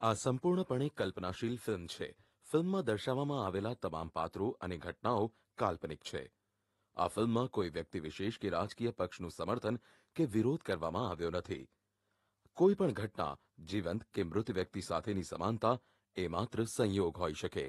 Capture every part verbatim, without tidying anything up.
આ સંપૂર્ણપણે કલ્પનાશીલ ફિલ્મ છે. ફિલ્મમાં દર્શાવવામાં આવેલા તમામ પાત્રો અને ઘટનાઓ કાલ્પનિક છે. આ ફિલ્મમાં કોઈ વ્યક્તિ વિશેષ કે રાજકીય પક્ષનું સમર્થન કે વિરોધ કરવામાં આવ્યો નથી. કોઈ પણ ઘટના જીવંત કે મૃત વ્યક્તિ સાથેની સમાનતા એ માત્ર સંયોગ હોઈ શકે.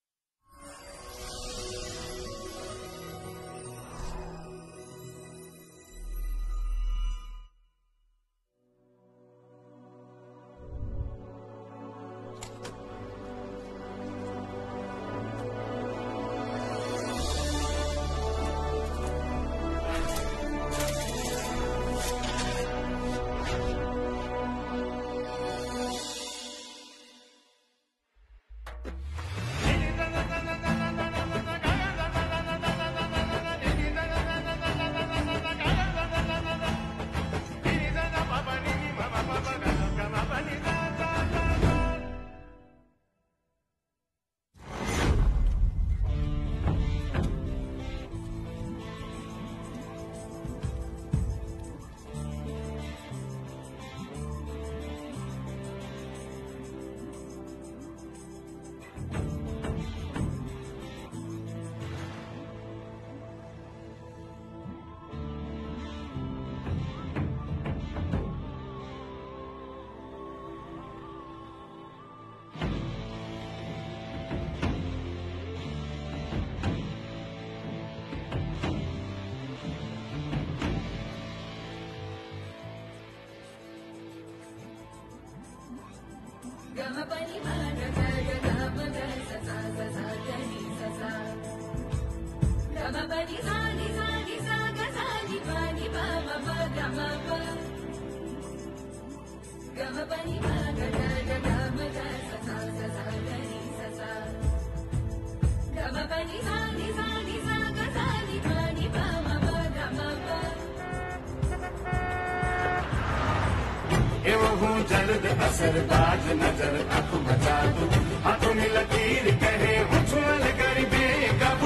असरबाज नजर आंख बचा दू हाथों में लकीर कहे उछल कर बेकाबू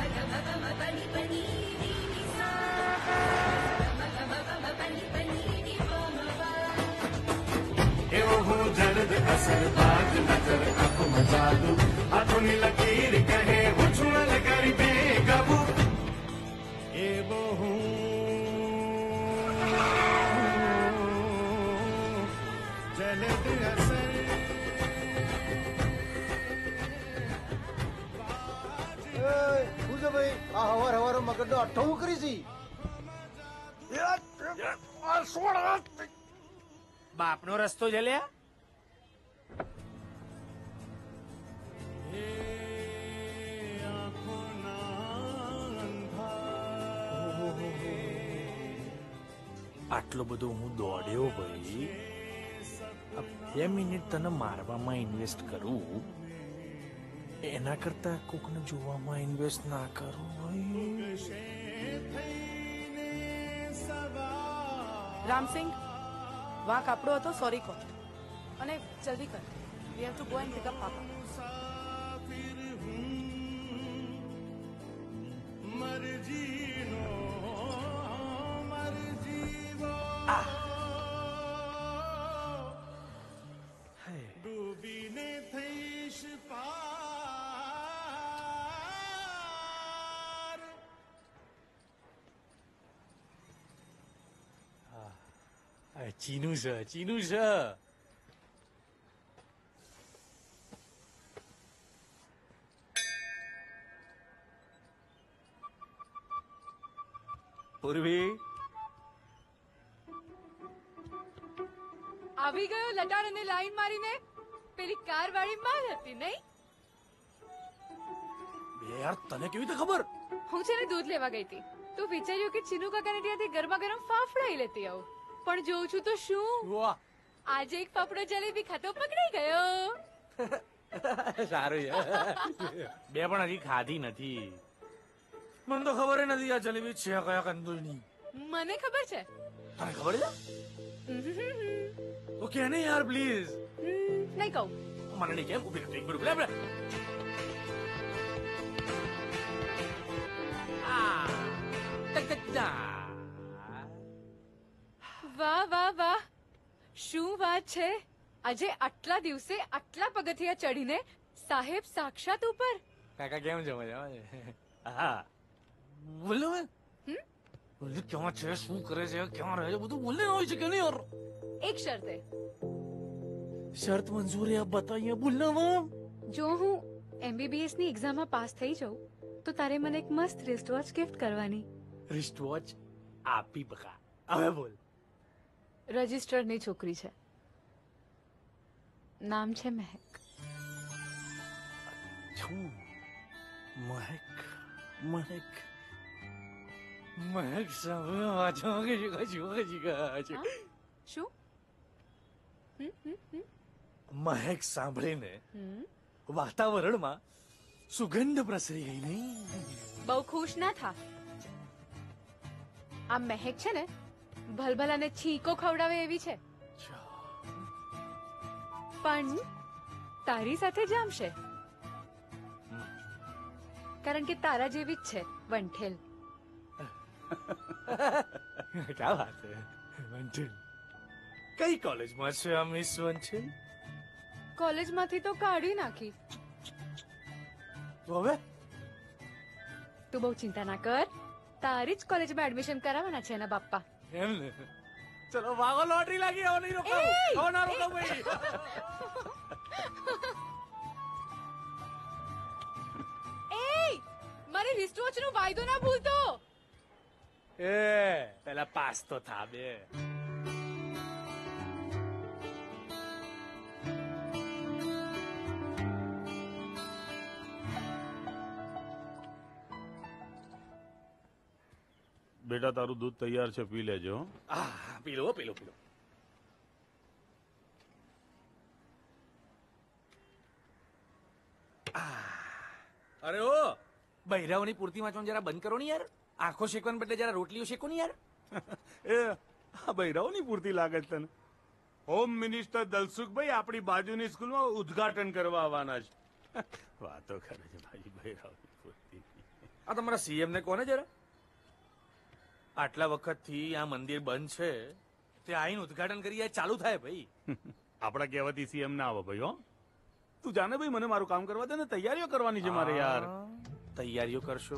हूँ जल्द असरबाज नजर आंख बचा दू हाथों में लकीर कहे उछल कर बेकाबू ए वो हूँ હવાર હવાર મગરનો અઠ્ઠો કરી છે. બાપનો રસ્તો જલ્યા આટલો બધો હું દોડ્યો ભાઈ. બે મિનિટ તને મારવામાં ઇન્વેસ્ટ કરું એના કરતા કોકને જોવામાં ઇન્વેસ્ટ ના કરું. રામસિંહ વાંક આપણો હતો, સોરી કહો અને જલ્દી કર. We have to go and pick up papa. ચીનું છે ચીનું છે. પૂર્વી આવી ગયો લટાર અને લાઈન મારીને. પેલી કાર વાળી માલ હતી નહીં? બે યાર તને કેવી રીતે ખબર? હું છે ને દૂધ લેવા ગઈ હતી તો વિચાર્યું કે ચીનુ કાકાને ત્યાંથી ગરમા ગરમ ફાફડા લેતી આવું. પણ જોઉં છું તો શું, આજે એક ફાફડો જલેબી ખાતો પકડાઈ ગયો. સારું બે પણ હજી ખાધી નથી. મને તો ખબર નથી આ જલેબી છે કયા કંદુરની. મને ખબર છે. તને ખબર છે? તો કે નહીં યાર પ્લીઝ. નહીં કહું. મને નહીં કેમ? ઉભી એક મિનિટ ઉભી. વાહ વાહ વાહ, શું વાત છે. આજે આટલા દિવસે આટલા પગથિયા ચડીને સાહેબ સાક્ષાત ઉપર. કાકા કેમ છે? મજામાં? હા બોલો મેં બોલે ક્યાં છે, શું કરે છે, ક્યાં રહે છે, બધું બોલે હોય છે કે નહીં યાર? એક શરતે. શરત મંજૂર હે, આપ બતાઈએ. બોલના. જો હું એમબીબીએસ ની એક્ઝામમાં પાસ થઈ જાઉં તો તારે મને એક મસ્ત રિસ્ટ વોચ ગિફ્ટ કરવાની. રિસ્ટ વોચ આપી બકા. હવે બોલ. રજિસ્ટર્ડ ની છોકરી છે, નામ છે મહેક. છું મહેક મહેક મહેક સાંભળો વાંચો કે જીગા જીગા જીગા. શું? હમ હમ હમ મહેક સાંભળીને હમ વાતાવરણમાં સુગંધ પ્રસરી ગઈ નહીં? બહુ ખુશ ના થા. આ મહેક છે ને ભલભલાને છીકો ખવડાવે એવી છે, પણ તારી સાથે જામશે કારણ કે તારા જેવી જ છે વંઠેલ. ક્યાં વાત હે? વંઠેલ કઈ કોલેજમાં છે આ મિસ વંઠેલ? કોલેજમાંથી તો કાઢી નાખી. તો હવે તું બહુ ચિંતા ના કર, તારી જ કોલેજમાં એડમિશન કરાવવાના છે એના બાપ્પા. એમ ને? ચલો વાગો, લોટરી લાગી. હવે નહીં રોકાવું, હવે ના રોકાવું ભાઈ. એ મારી રિસ્ટ વોચ નો વાયદો ના ભૂલતો. એ પેલા પાસ તો થા બે. બેટા તારું દૂધ તૈયાર છે, પી લેજો. આ પીલો પીલો પીલો. અરે ઓ બૈરાઓની પૂર્તિ વાંચવાનું જરા બંધ કરો ને યાર. આંખો શેકવાને બદલે જરા રોટલીઓ શેકો ને યાર. એ આ બૈરાઓની પૂર્તિ લાગે છે તને? હોમ મિનિસ્ટર દલસુખભાઈ આપણી બાજુની સ્કૂલમાં ઉદ્ઘાટન કરવા આવવાના છે. વાતો કરે છે ભાઈ બૈરાઓની પૂર્તિ. આ તમારા સીએમ ને કોને જરા? આટલા વખતથી આ મંદિર બંધ છે, તે આઈને ઉદ્ઘાટન કરી ચાલુ થાય ભાઈ. આપણા કહેવાથી સીએમ ના આવે ભાઈ. હો તું જાને ભાઈ, મને મારું કામ કરવા દે ને, તૈયારીઓ કરવાની છે મારે યાર. તૈયારીઓ કરશો,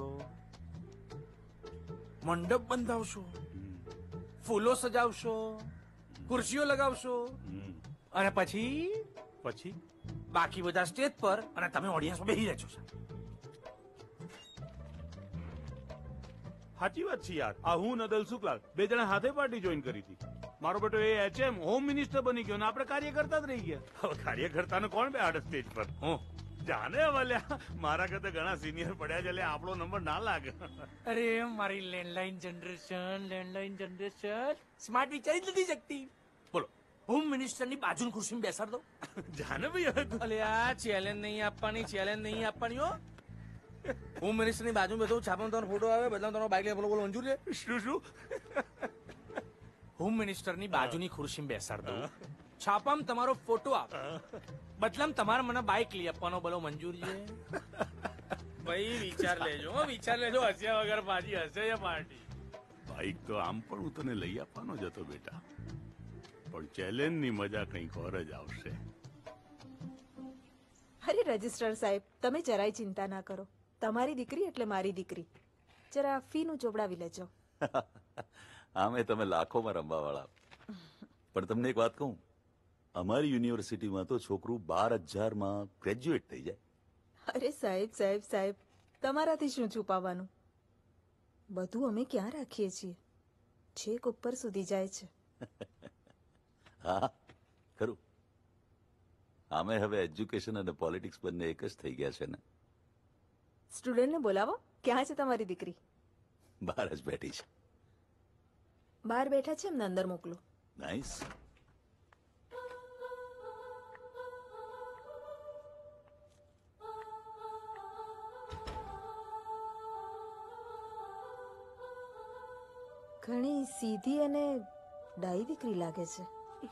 મંડપ બંધાવશો, ફૂલો સજાવશો, ખુરશીઓ લગાવશો, અને પછી પછી બાકી બધા સ્ટેજ પર અને તમે ઓડિયન્સમાં બેસી રહેશો. સાચી વાત છે યાર. આ હું ને દલસુખલાલ બે જણા હાથે પાર્ટી જોઈન કરી હતી. મારો બેટો એ એચએમ હોમ મિનિસ્ટર બની ગયો ને આપણે કાર્યકર્તા જ રહી ગયા. હવે કાર્યકર્તાને કોણ બેહાડે સ્ટેજ પર? હું જાને વલ્યા, મારા કરતા ઘણા સિનિયર પડ્યા છે એટલે આપણો નંબર ના લાગે. અરે મારી landline generation landline generation smart વિચારી જ નથી શકતી. બોલો, હોમ મિનિસ્ટર ની બાજુની ખુરશીમાં બેસાડ દો. જાને ભાઈ હવે અલે આ ચેલેન્જ નહીં આપવાની, ચેલેન્જ નહીં આપવાની. હો હોમ મિનિસ્ટર ની બાજુ બેઠો, છાપામાં તમારો ફોટો આવે, બદલા તમારો બાઇક લઈ બોલો બોલો મંજૂર છે? શું શું? હોમ મિનિસ્ટર ની બાજુની ખુરશીમાં બેસાડ દો, છાપામાં તમારો ફોટો આવે, બદલામાં તમારે મને બાઇક લઈ આપવાનો, બોલો મંજૂર છે? ભાઈ વિચાર લેજો, વિચાર લેજો. હસ્યા વગર પાછી હશે પાર્ટી. બાઈક તો આમ પણ હું તને લઈ આપવાનો જ હતો બેટા, પણ ચેલેન્જ ની મજા કંઈક ઓર જ આવશે. અરે રજિસ્ટ્રાર સાહેબ, તમે જરાય ચિંતા ના કરો. તમારી દીકરી એટલે મારી દીકરી. જરા ફીનું ચોપડાવી લેજો. આમે તમે લાખોમાં રમવા વાળા. પણ તમને એક વાત કહું, અમારી યુનિવર્સિટીમાં તો છોકરું બાર હજારમાં ગ્રેજ્યુએટ થઈ જાય. અરે સાહેબ સાહેબ સાહેબ, તમારાથી શું છુપાવવાનું? બધું અમે ક્યાં રાખીએ છીએ, છેક ઉપર સુધી જાય છે. હા ખરું. આમે હવે એજ્યુકેશન અને પોલિટિક્સ બંને એક જ થઈ ગયા છે ને. સ્ટુડન્ટને બોલાવો. ક્યાં છે તમારી દીકરી? બહાર જ બેઠી છે. બહાર બેઠા છે, એમને અંદર મોકલો. નાઈસ. ઘણી સીધી અને ડાઈ દીકરી લાગે છે.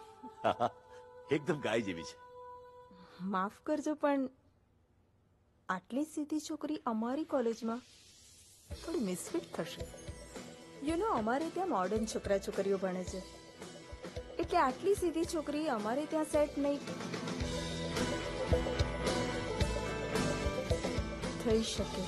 એકદમ ગાય જેવી છે. માફ કરજો, પણ આટલી સીધી છોકરી અમારી કોલેજમાં થોડી મિસફિટ થશે. યુ નો અમારે ત્યાં મોડર્ન છોકરા છોકરીઓ ભણે છે, કે આટલી સીધી છોકરી અમારે ત્યાં સેટ નહીં થઈ શકે.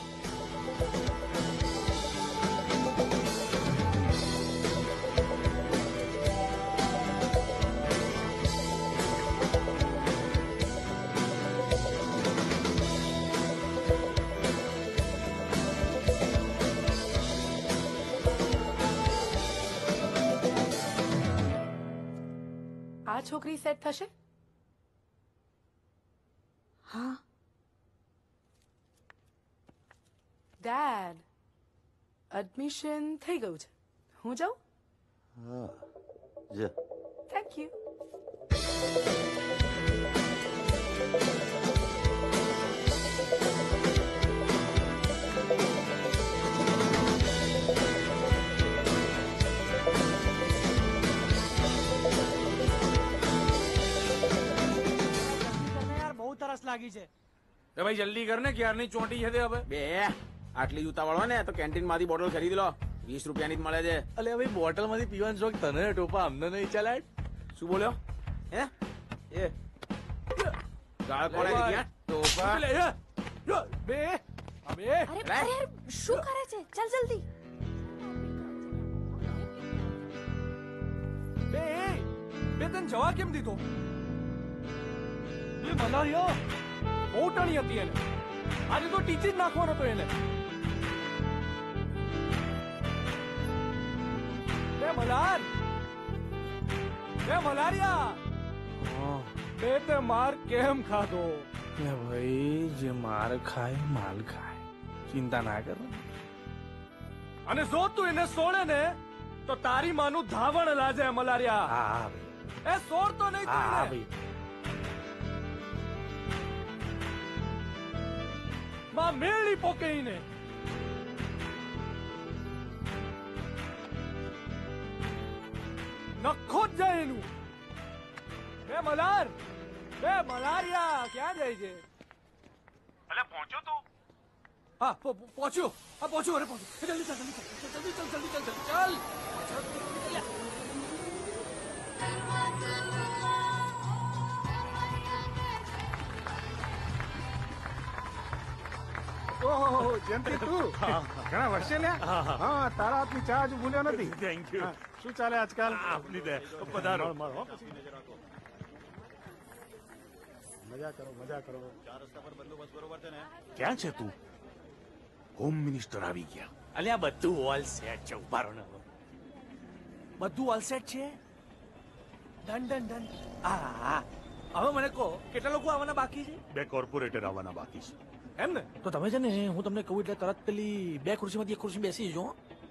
આ છોકરી સેટ થશે? હા. ડેડ, એડમિશન થઈ ગયું છે. હું જાઉં? હા જા. Thank you. લાગી છે તો ભાઈ જલ્દી કર ને, ક્યારની ચોંટી છે તે હવે. બે આટલી જૂતા વાળો ને તો કેન્ટીન માંથી બોટલ ખરીદી લો, વીસ રૂપિયાની જ મળે છે. અલે ભાઈ બોટલ માંથી પીવાનો શોખ તને, ટોપા અમને નહીં ચાલે. શું બોલ્યો? હે એ ગાળ કોણે દીધી? હા ટોપા લે એ બે અબે અરે અરે શું કરે છે? ચાલ જલ્દી. બે બે તને જવા કેમ દીધો? એ મલારિયો બહુ ટણી હતી એને, આજે તો ટીચી જ નાખવાનો હતો એને. બે મલાર બે મલારિયા બે તે માર કેમ ખાધો? એ ભાઈ જે માર ખાય માલ ખાય, ચિંતા ના કરો. અને જો તું એને સોડે ને તો તારી માનું ધાવણ લાજે મલારિયા. હા એ સોડ તો નહીં તું હા એને. ભાઈ માં મેળી પોકેઈને નખો જ જાય એનું. બે મલાર બે મલારિયા ક્યાં જાય છે? અલે પહોંચો તું. હા પો- પો- પહોંચ્યો. હા પહોંચ્યો. અરે પહોંચ્યો. એ જલ્દી ચાલ જલ્દી ચાલ જલ્દી ચાલ જલ્દી ચાલ જલ્દી ચાલ. ઓહો જયંતિ તું ઘણા વર્ષે લ્યા. હા તારા હાથની ચા હજુ ભૂલ્યો નથી. Thank you. શું ચાલે આજકાલ? આપની દે પધારો. મળ, મળ, હો. મજા કરો મજા કરો. ક્યાં છે તું? હોમ મિનિસ્ટર આવી ગયા. અલ્યા બધું ઓલ સેટ છે. ઉભા રહો ને હવે. બધું ઓલ સેટ છે. Done done done. હા હા હવે મને કહો કેટલા લોકો આવવાના બાકી છે? બે કોર્પોરેટર આવવાના બાકી છે. એમ ને તો તમે છે ને હું તમને કહું એટલે તરત પેલી બે ખુરશીમાંથી એક ખુરશી બેસી જજો.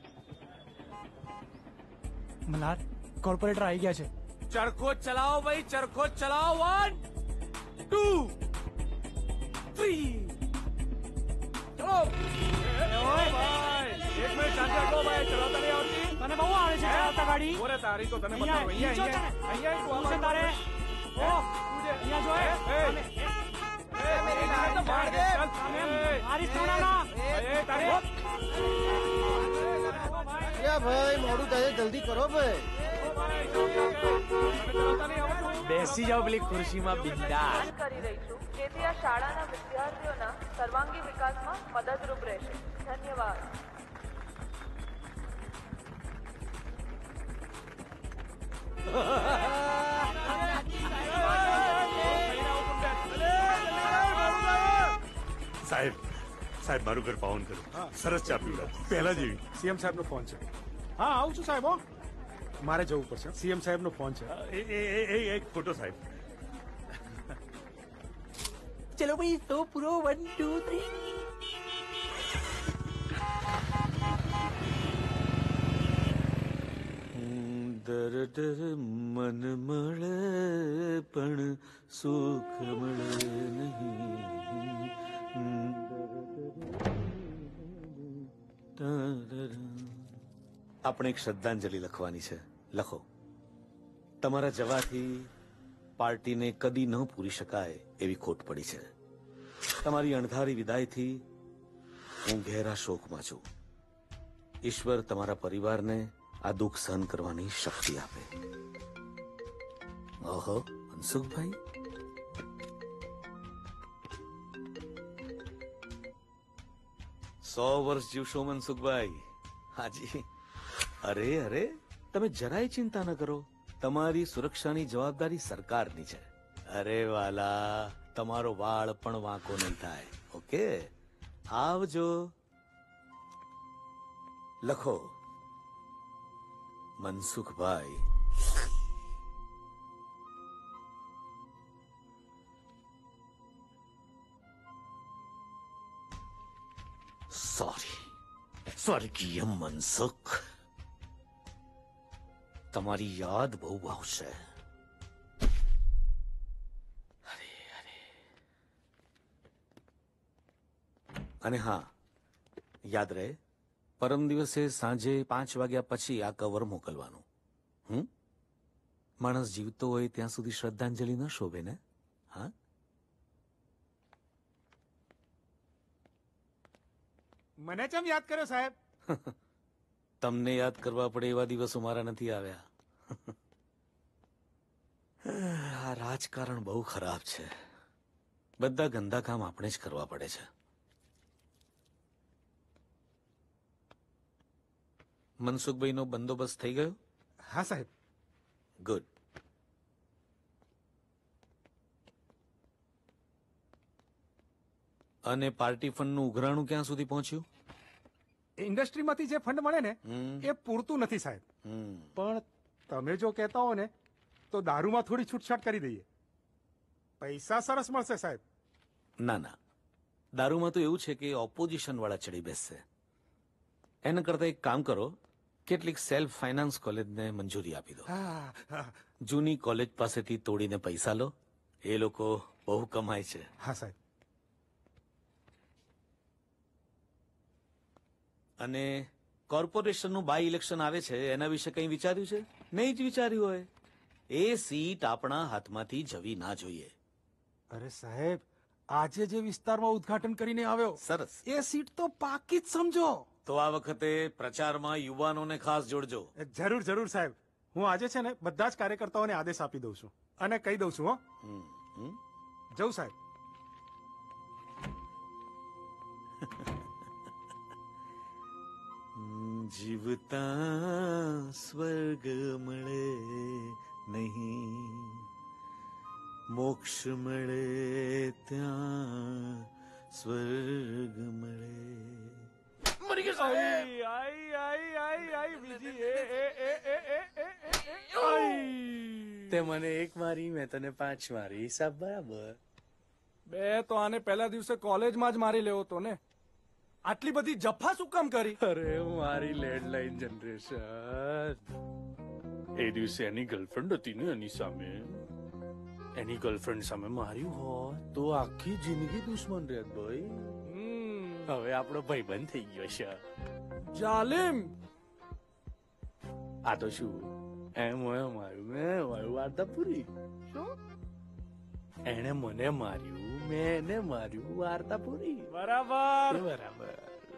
મલાર કોર્પોરેટર આવી ગયા છે. ચરખો ચલાવો ભાઈ, ચરખો ચલાવો. વન ટુ થ્રી ચલો. એક મિનિટ શાંતિ રાખો ભાઈ, ચલાવતા નહીં આવતી. તને બહુ આવે છે ચલાવતા ગાડી. ઓરે તારી તો તને અહીંયા, બતાવો. અહીંયા નીચો અહીંયા તને. અહીંયા તું શું છે આમાં તારે? ઓ તું જે અહીંયા જો એ. એ, એ, એ, એ, તો માર દે. ચાલ. એ, મારીશ તો ના. એ, તારી અરે ભાઈ મોડું થાય છે, જલ્દી કરો ભાઈ. બેસી જાઓ પેલી ખુરશીમાં બિંદાસ. કરી રહી છું જેથી આ શાળાના વિદ્યાર્થીઓના સર્વાંગી વિકાસમાં મદદરૂપ રહેશે. ધન્યવાદ. સાહેબ સાહેબ મારું ઘર પાવન કરો. સરસ ચા પીવડાવો પહેલા જેવી. સીએમ સાહેબ નો ફોન છે. હા આવું છું સાહેબ. હો મારે જવું પડશે. સીએમ સાહેબ નો ફોન છે. એ- એ- એ- એ- એક ફોટો સાહેબ. ચલો ભાઈ તો પૂરો. One two three. દર દર મન મળે પણ સુખ મળે નહીં. આપણે એક શ્રદ્ધાંજલિ લખવાની છે. લખો. તમારા જવાથી પાર્ટીને કદી ન પૂરી શકાય એવી ખોટ પડી છે. તમારી અણધારી વિદાયથી હું ઘેરા શોકમાં છું. ઈશ્વર તમારા પરિવારને આ દુઃખ સહન કરવાની શક્તિ આપે. ઓહો, મનસુખભાઈ, સો વર્ષ જીવશો મનસુખભાઈ. હાજી. અરે અરે, તમે જરાય ચિંતા ન કરો, તમારી સુરક્ષાની જવાબદારી સરકારની છે. અરે વાલા, તમારો વાળ પણ વાંકો નહીં થાય. ઓકે, આવજો. લખો, મનસુખભાઈ. સોરી, સ્વર્ગીય મનસુખ, તમારી યાદ બહુ આવશે. અને હા, યાદ રહે, પરમ દિવસે સાંજે પાંચ વાગ્યા પછી આ કવર મોકલવાનું. હમ માણસ જીવતો હોય ત્યાં સુધી શ્રદ્ધાંજલિ ન શોભે ને? હા, મને કેમ યાદ કર્યો સાહેબ? તમને યાદ કરવા પડે એવા દિવસો મારા નથી આવ્યા. આ રાજકારણ બહુ ખરાબ છે. બધા ગંદા કામ આપણે જ કરવા પડે છે. મનસુખભાઈનો બંદોબસ્ત થઈ ગયો? હા સાહેબ. ગુડ. અને પાર્ટી ફંડનું ઉઘરાણું ક્યાં સુધી પહોંચ્યું? ઇન્ડસ્ટ્રીમાંથી જે ફંડ મળે ને એ પૂરતું નથી સાહેબ. પણ તમે જો કહેતા હો ને તો દારૂમાં થોડી છૂટછાટ કરી દઈએ. પૈસા સરસ મળશે સાહેબ. ના ના, દારૂમાં તો એવું છે કે ઓપોઝિશન વાળા ચડી બેસશે. એના કરતા એક કામ કરો, કેટલીક સેલ્ફ ફાઇનાન્સ કોલેજને મંજૂરી આપી દો. જૂની કોલેજ પાસેથી તોડીને પૈસા લો. એ લોકો બહુ કમાય છે. હા સાહેબ. અને કોર્પોરેશનનું બાય ઇલેક્શન આવે છે, એના વિશે કંઈ વિચાર્યું છે? નહીં જ વિચાર્યું હોય. એ સીટ આપણા હાથમાંથી જવી ના જોઈએ. અરે સાહેબ, આજે જે વિસ્તારમાં ઉદ્ઘાટન કરીને આવ્યો, સરસ, એ સીટ તો પાકી જ સમજો. તો આ વખતે પ્રચારમાં યુવાનોને ખાસ જોડજો. જરૂર જરૂર સાહેબ. હું આજે છે ને બધા જ કાર્યકર્તાઓને આદેશ આપી દઉં છું અને કહી દઉં છું. હો, જવું સાહેબ. જીવતા સ્વર્ગ મળે નહીં, મોક્ષ મળે ત્યાં સ્વર્ગ મળે. મરી ગયો સાહેબ. આઈ આઈ આઈ આઈ બીજી એ એ એ એ એ એ તે મને એક મારી, મેં તને પાંચ મારી. હિસાબ બરાબર. બે તો આને પહેલા દિવસે કોલેજમાં જ મારી લેવો તો ને. આટલી બધી જફા શું કામ કરી? અરે મારી લેન્ડલાઇન જનરેશન. એ દિવસે એની ગર્લફ્રેન્ડ હતી ને, એની સામે એની ગર્લફ્રેન્ડ સામે માર્યું હોત તો આખી જિંદગી દુશ્મન રહેત ભાઈ. હવે આપણો ભાઈબંધ થઈ ગયો છે. જાલિમ. આ તો શું એમ હોય માર્યું, મેં મારું વાર્તા પૂરી. શું? એને મને માર્યું, મેં એને માર્યું, વાર્તા પૂરી. બરાબર બરાબર.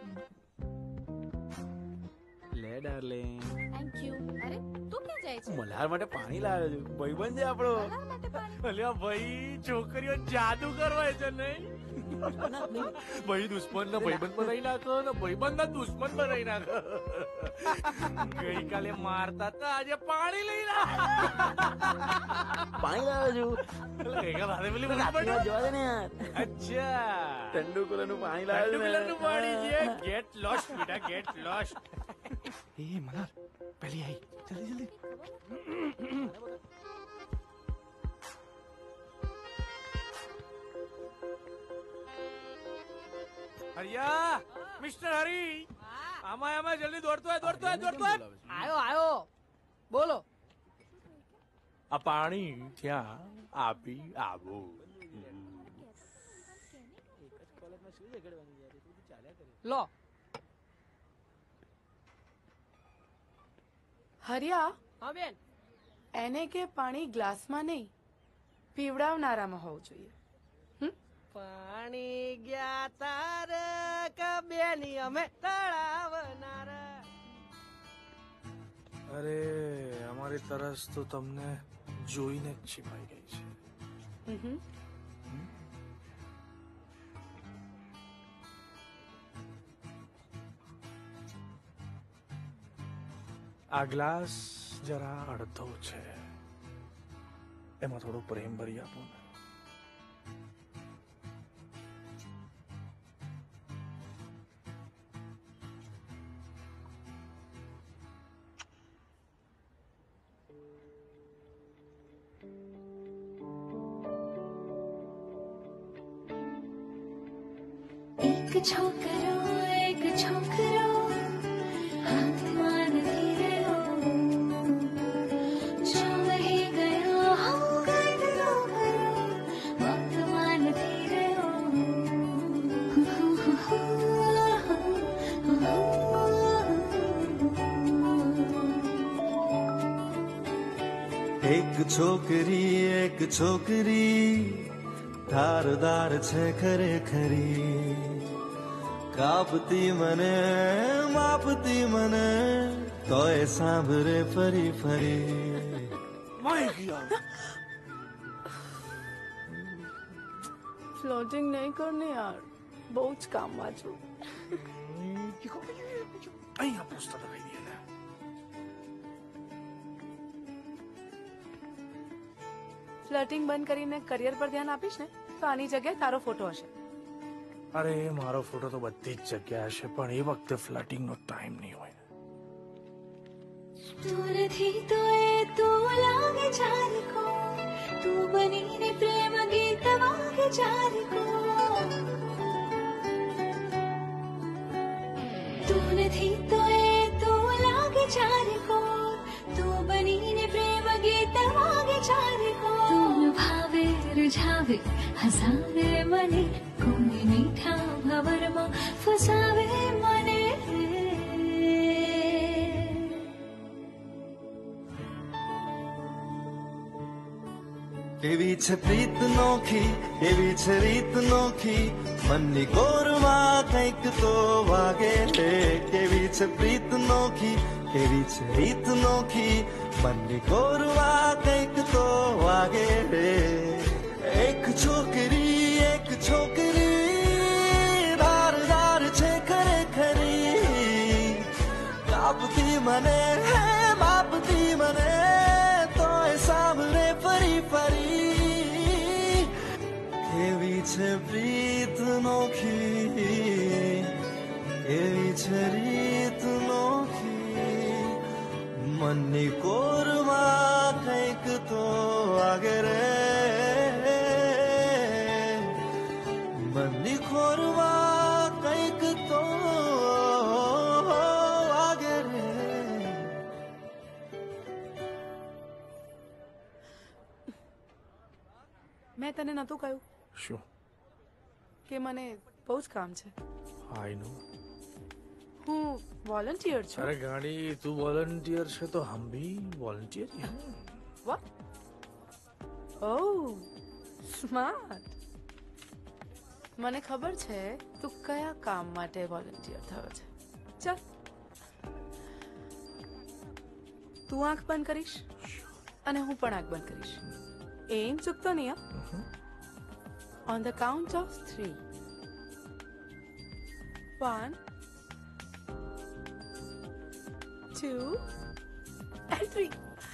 લે ડાર્લિંગ. Thank you. અરે તું ક્યાં જાય છે? મલ્હાર માટે પાણી લાવ્યો છું. ભાઈબંધ છે આપણો. મલ્હાર માટે પાણી? અલ્યા ભાઈ, છોકરીઓ જાદુ કરવા છે નહીં? ભાઈ દુશ્મન ને ભાઈબંધ બનાવી નાખો ને ભાઈબંધ ના દુશ્મન બનાવી નાખો. ગઈકાલે મારતા હતા, આજે પાણી લઈ ના. પાણી લાવ્યો છું. જોવા દે ને યાર. અચ્છા, ઠંડુ કલર નું પાણી ઠંડુ લાવ્યો. કલર નું પાણી છે. ગેટ લોસ્ટ બેટા, ગેટ લોસ્ટ. એ મલ્હાર પહેલી આવી. જલ્દી જલ્દી. હરિયા, મિસ્ટર હરી, આમાં આમાં જલ્દી દોડતો હોય, દોડતો હોય, દોડતો હોય. આયો આયો, બોલો. આ પાણી ક્યાં આપી આવો? લો. હરિયા, હા બેન. એને કે પાણી ગ્લાસમાં નહીં પીવડાવનારામાં હોવું જોઈએ. પાણી ગયા તારે કબેની અમે તળાવનારા. અરે અમારી તરસ તો તમને જોઈને જ છીપાઈ ગઈ છે. હમ. આ ગ્લાસ જરા અડધો છે, એમાં થોડો પ્રેમ ભરી આપો ને. એક છોકરો એક છોકરો હાથમાં નથી રહ્યો, જો વહી ગયો હું ગટરો ભરો, વક્તમાં નથી રહ્યો. એક છોકરી એક છોકરી ધારદાર છે ખરેખરી, કાપતી મને માપતી મને તોય સાંભળે ફરી ફરી. ફ્લોટિંગ નહીં કરને યાર, બહુ જ કામમાં છું. અહીંયા પૂછતા તો કહી દે. ફ્લર્ટિંગ બંધ કરીને કરિયર પર ધ્યાન આપીશ ને તો આની જગ્યાએ તારો ફોટો હશે. અરે મારો ફોટો તો બધી જ જગ્યા હશે, પણ એ વખતે ફ્લર્ટિંગ નો ટાઈમ નહીં હોય. તું નથી તો એ તું લાગે ચાલકો, તું બનીને પ્રેમ ગીત વાગે ચાલકો. તું નથી તો એ તું લાગે ચાલકો, તું બનીને પ્રેમ ગીત વાગે ચાલકો. તું ભાવે રૂઝાવે હસાવે મને, કોઈ મીઠા ભવરમાં ફસાવે મને. એવી છે પ્રીત નોખી એવી છે રીત નોખી, મનની કોરમાં કંઈક તો વાગે છે. કેવી છે પ્રીત નોખી કેવી છે રીત નોખી, મનની કોરમાં કંઈક તો વાગે છે. એક છોકરી એક છોકરી ધારદાર છે ખરેખરી, કાપતી મને માપતી મને તોય સાંભળે ફરી ફરી. કેવી છે પ્રીત નોખી એવી છે રીત નોખી, મનની કોરમાં કંઈક તો વાગે રે, મનની કોરમાં કંઈક તો વાગે રે. મેં તને નહોતું કહ્યું શું? કે મને બહુ જ કામ છે. આઈ નો. હું વોલન્ટિયર છું. અરે ગાડી, તું વોલન્ટિયર છે તો હમ ભી વોલન્ટિયર હી હૈ. What? Oh, smart. મને ખબર છે તું કયા કામ માટે વોલન્ટિયર થયો છે. ચાલ, તું આંખ બંધ કરીશ અને હું પણ આંખ બંધ કરીશ. એમ ચૂકતો નહીં. On the count of three. One, two and three.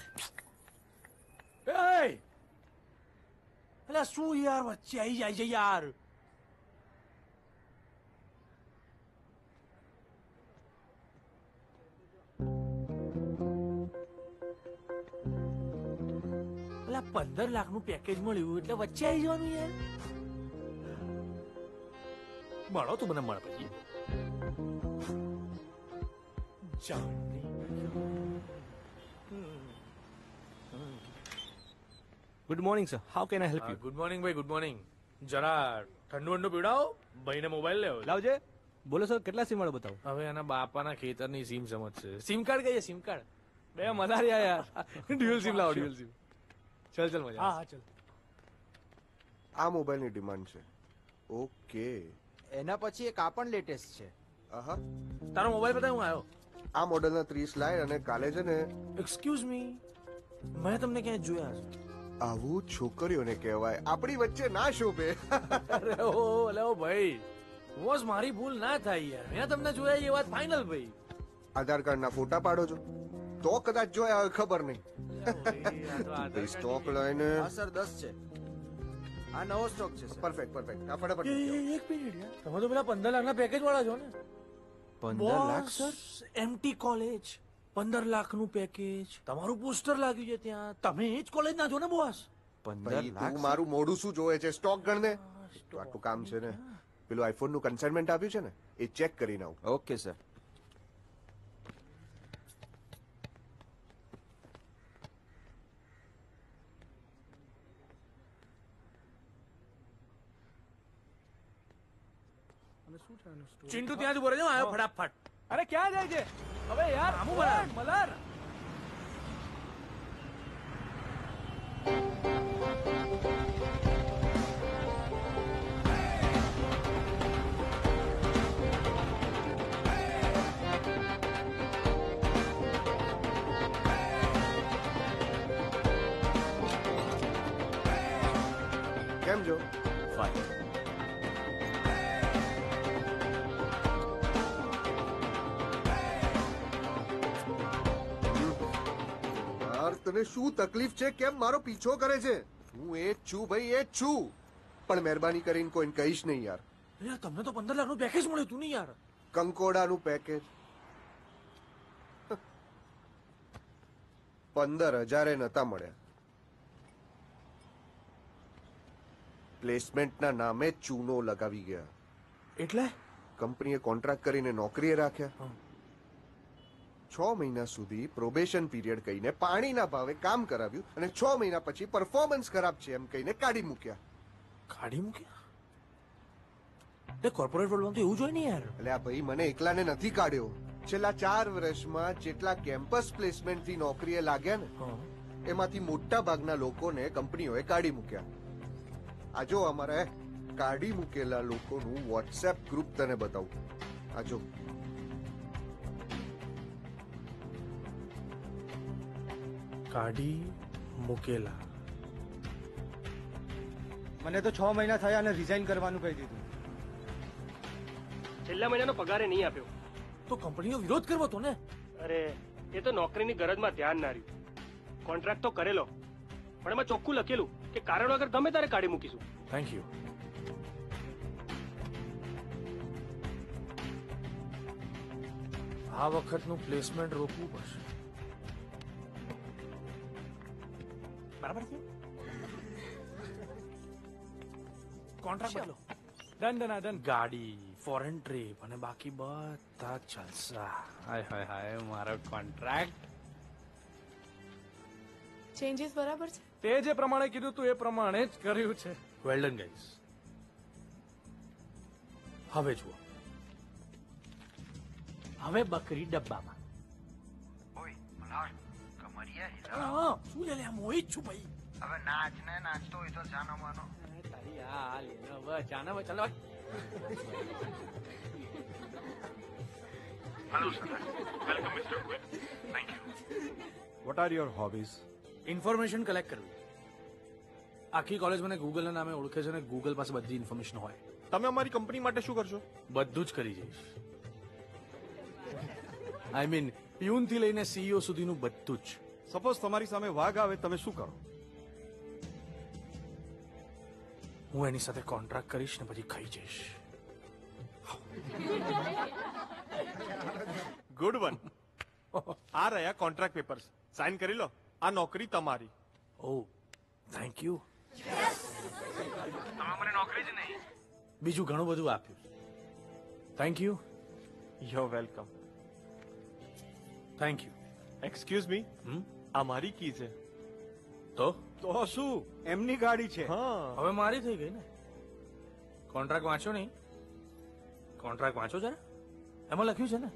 અલા શું યાર, વચ્ચે આવી જાય છે યાર. અલા પંદર લાખ નું પેકેજ મળ્યું એટલે વચ્ચે આવી જવાનું યાર. મળો તું મને મળ પછી. Good morning sir, how can I help you? Good morning ભાઈ, ગુડ મોર્નિંગ. જરા ઠંડુ ઠંડુ પીવડાવો, ભાઈને મોબાઈલ લેવો. લાવજે. બોલો સર, કેટલા સિમ વાળો બતાવો? હવે એના બાપાના ખેતરની સિમ સમજશે. સિમ કાર્ડ કહીએ, સિમ કાર્ડ. બે મજા રહ્યા યાર. ડ્યુઅલ સિમ લાવો, ડ્યુઅલ સિમ. ચલ ચલ મજા. હા હા ચલ. આ મોબાઈલની ડિમાન્ડ છે. ઓકે. એના પછી એક આ પણ લેટેસ્ટ છે. આહા. તારો મોબાઈલ બતાવ, હું આવ્યો. આ મોડેલના ત્રીસ લાય અને કાલે છે ને. એક્સક્યુઝ મી, મેં તમને ક્યાંય જોયા છે. આવું છોકરીઓને કહેવાય, આપણી વચ્ચે ના શોભે. અરે ઓ અલે ઓ ભાઈ, બોસ મારી ભૂલ ના થાય યાર. મેં તમને જોયા એ વાત ફાઇનલ ભાઈ. આધાર કાર્ડના ફોટા પાડો છો તો કદાચ જોયા હોય, ખબર નહીં. સ્ટોક લઈને હા સર, દસ છે. આ નવો સ્ટોક છે સર. Perfect perfect. આ ફટાફટ એ, એ, એક મિનિટ યાર, તમે તો પેલા પંદર લાખના પેકેજ વાળા છો ને? પંદર લાખ સર? એમટી કોલેજ, પંદર લાખનું પેકેજ, તમારું પોસ્ટર લાગ્યું છે ત્યાં. તમે એ જ કોલેજ ના છો ને બોસ? પંદર ભાઈ, લાખ તું મારું મોઢું શું જોવે છે? સ્ટોક ગણને. તો આટલું કામ છે ને, પેલું આઈફોન નું કન્સાઇનમેન્ટ આપ્યું છે ને, એ ચેક કરીને આવું. Okay sir. ચિંટુ ત્યાં જ ઉભો રહેજો, આવ્યો ફટાફટ. અરે ક્યાં જાય છે? હવે યાર આમું બરાબર. મલાર કેમ છો? ફાઇન. તને શું તકલીફ છે? કેમ મારો પીછો કરે છે? હું એ જ છું ભાઈ, એ જ છું. પણ મહેરબાની કરીને કોઈને કહીશ નહીં યાર. યાર તમને તો પંદર લાખનું પેકેજ મળ્યું તું ને યાર. કંકોડાનું પેકેજ પંદર હજારે નતા મળ્યા. પ્લેસમેન્ટના નામે જ ચૂનો લગાવી ગયા. એટલે કંપનીએ કોન્ટ્રાક્ટ કરીને નોકરીએ રાખ્યા. છ મહિના સુધી પ્રોબેશન પીરિયડ કહીને પાણીના ભાવે કામ કરાવ્યું અને છ મહિના પછી પરફોર્મન્સ ખરાબ છે એમ કહીને કાઢી મૂક્યા. કાઢી મૂક્યા? એટલે કોર્પોરેટ વર્લ્ડમાં તો એવું જ હોય ને યાર. એટલે આ ભાઈ મને એકલાને નથી કાઢ્યો. છેલ્લા ચાર વર્ષમાં જેટલા કેમ્પસ પ્લેસમેન્ટ થી નોકરીએ લાગ્યા ને, એમાંથી મોટા ભાગના લોકોને કંપનીઓએ કાઢી મૂક્યા. આ જો અમારા કાઢી મૂકેલા લોકોનું વોટ્સએપ ગ્રુપ તને બતાવું. આ જો. કાઢી મૂકેલા. મને તો છ મહિના થયા અને રિઝાઇન કરવાનું કહી દીધું. છેલ્લા મહિનાનો પગારે નહીં આપ્યો તો કંપનીનો વિરોધ કરવો હતો ને? અરે એ તો નોકરીની ગરજમાં ધ્યાન ના રહ્યું. કોન્ટ્રાક્ટ તો કરેલો, પણ એમાં ચોખ્ખું લખેલું કે કારણ વગર ગમે તારે કાઢી મૂકીશું. Thank you. આ વખતનું પ્લેસમેન્ટ રોકવું પડશે. બરાબર છે? કોન્ટ્રાક્ટ બદલો. ડન ડન આ ડન. ગાડી, ફોરેન ટ્રીપ અને બાકી બધા ચાલસા. હાય હાય હાય, મારો કોન્ટ્રાક્ટ. ચેન્જીસ બરાબર છે? તે જે પ્રમાણે કીધું તું એ પ્રમાણે જ કર્યું છે. Well done guys. હવે જુઓ, હવે બકરી ડબ્બામાં. હા, શું લે લે, આ મોહિત છું ભાઈ. હવે નાચ ને નાચતો હોય તો જાનો માનો. તારી આ લે ને હવે જાના હવે ચાલો. Hello sir, welcome mister Goyal. Thank you. What are your hobbies? Information collect કરવી. આખી કોલેજ મને ગૂગલના નામે ઓળખે છે ને ગૂગલ પાસે બધી ઇન્ફોર્મેશન હોય. તમે અમારી કંપની માટે શું કરશો? બધું જ કરી જઈશ. આઈ મીન પ્યુન થી લઈને સીઈઓ સુધીનું બધું જ. સપોઝ તમારી સામે વાઘ આવે, તમે શું કરો? હું એની સાથે કોન્ટ્રાક્ટ કરીશ ને પછી ખાઈ જઈશ. Good one. આ રહ્યા કોન્ટ્રાક્ટ પેપર્સ, સાઇન કરી લો. આ નોકરી તમારી. Oh thank you. તમે મને નોકરી જ નહીં, બીજું ઘણું બધું આપ્યું. Thank you. You're welcome. Thank you. Excuse me, આ મારી કી છે. તો તો શું, એમની ગાડી છે. હા, હવે મારી થઈ ગઈ ને. કોન્ટ્રાક્ટ વાંચો નહીં. કોન્ટ્રાક્ટ વાંચો જરા. એમાં લખ્યું છે ને,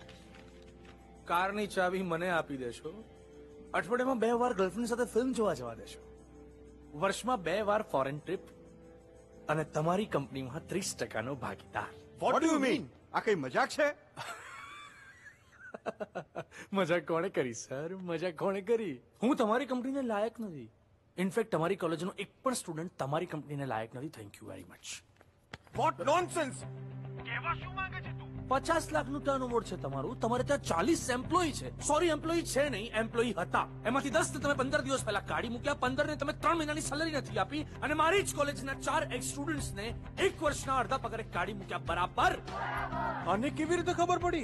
કારની ચાવી મને આપી દેશો, અઠવાડિયામાં બે વાર ગર્લફ્રેન્ડ સાથે ફિલ્મ જોવા જવા દેશો, વર્ષમાં બે વાર ફોરેન ટ્રીપ અને તમારી કંપનીમાં ત્રીસ ટકાનો ભાગીદાર. What do you mean? આ કઈ મજાક છે? મજાક કોણે કરી સર? મજાક કોણે કરી? હું તમારી કંપનીને લાયક નથી. ઇનફેક્ટ તમારી કોલેજનો એક પણ સ્ટુડન્ટ તમારી કંપનીને લાયક નથી. Thank you very much. What nonsense! કેવા શું માંગે છે તું? પચાસ લાખનું ટર્નઓવર છે તમારું. તમારે ત્યાં ચાલીસ એમ્પ્લોય છે. સોરી, એમ્પ્લોય છે નહીં, એમ્પ્લોય હતા. એમાંથી દસ ને તમે પંદર દિવસ પહેલા કાઢી મૂક્યા, પંદર ને તમે ત્રણ મહિનાની સેલરી નથી આપી, અને મારી જ કોલેજના ચાર એક્સ સ્ટુડન્ટ્સને એક વર્ષના અડધા પગારે કાઢી મૂક્યા. બરાબર? અને કેવી રીતે ખબર પડી?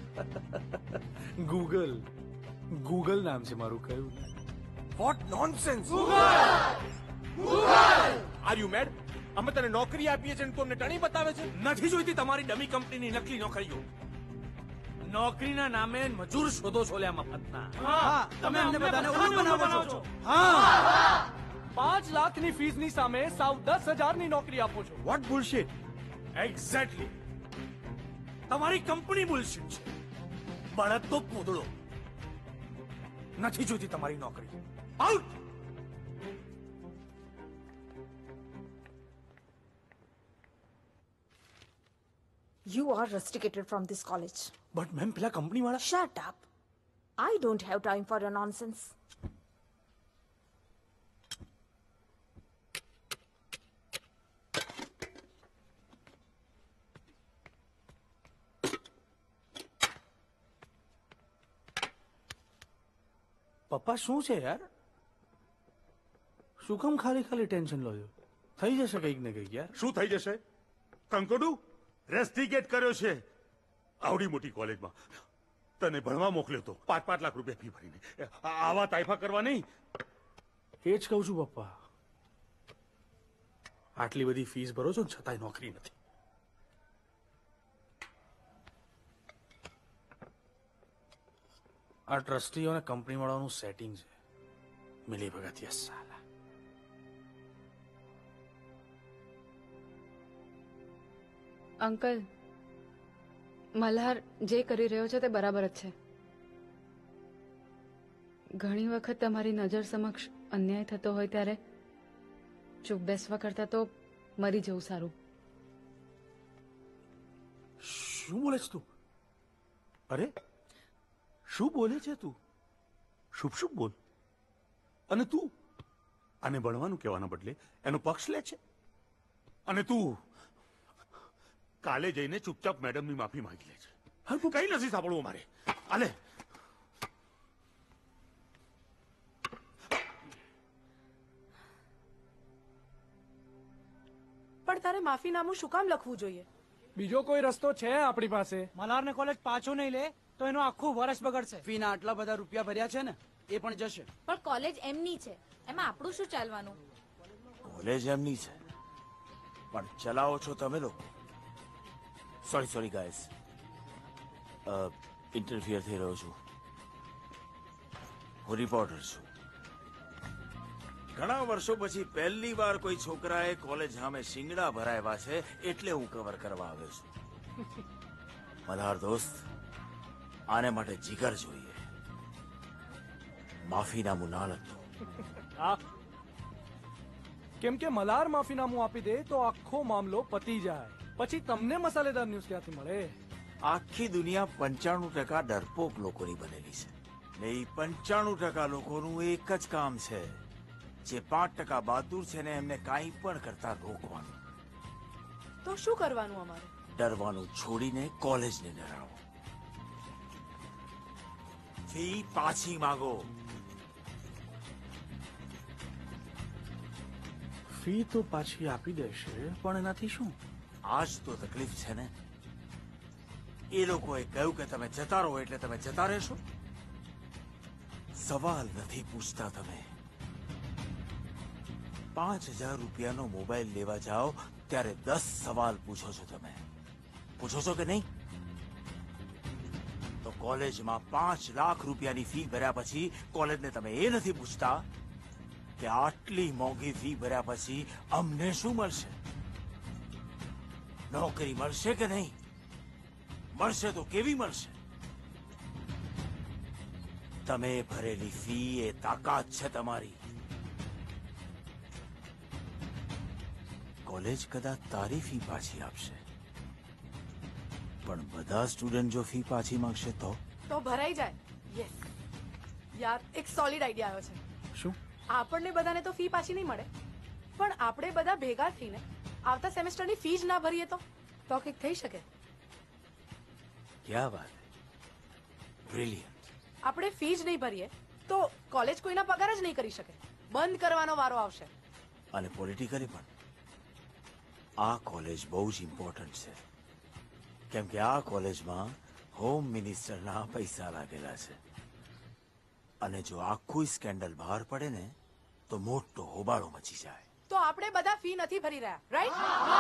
ગૂગલ ગૂગલ નામ છે મારું. કયું? What nonsense! Are you mad? અમે તને નોકરી આપીએ છીએ તું અમને ટણી બતાવે છે? નથી જોઈતી તમારી ડમી કંપનીની નકલી નોકરીઓ. નોકરીના નામે મજૂર શોધો છો લ્યા મફતના. હા, તમે અમને બધાને ઉલ્લુ બનાવો છો. હા, પાંચ લાખની ફીસની સામે સાવ દસ હજારની નોકરી આપો છો. What bullshit! એક્ઝેક્ટલી, તમારી કંપની બુલશિટ છે. બળદ તો પૂતળો. નથી જોઈતી તમારી નોકરી. Out! You are rusticated from this college. But ma'am, પેલા કંપની વાળા. Shut up. I don't have time for your nonsense. પપ્પા શું છે યાર? શું કામ ખાલી ખાલી ટેન્શન લો છો? થઈ જશે કંઈક ને કંઈક યાર. શું થઈ જશે? કંકોડું રેસ્ટિકેટ કર્યો છે આવડી મોટી કોલેજમાં. તને ભણવા મોકલ્યો તો પાંચ પાંચ લાખ રૂપિયા ફી ભરીને. આવા તાઇફા કરવા નહીં. એ જ કહું છું પપ્પા. આટલી બધી ફીસ ભરો છો ને છતાંય નોકરી નથી. આ ટ્રસ્ટીઓ અને કંપની વાળાનું સેટિંગ છે. મિલી ભગત સાલા. અંકલ, મલ્હાર જે કરી રહ્યો છે તે બરાબર જ છે. ઘણી વખત તમારી નજર સમક્ષ અન્યાય થતો હોય ત્યારે ચૂપ બેસવા કરતા તો મરી જવું સારું. શું બોલે છે તું? અરે શું બોલે છે તું? શુભ શુભ બોલ. અને તું આને ભણવાનું કહેવાના બદલે એનો પક્ષ લે છે. અને તું કાલે જઈને ચૂપચાપ મેડમની માફી માંગી લે છે. હવે કઈ નથી સાંભળવું મારે. આલે પણ તારે માફીનામું શું કામ લખવું જોઈએ? બીજો કોઈ રસ્તો છે આપણી પાસે? મલ્હારને કોલેજ પાછો નહીં લે તો એનું આખું વર્ષ બગડશે. ફીના આટલા બધા રૂપિયા ભર્યા છે ને, એ પણ જશે. પણ કોલેજ એમની છે, એમાં આપણું શું ચાલવાનું? કોલેજ એમની છે પણ ચલાવો છો તમે લોકો. સોરી સોરી ગાઈસ, ઇન્ટરફિયર થઈ રહ્યો છું. હું રિપોર્ટર છું. ઘણા વર્ષો પછી પહેલી વાર કોઈ છોકરાએ કોલેજ સામે શિંગડા ભરાવ્યા છે એટલે હું કવર કરવા આવ્યો છું. મલ્હાર દોસ્ત, આને માટે જીગર જોઈએ. માફીનામું ના લખતો. કેમ કે મલ્હાર માફીનામું આપી દે તો આખો મામલો પતી જાય. પછી તમને મસાલેદાર ન્યૂઝ ક્યાંથી મળે? આખી દુનિયા પંચાણું ટકા ડરપોક લોકોની બનેલી છે ને એ પંચાણું ટકા લોકોનું એક જ કામ છે, જે પાંચ ટકા બહાદુર છે ને એમને કાંઈ પણ કરતા રોકવાનું. તો શું કરવાનું અમારે? ડરવાનું છોડીને કોલેજને ડરાવો. ફી પાછી માંગો. ફી તો પાછી આપી દેશે, પણ એનાથી શું? આજ તો તકલીફ છે ને. એ લોકોએ કહ્યું કે તમે જતા રહો એટલે તમે જતા રહેશો. સવાલ નથી પૂછતા તમે. પાંચ હજાર રૂપિયાનો મોબાઈલ લેવા જાઓ ત્યારે દસ સવાલ પૂછો છો તમે. પૂછો છો કે નહીં? તો કોલેજમાં પાંચ લાખ રૂપિયાની ફી ભર્યા પછી કોલેજને તમે એ નથી પૂછતા કે આટલી મોંઘી ફી ભર્યા પછી અમને શું મળશે? નોકરી મળશે કે નહીં? મળશે તો કેવી મળશે? તમે ભરેલી ફી એ તાકાત છે તમારી. કોલેજ કદાચ તારી ફી પાછી આપશે, પણ બધા સ્ટુડન્ટ જો ફી પાછી માંગશે તો તો ભરાઈ જાય. યસ યાર એક સોલિડ આઈડિયા આવ્યો છે. શું? આપણને બધાને તો ફી પાછી નહીં મળે, પણ આપણે બધા ભેગા થઈને આવતા સેમેસ્ટરની ફી જ ના ભરીએ તો તો કંઈક થઈ શકે. ક્યાં વાત, બ્રિલિયન્ટ. આપણે ફી જ નહીં ભરીએ તો કોલેજ કોઈના પગાર જ નહીં કરી શકે, બંધ કરવાનો વારો આવશે. અને પોલિટિકલી પણ આ કોલેજ બહુ જ ઇમ્પોર્ટન્ટ છે, કેમ કે આ કોલેજમાં હોમ મિનિસ્ટરના પૈસા લાગેલા છે. અને જો આખું સ્કેન્ડલ બહાર પડે ને તો મોટો હોબાળો મચી જાય. તો આપણે બધા ફી નથી ભરી રહ્યા, રાઈટ?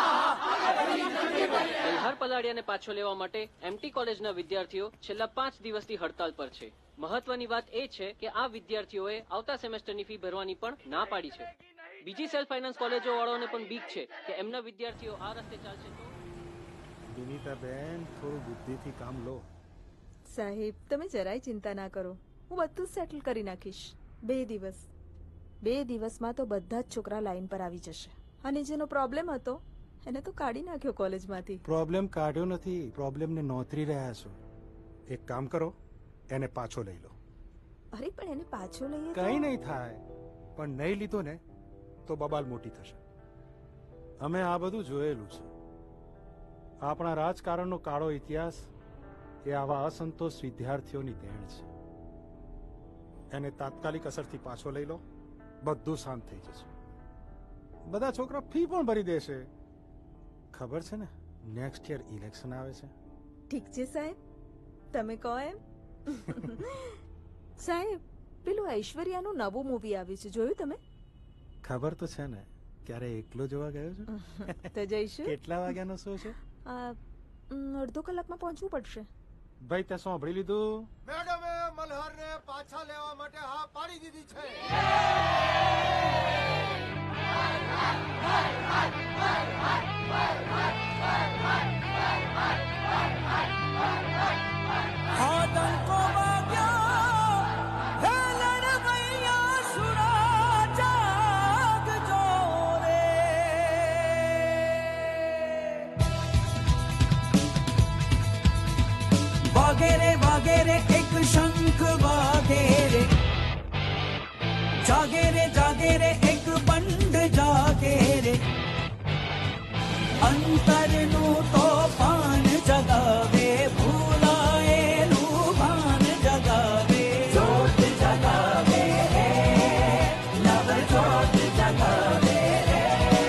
મલ્હાર પલાડિયાને પાછો લેવા માટે એમટી કોલેજના વિદ્યાર્થીઓ છેલ્લા પાંચ દિવસથી હડતાલ પર છે. મહત્વની વાત એ છે કે આ વિદ્યાર્થીઓએ આવતા સેમેસ્ટરની ફી ભરવાની પણ ના પાડી છે. બીજી સેલ્ફ ફાઇનાન્સ કોલેજો વાળાઓને પણ બીક છે કે એમના વિદ્યાર્થીઓ આ રસ્તે ચાલશે તો. વિનીતાબેન, થોડું બુદ્ધિથી કામ લો. સાહેબ, તમે જરાય ચિંતા ના કરો, હું બધું જ સેટલ કરી નાખીશ. બે દિવસ બે દિવસમાં તો બધા જ છોકરા લાઈન પર આવી જશે. અને જેનો પ્રોબ્લેમ હતો એને તો કાઢી નાખ્યો કોલેજમાંથી. પ્રોબ્લેમ કાઢ્યો નથી, પ્રોબ્લેમને નોતરી રહ્યા છો. એક કામ કરો, એને પાછો લઈ લો. અરે પણ એને પાછો લઈએ તો- કઈ નહીં થાય, પણ નહીં લીધો ને તો બબાલ મોટી થશે. અમે આ બધું જોયેલું છે. આપણા રાજકારણનો કાળો ઇતિહાસ એ આવા અસંતોષ વિદ્યાર્થીઓની દેણ છે. એને તાત્કાલિક અસરથી પાછો લઈ લો, બધું શાંત થઈ જશે. બધા છોકરા ફી પણ ભરી દેશે. ખબર છે ને, નેક્સ્ટ યર ઇલેક્શન આવે છે. ઠીક છે સાહેબ, તમે કહો એમ. સાહેબ, પેલું ઐશ્વર્યાનું નવું મૂવી આવ્યું છે, જોયું તમે? ખબર તો છે ને, ક્યારે એકલો જોવા ગયો છે? તો જઈશું. કેટલા વાગ્યાનો શો છે? આ, ઉમ, અડધો કલાકમાં પહોંચવું પડશે. ભાઈ, તે સાંભળી લીધું? મેડમે મલ્હારને પાછા લેવા માટે હા પાડી દીધી છે. વાગેરે વાગેરે એક શંખ વાગેરે, જાગેરે જાગેરે એક બંડ જાગેરે, અંતરનું તોફાન જગાવે, ભૂલાયેલું ભાન જગાવે, જોત જગાવે રે, નવ જોત જગાવે રે.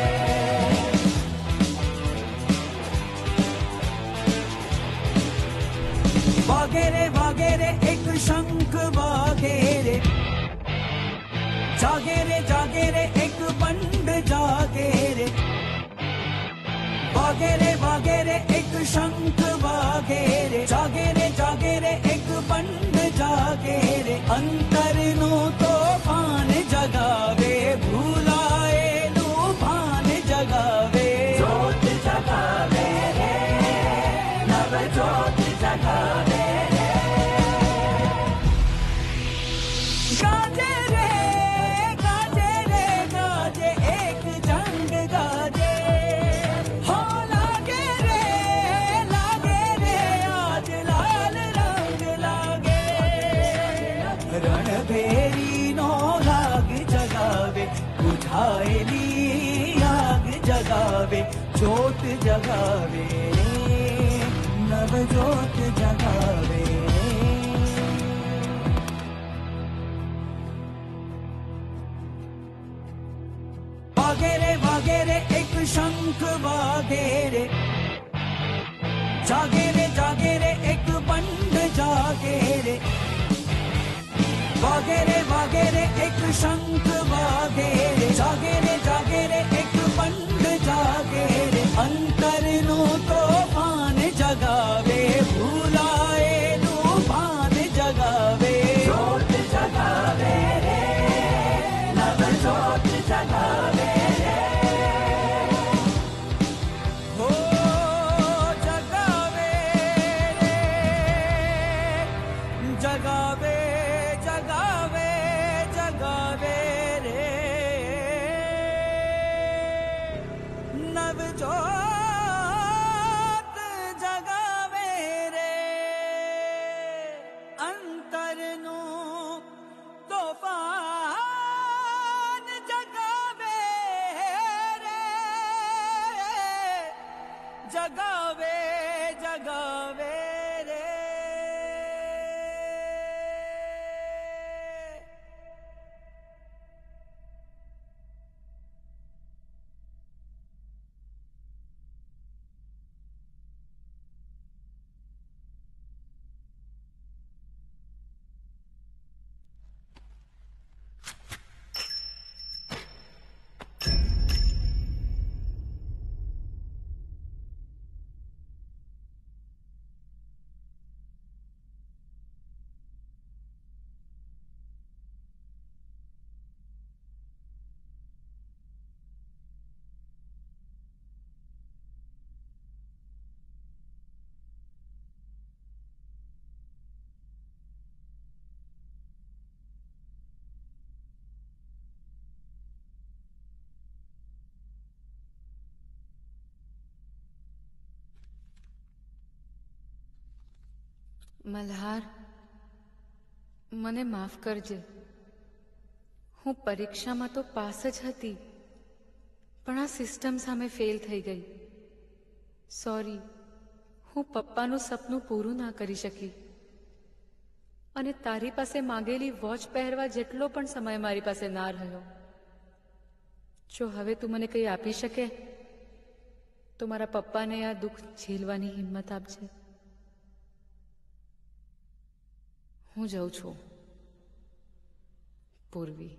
વાગેરે વાગેરે એક શંખ વાગેરે, જાગેરે જાગેરે એક બંડ જાગેરે, વાગેરે વાગેરે એક શંખ વાગેરે, જાગેરે જાગેરે એક બંડ જાગેરે, અંતરનું તોફાન જગાવે, ભૂલાયેલું ભાન જગાવે, જોત જગાવે રે, નવ જોત જગાવે. ગાજે રે ગાજે રે ગાજે એક જંગ ગાજે, હો લાગે રે લાગે રે આજ લાલ રંગ લાગે, રણભેરીનો લાગ જગાવે, બુઝાયેલી આગ જગાવે, જોત જગાવે રે, નવ જોત જગાવે. વાગેરે વાગેરે એક શંખ વાગેરે, જાગેરે જાગેરે એક બંડ જાગેરે, વાગેરે વાગેરે એક શંખ વાગેરે, જાગેરે જાગેરે એક બંડ જાગેરે, અંતરનું તોફાન જગાવે, ભૂલાયેલું ભાન જગાવે, જોત જગાવે રે, નવ જોત જગાવે. જગાવે જગાવે જગાવે રે, નવ જોત જગાવે રે, અંતર મલ્હાર, મને માફ કરજે. હું પરીક્ષામાં તો પાસ જ હતી, પણ આ સિસ્ટમ સામે ફેલ થઈ ગઈ. સોરી, હું પપ્પાનું સપનું પૂરું ના કરી શકી. અને તારી પાસે માંગેલી વોચ પહેરવા જેટલો પણ સમય મારી પાસે ના રહ્યો. જો હવે તું મને કંઈ આપી શકે તો મારા પપ્પાને આ દુઃખ ઝીલવાની હિંમત આપજે. હું જાઉં છું. પૂર્વી.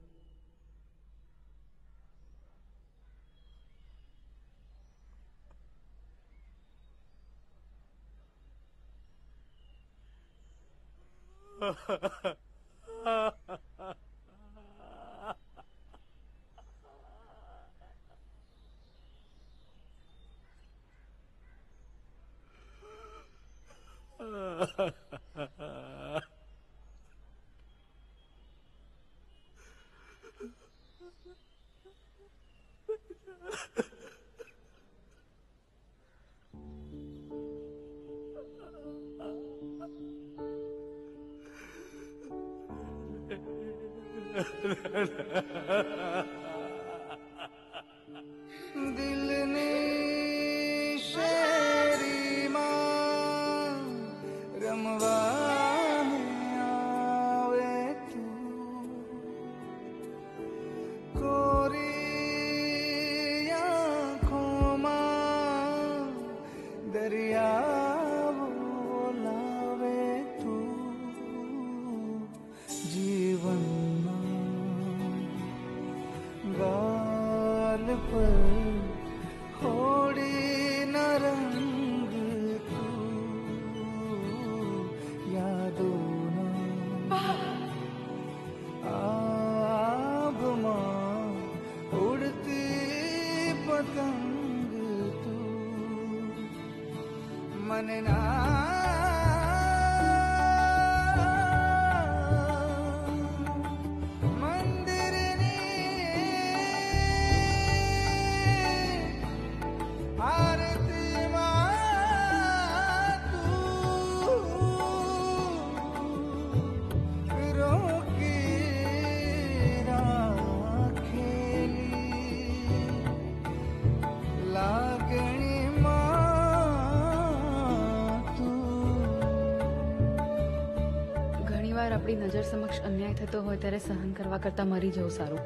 દિલની શેરીમાં રમવાને આવે તું, કોરી આંખોમાં દરિયા બોલાવે તું. જીવનમાં ગાલ પર હોડી ન રંગ તું, યાદોના આભમાં ઉડતી પતંગ તું. મને ના આપણી નજર સમક્ષ અન્યાય થતો હોય ત્યારે સહન કરવા કરતા મરી જવું સારું.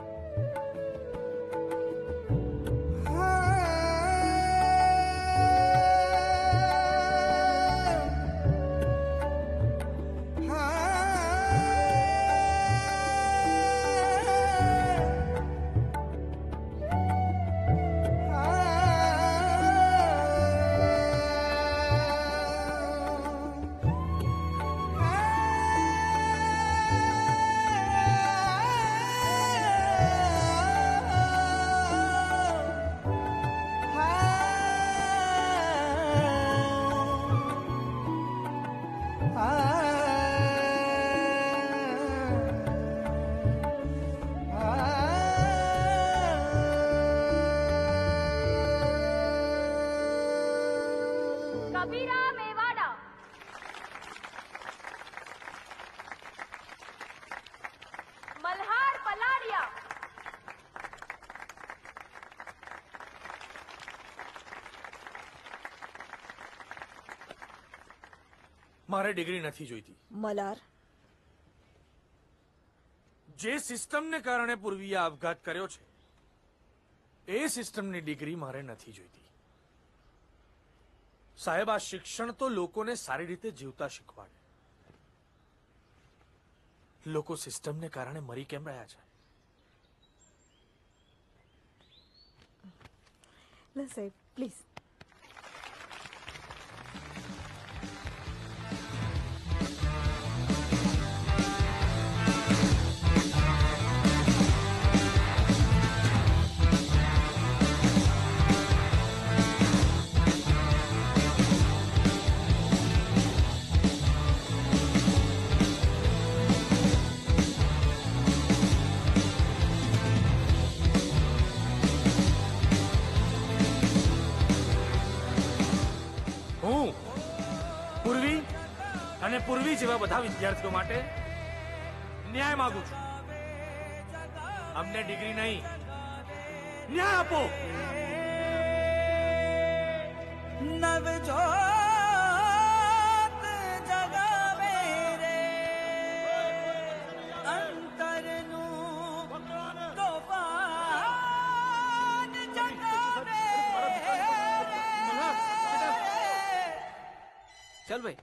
મારે ડિગ્રી નથી જોઈતી. મલાર, જે સિસ્ટમને કારણે પૂર્વીએ આપઘાત કર્યો છે એ સિસ્ટમની ડિગ્રી મારે નથી જોઈતી. સાહેબ, આ શિક્ષણ તો લોકોને સારી રીતે જીવતા શીખવાડે. લોકો સિસ્ટમને કારણે મરી કેમ રહ્યા છે? ના સાહેબ, પ્લીઝ. પૂર્વી જેવા બધા વિદ્યાર્થીઓ માટે ન્યાય માંગુ છું. અમને ડિગ્રી નહીં, ન્યાય આપો. નવજોત જગાવે રે અંતરનું તોફાન જગાવે ચાલ ભાઈ.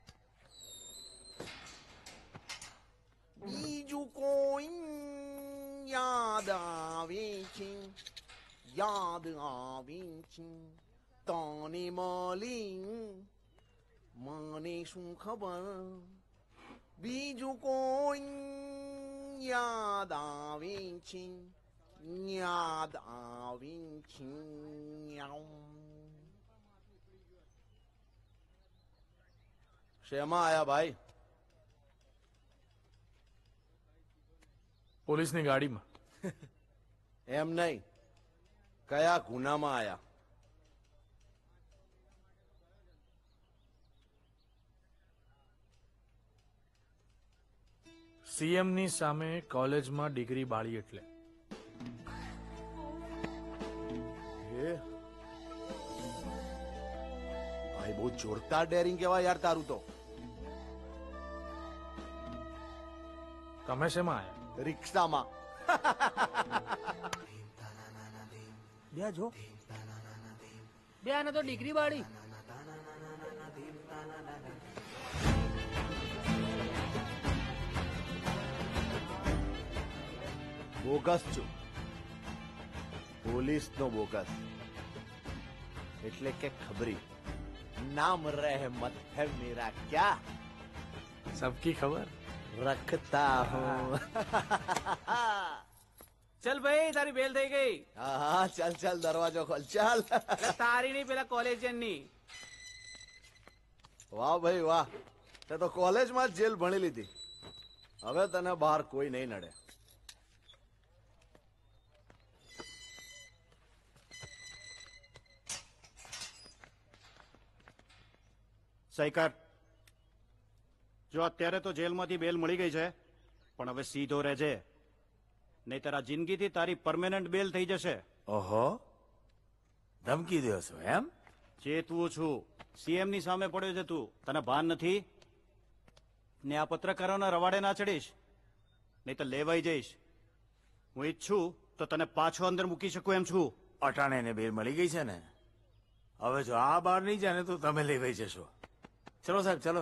બીજું કોઈ યાદ આવે છે, યાદ આવે છે તને મળી મને શું ખબર, બીજું કોઈ યાદ આવે છે, યાદ આવે છે. શેમાં આયા ભાઈ? પોલીસની ગાડીમાં. એમ નહીં, કયા ગુનામાં આયા? સીએમ ની સામે કોલેજમાં ડિગ્રી બાળી એટલે. એ ભાઈ બહુ જોરદાર ડેરિંગ કેવાય યાર તારું તો. તમે શેમાં આયા? રિક્ષામાં. બે જો બે આને તો ડિગ્રી બાળી. બોગસ છું, પોલીસ નો બોગસ. એટલે કે ખબરી નામ રહેમત है मेरा क्या, सबकी खबर रखता हूँ. ચલ ભાઈ, તારી બેલ થઈ ગઈ. હા હા, ચાલ ચાલ, દરવાજો ખોલ ચાલ. તારી નહીં, પેલા કોલેજિયન ની. વાહ ભાઈ વાહ, તે તો કોલેજમાં જ જેલ ભણી લીધી. હવે તને બહાર કોઈ નહીં નડે. સહી કર. જો અત્યારે તો જેલમાંથી બેલ મળી ગઈ છે, પણ હવે સીધો રહેજે, નહીં તારા જિંદગીથી તારી પરમેનન્ટ બેલ થઈ જશે. ઓહો, ધમકી દો છો એમ? ચેતવું છું, સીએમ ની સામે પડ્યો છે તું, તને ભાન નથી ને? આ પત્રકારોના રવાડે ના ચડીશ, નહીં તો લેવાઈ જઈશ. હું ઈચ્છું તો તને પાછો અંદર મૂકી શકું એમ છું. અટાણે ને બેલ મળી ગઈ છે ને, હવે જો આ બહાર નહીં જાય ને તો તમે લેવાઈ જશો. ચલો સાહેબ, ચલો.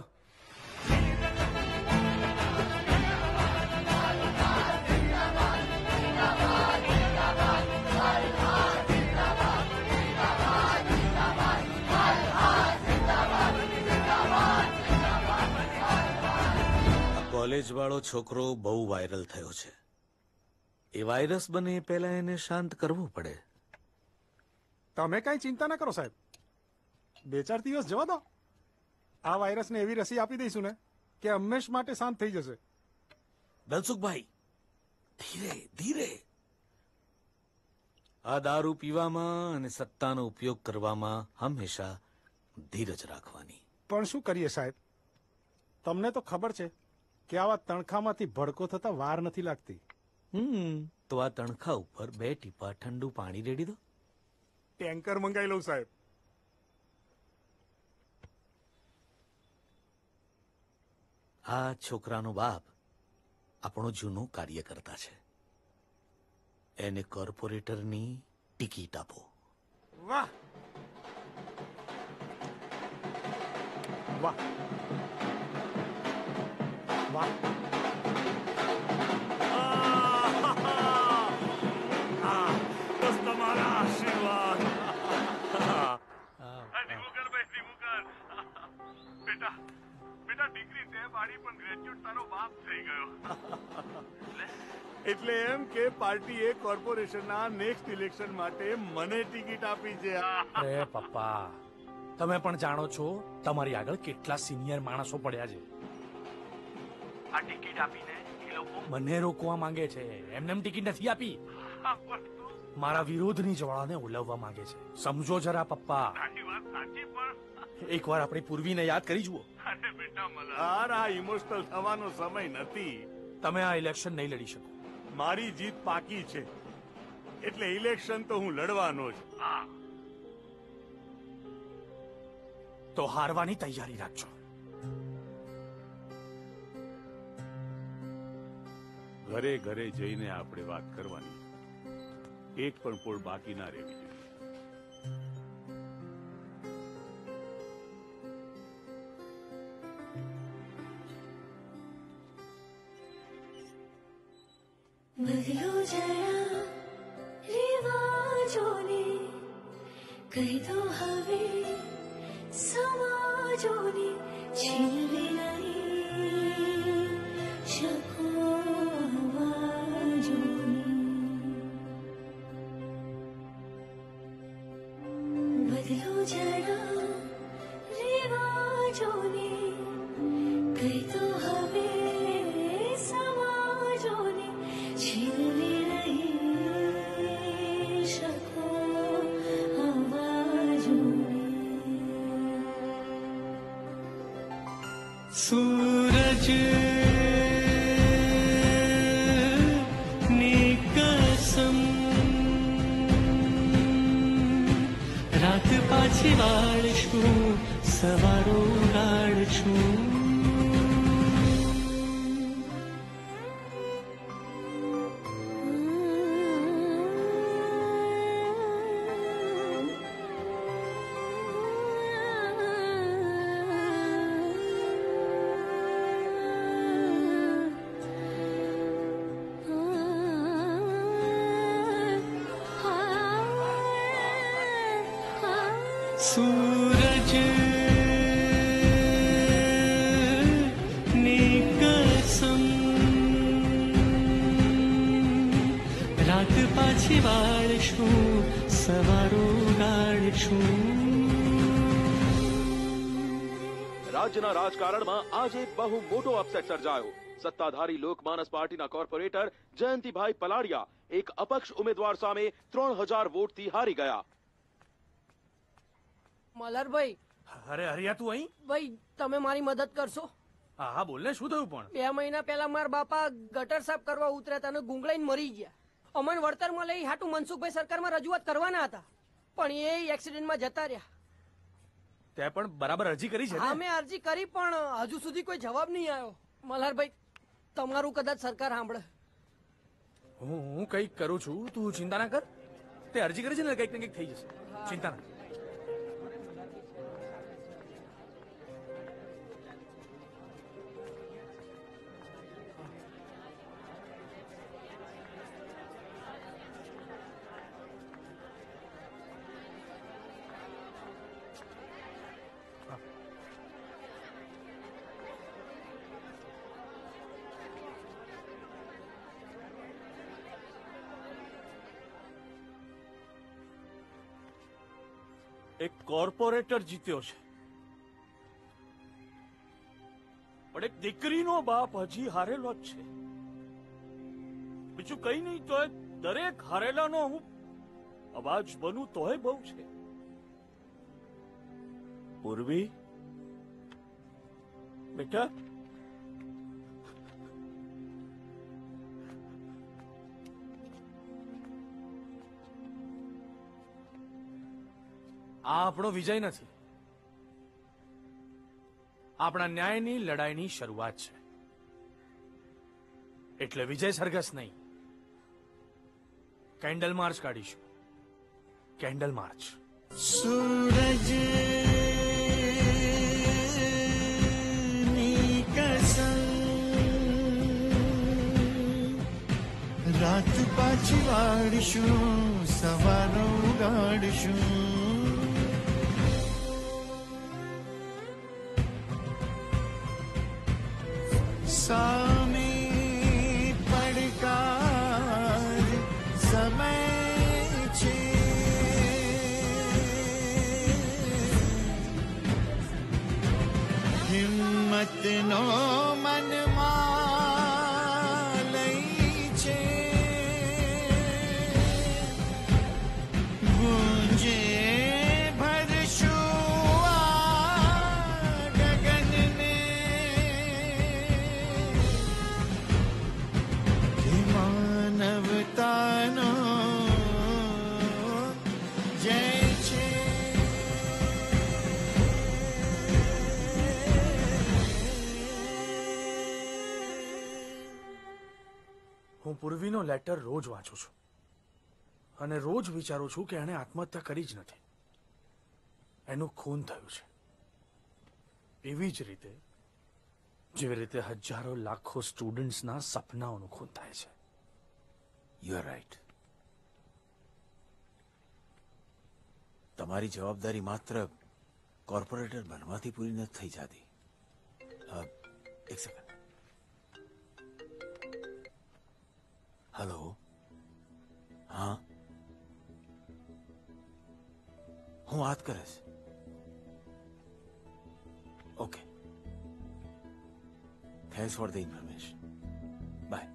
કોલેજ વાળો છોકરો બહુ વાયરલ થયો છે. એ વાયરસ બને એ પહેલા એને શાંત કરવું પડે. તમે કઈ ચિંતા ના કરો સાહેબ, બે ચાર દિવસ જવા દો. આ વાયરસને એવી રસી આપી દઈશું ને કે હંમેશ માટે શાંત થઈ જશે. દલસુખભાઈ, ધીરે ધીરે. આ દારૂ પીવામાં અને સત્તાનો ઉપયોગ કરવામાં હંમેશા ધીરજ રાખવાની. પણ શું કરીએ સાહેબ, તમને તો ખબર છે કે આવા તણખામાંથી ભડકો થતા વાર નથી લાગતી. હમ તો આ તણખા ઉપર બે ટીપા ઠંડુ પાણી રેડી દો. ટેન્કર મંગાવી લઉં સાહેબ. આ છોકરાનો બાપ આપણો જૂનો કાર્યકર્તા છે, એને કોર્પોરેટરની ટિકિટ આપો. વાહ વાહ વાહ. બસ તમારા આશીર્વાદ. બેટા બેટા ડિગ્રી તે પાડી પણ ગ્રેજ્યુએટ તારો બાપ થઈ ગયો. એટલે એમ કે પાર્ટીએ કોર્પોરેશનના નેક્સ્ટ ઇલેક્શન માટે મને ટિકિટ આપી છે. અરે પપ્પા, તમે પણ જાણો છો તમારી આગળ કેટલા સિનિયર માણસો પડ્યા છે. આ ટિકિટ આપીને એ લોકો મને રોકવા માંગે છે, એમને એમ ટિકિટ નથી આપી. મારા વિરોધની જ્વાળાને ઉલવવા માંગે છે. સમજો જરા પપ્પા. તારી વાત સાચી, પણ એકવાર આપણી પૂર્વીને યાદ કરી જુઓ. અરે બેટા મલ્હાર, આ ઇમોશનલ થવાનો સમય નથી. તમે આ ઇલેક્શન નહીં લડી શકો. મારી જીત પાકી છે, એટલે ઇલેક્શન તો હું લડવાનો જ. તો હારવાની તૈયારી રાખજો. ઘરે ઘરે જઈને આપણે વાત કરવાની. એક પણ પોળ બાકી ના રહેવી જોઈએ. બદલો જરા રિવાજોને, કહી દો હવે સમાજોને, છીનવી નહીં શકો અવાજોને. બદલો જરા રિવાજોને, કહી દો હવે સમાજોને, છીનવી નહીં શકો અવાજોને. सूरज ની કસમ, રાત પાછી વાળશું, સવારો ગાળશું. સૂરજ ની કસમ, રાત પાછી વાળશું, સવારો ગાળશું. રાજ્યના રાજકારણમાં આજે બહુ મોટો અપસેટ સર્જાયો. સત્તાધારી લોકમાનસ પાર્ટીના કોર્પોરેટર જયંતિભાઈ પલાડિયા એક અપક્ષ ઉમેદવાર સામે ત્રણ હજાર વોટથી હારી ગયા. મલ્હારભાઈ. અરે હરિયા, તું અહીં? ભાઈ, તમે મારી મદદ કરશો? હા હા, બોલ ને, શું થયું? પણ બે મહિના પહેલા મારા બાપા ગટર સાફ કરવા ઉતર્યા હતા અને ગુંગળાઈને મરી ગયા. અમન વળતરમાં લઈ હાટુ મનસુખભાઈ સરકારમાં રજૂઆત કરવાના હતા, પણ એ એક્સિડન્ટમાં જતા રહ્યા. તે પણ બરાબર અરજી કરી છે? હા, મેં અરજી કરી, પણ હજુ સુધી કોઈ જવાબ નહીં આવ્યો. મલ્હારભાઈ, તમારું કદાચ સરકાર સાંભળે. હું હું કંઈક કરું છું, તું ચિંતા ના કર. તે અરજી કરી છે ને, કંઈક ને કંઈક થઈ જશે. ચિંતા ના. એક કોર્પોરેટર જીત્યો છે, પણ એક દીકરીનો બાપ હજી હારેલો જ છે. બીજું કઈ નહીં તો દરેક હારેલાનો હું અવાજ બનું તોય બહુ છે. પૂર્વી બેટા, આ આપણો વિજય નથી, આપણા ન્યાયની લડાઈની શરૂઆત છે. એટલે વિજય સરઘસ નહીં, કેન્ડલ માર્ચ કાઢીશું. Candle march. સૂરજ ની કસમ, રાત પાછી વાળશું, સવારો ગાળશું. સામે પડકાર સમય છે, હિંમતનો મનમાં લઈ છે, હું પૂર્વીનો લેટર રોજ વાંચું છું અને રોજ વિચારું છું કે એણે આત્મહત્યા કરી જ નથી, એનું ખૂન થયું છે. એવી જ રીતે જેવી રીતે હજારો લાખો સ્ટુડન્ટ્સના સપનાઓનું ખૂન થાય છે. You are right. તમારી જવાબદારી માત્ર કોર્પોરેટર બનવાથી પૂરી નથી થઈ જતી. એક સેકન્ડ. હેલો. હા, હું વાત કરીશ. Okay, thanks for the information. Bye.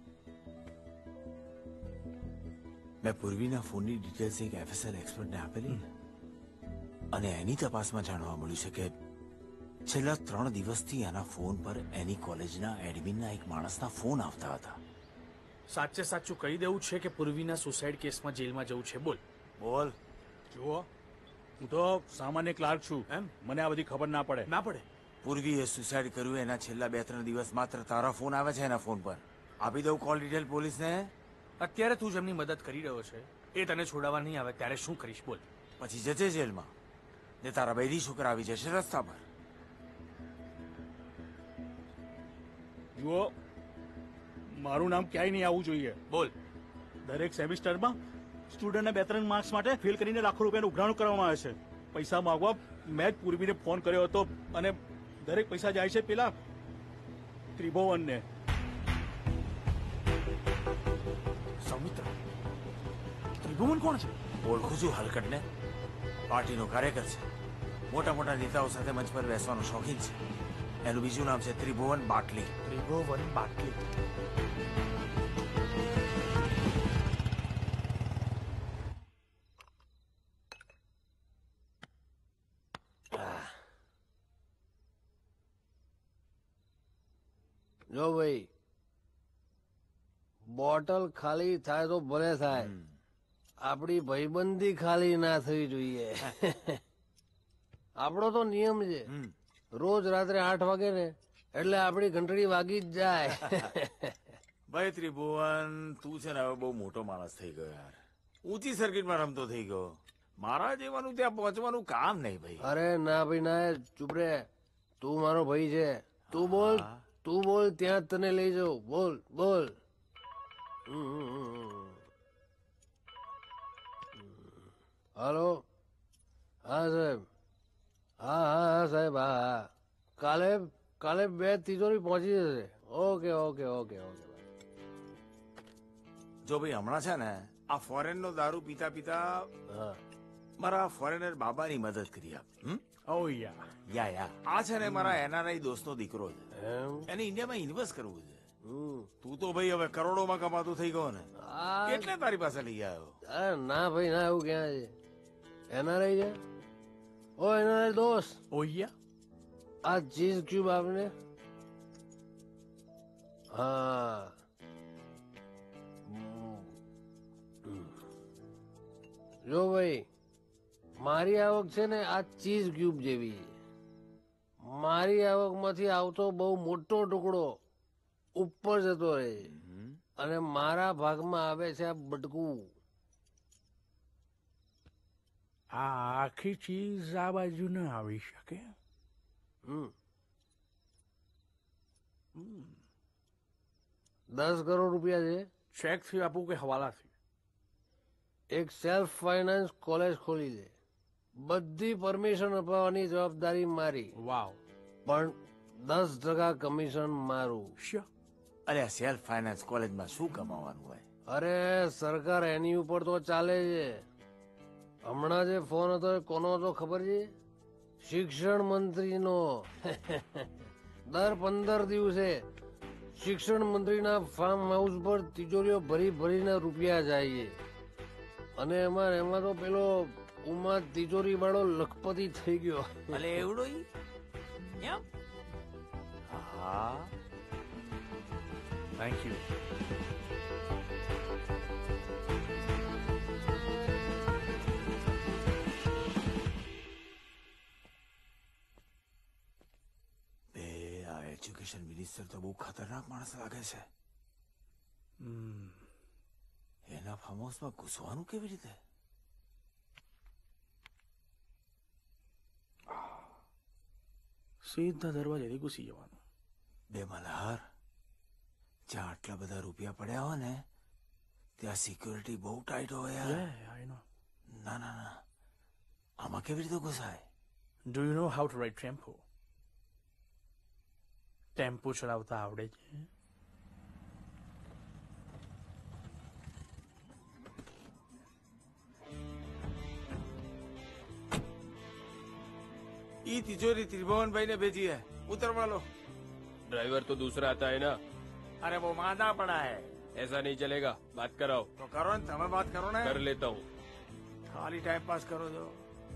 મેં પૂર્વીના ફોનની ડિટેલ્સ એક એફએસએલ એક્સપર્ટને આપેલી અને એની તપાસમાં જાણવા મળ્યું છે કે છેલ્લા ત્રણ દિવસથી એના ફોન પર એની કોલેજના એડમિનના એક માણસના ફોન આવતા હતા. સાચે સાચું કહી દેવું છે કે પૂર્વીના સુસાઇડ કેસમાં જેલમાં જવું છે? બોલ બોલ. જુઓ, હું તો સામાન્ય ક્લાર્ક છું, એમ મને આ બધી ખબર ના પડે. ના પડે. પૂર્વીએ સુસાઇડ કર્યું એના છેલ્લા બે ત્રણ દિવસ માત્ર તારા ફોન આવે છે એના ફોન પર. આપી દઉં કોલ ડિટેલ પોલીસને? અત્યારે તું જેમની મદદ કરી રહ્યો છે એ તને છોડાવવા નહીં આવે ત્યારે શું કરીશ? બોલ. પછી જજે જેલમાં ને તારા બૈરી છોકરા આવી જશે રસ્તા પર. જુઓ, મારું નામ ક્યાંય નહીં આવવું જોઈએ. બોલ. દરેક સેમિસ્ટરમાં સ્ટુડન્ટને બે ત્રણ માર્ક્સ માટે ફેલ કરીને લાખો રૂપિયાનું ઉઘરાણું કરવામાં આવે છે. પૈસા માંગવા મેં જ પૂર્વીને ફોન કર્યો હતો અને દરેક પૈસા જાય છે પેલા ત્રિભુવનને. સૌમિત્ર, ત્રિભુવન કોણ છે? ઓળખું છું હલકટને. પાર્ટીનો કાર્યકર છે. મોટા મોટા નેતાઓ સાથે મંચ પર બેસવાનો શોખીન છે. એનું બીજું નામ છે ત્રિભુવન બાટલી. ત્રિભુવન બાટલી. જો ભાઈ, બોટલ ખાલી થાય તો ભલે થાય, આપણી ભાઈબંધી ખાલી ના થવી જોઈએ. આપણો તો નિયમ છે, રોજ રાત્રે આઠ વાગે ને એટલે આપણી ઘંટડી વાગી જ જાય. ભાઈ ત્રિભુવન, તું છે ને હવે બહુ મોટો માણસ થઈ ગયો યાર. ઊંચી સર્કિટમાં રમતો થઈ ગયો. મારા જેવાનું ત્યાં પહોંચવાનું કામ નહીં ભાઈ. અરે ના ભાઈ ના, ચૂપ રે. તું મારો ભાઈ છે. તું બોલ, તું બોલ, ત્યાં જ તને લઈ જાઉં. બોલ બોલ. હાલો. હા સાહેબ. હા હા હા સાહેબ. હા હા કાલે કાલે બે તિજોરી પહોંચી જશે. Okay okay okay okay. જો ભાઈ હમણાં છે ને આ ફોરેન નો દારૂ પીતા પીતા મારા ફોરેનર બાબાની મદદ કરી આપ. ઓ યા યા યા આ છે ને મારા એનઆરઆઈ દોસ્તનો દીકરો છે. એને ઇન્ડિયામાં ઇન્વેસ્ટ કરવું છે. તું તો ભાઈ હવે કરોડોમાં કમાતું થઈ ગયો ને. કેટલે તારી પાસે લઈ આવ્યો? અરે ના ભાઈ ના, એવું ક્યાં છે? એનઆરઆઈ છે. ઓ એનઆરઆઈ દોસ્ત. ઓ યા આ ચીઝ ક્યુબ આપને. હા જો ભાઈ, મારી આવક છે ને આ ચીઝ ક્યુબ જેવી. મારી આવકમાંથી આવતો બહુ મોટો ટુકડો ઉપર જતો રહે અને મારા ભાગમાં આવે છે આ બટકું. આ આખી ચીઝ આ બાજુ ન આવી શકે. દસ કરોડ રૂપિયા છે. ચેક થી આપું કે હવાલાથી? એક સેલ્ફ ફાઇનાન્સ કોલેજ ખોલી છે. બધી પરમિશન અપાવવાની જવાબદારી મારી. વાવ. પણ દસ ટકા કમિશન મારું. અરે સેલ્ફ ફાઇનાન્સ કોલેજમાં શું કમાવાનું હોય? અરે સરકાર એની ઉપર તો ચાલે છે. હમણાં જે ફોન હતો એ કોનો હતો ખબર છે? શિક્ષણ મંત્રીનો. દર પંદર દિવસે શિક્ષણ મંત્રીના ફાર્મ હાઉસ પર તિજોરીઓ ભરી ભરીને રૂપિયા જાય છે. અને એમાં એમાં તો પેલો ઉમા તિજોરી વાળો લખપતિ થઈ ગયો. અલે એવડો હા. Thank you. બે આ એજ્યુકેશન મિનિસ્ટર તો બહુ ખતરનાક માણસ લાગે છે. એના ફાર્મ હાઉસમાં ઘૂસવાનું કેવી રીતે? સીધા દરવાજેથી ઘૂસી જવાનું. બે મલ્હાર, જ્યાં આટલા બધા રૂપિયા પડ્યા હોય ને ત્યાં સિક્યોરિટી બહુ ટાઈટ હોય યાર. ના ના ના, આમાં કેવી રીતે ઘૂસાય? Do you know how to ride tempo? Tempo ચલાવતા આવડે છે? ये तिजोरी त्रिभुवन भाई ने भेजी है, उतरवा लो। ड्राइवर तो दूसरा आता है ना। अरे वो मादा पड़ा है। ऐसा नहीं चलेगा, बात कराओ। तो करो ना, तुम्हें बात करो ना। कर लेता हूँ। खाली टाइम पास करो जो।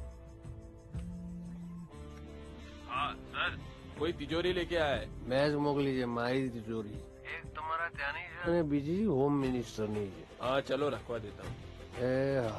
हाँ सर, कोई तिजोरी लेके आया है। मैं જ મોકલી છે મારી તિજોરી. એક તમારા ત્યાંની છે અને બીજી હોમ મિનિસ્ટરની છે. हाँ चलो रखवा देता हूँ। એ હા.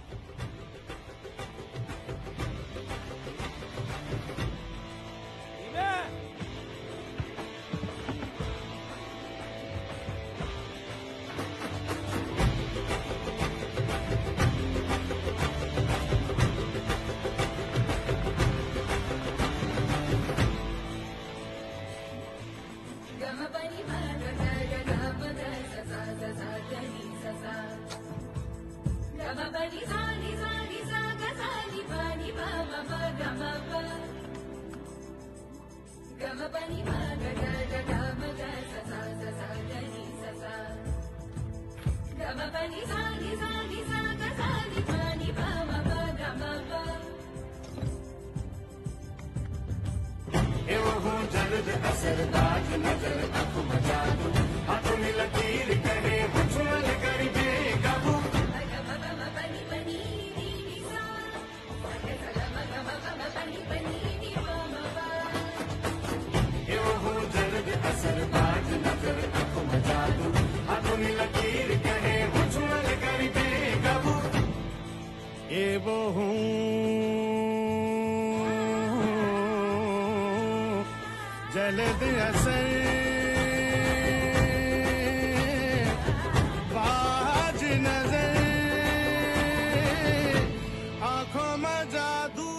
जलद असर बाज नजर आंखों में जादू.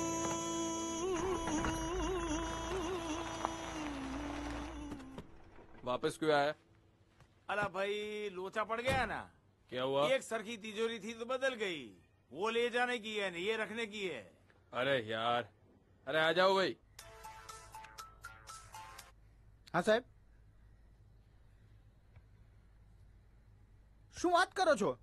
वापस क्यों आया? अला भाई लोचा पड़ गया ना. क्या हुआ? एक सरखी तिजोरी थी तो बदल गई. वो ले जाने की है, ये रखने की है. अरे यार, अरे आ जाओ भाई. હા સાહેબ, શું વાત કરો છો?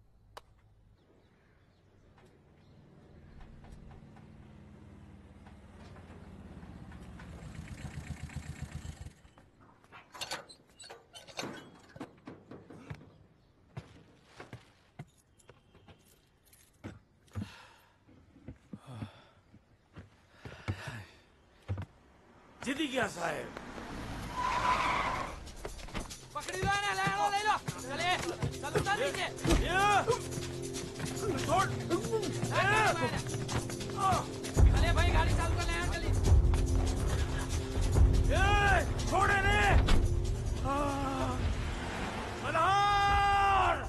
जीती गया साहेब. पकड़ी लो ना, ले लो ले लो. चले, चल उतार नीचे. छोड़. चले भाई, गाड़ी चालू कर ले यार जल्दी. छोड़े ने. मल्हार.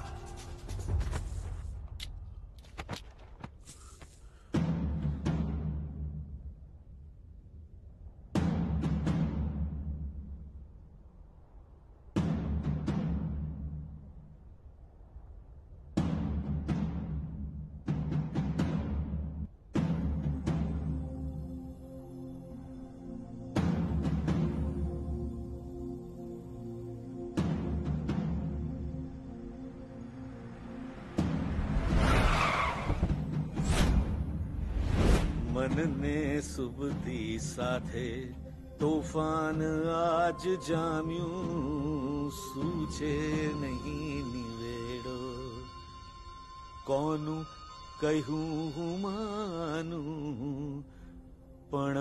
મનને સુબતી સાથે તોફાન આજ જામ્યું સૂચે નહીં નિવેડો કોનું કહ્યું હું માનું પણ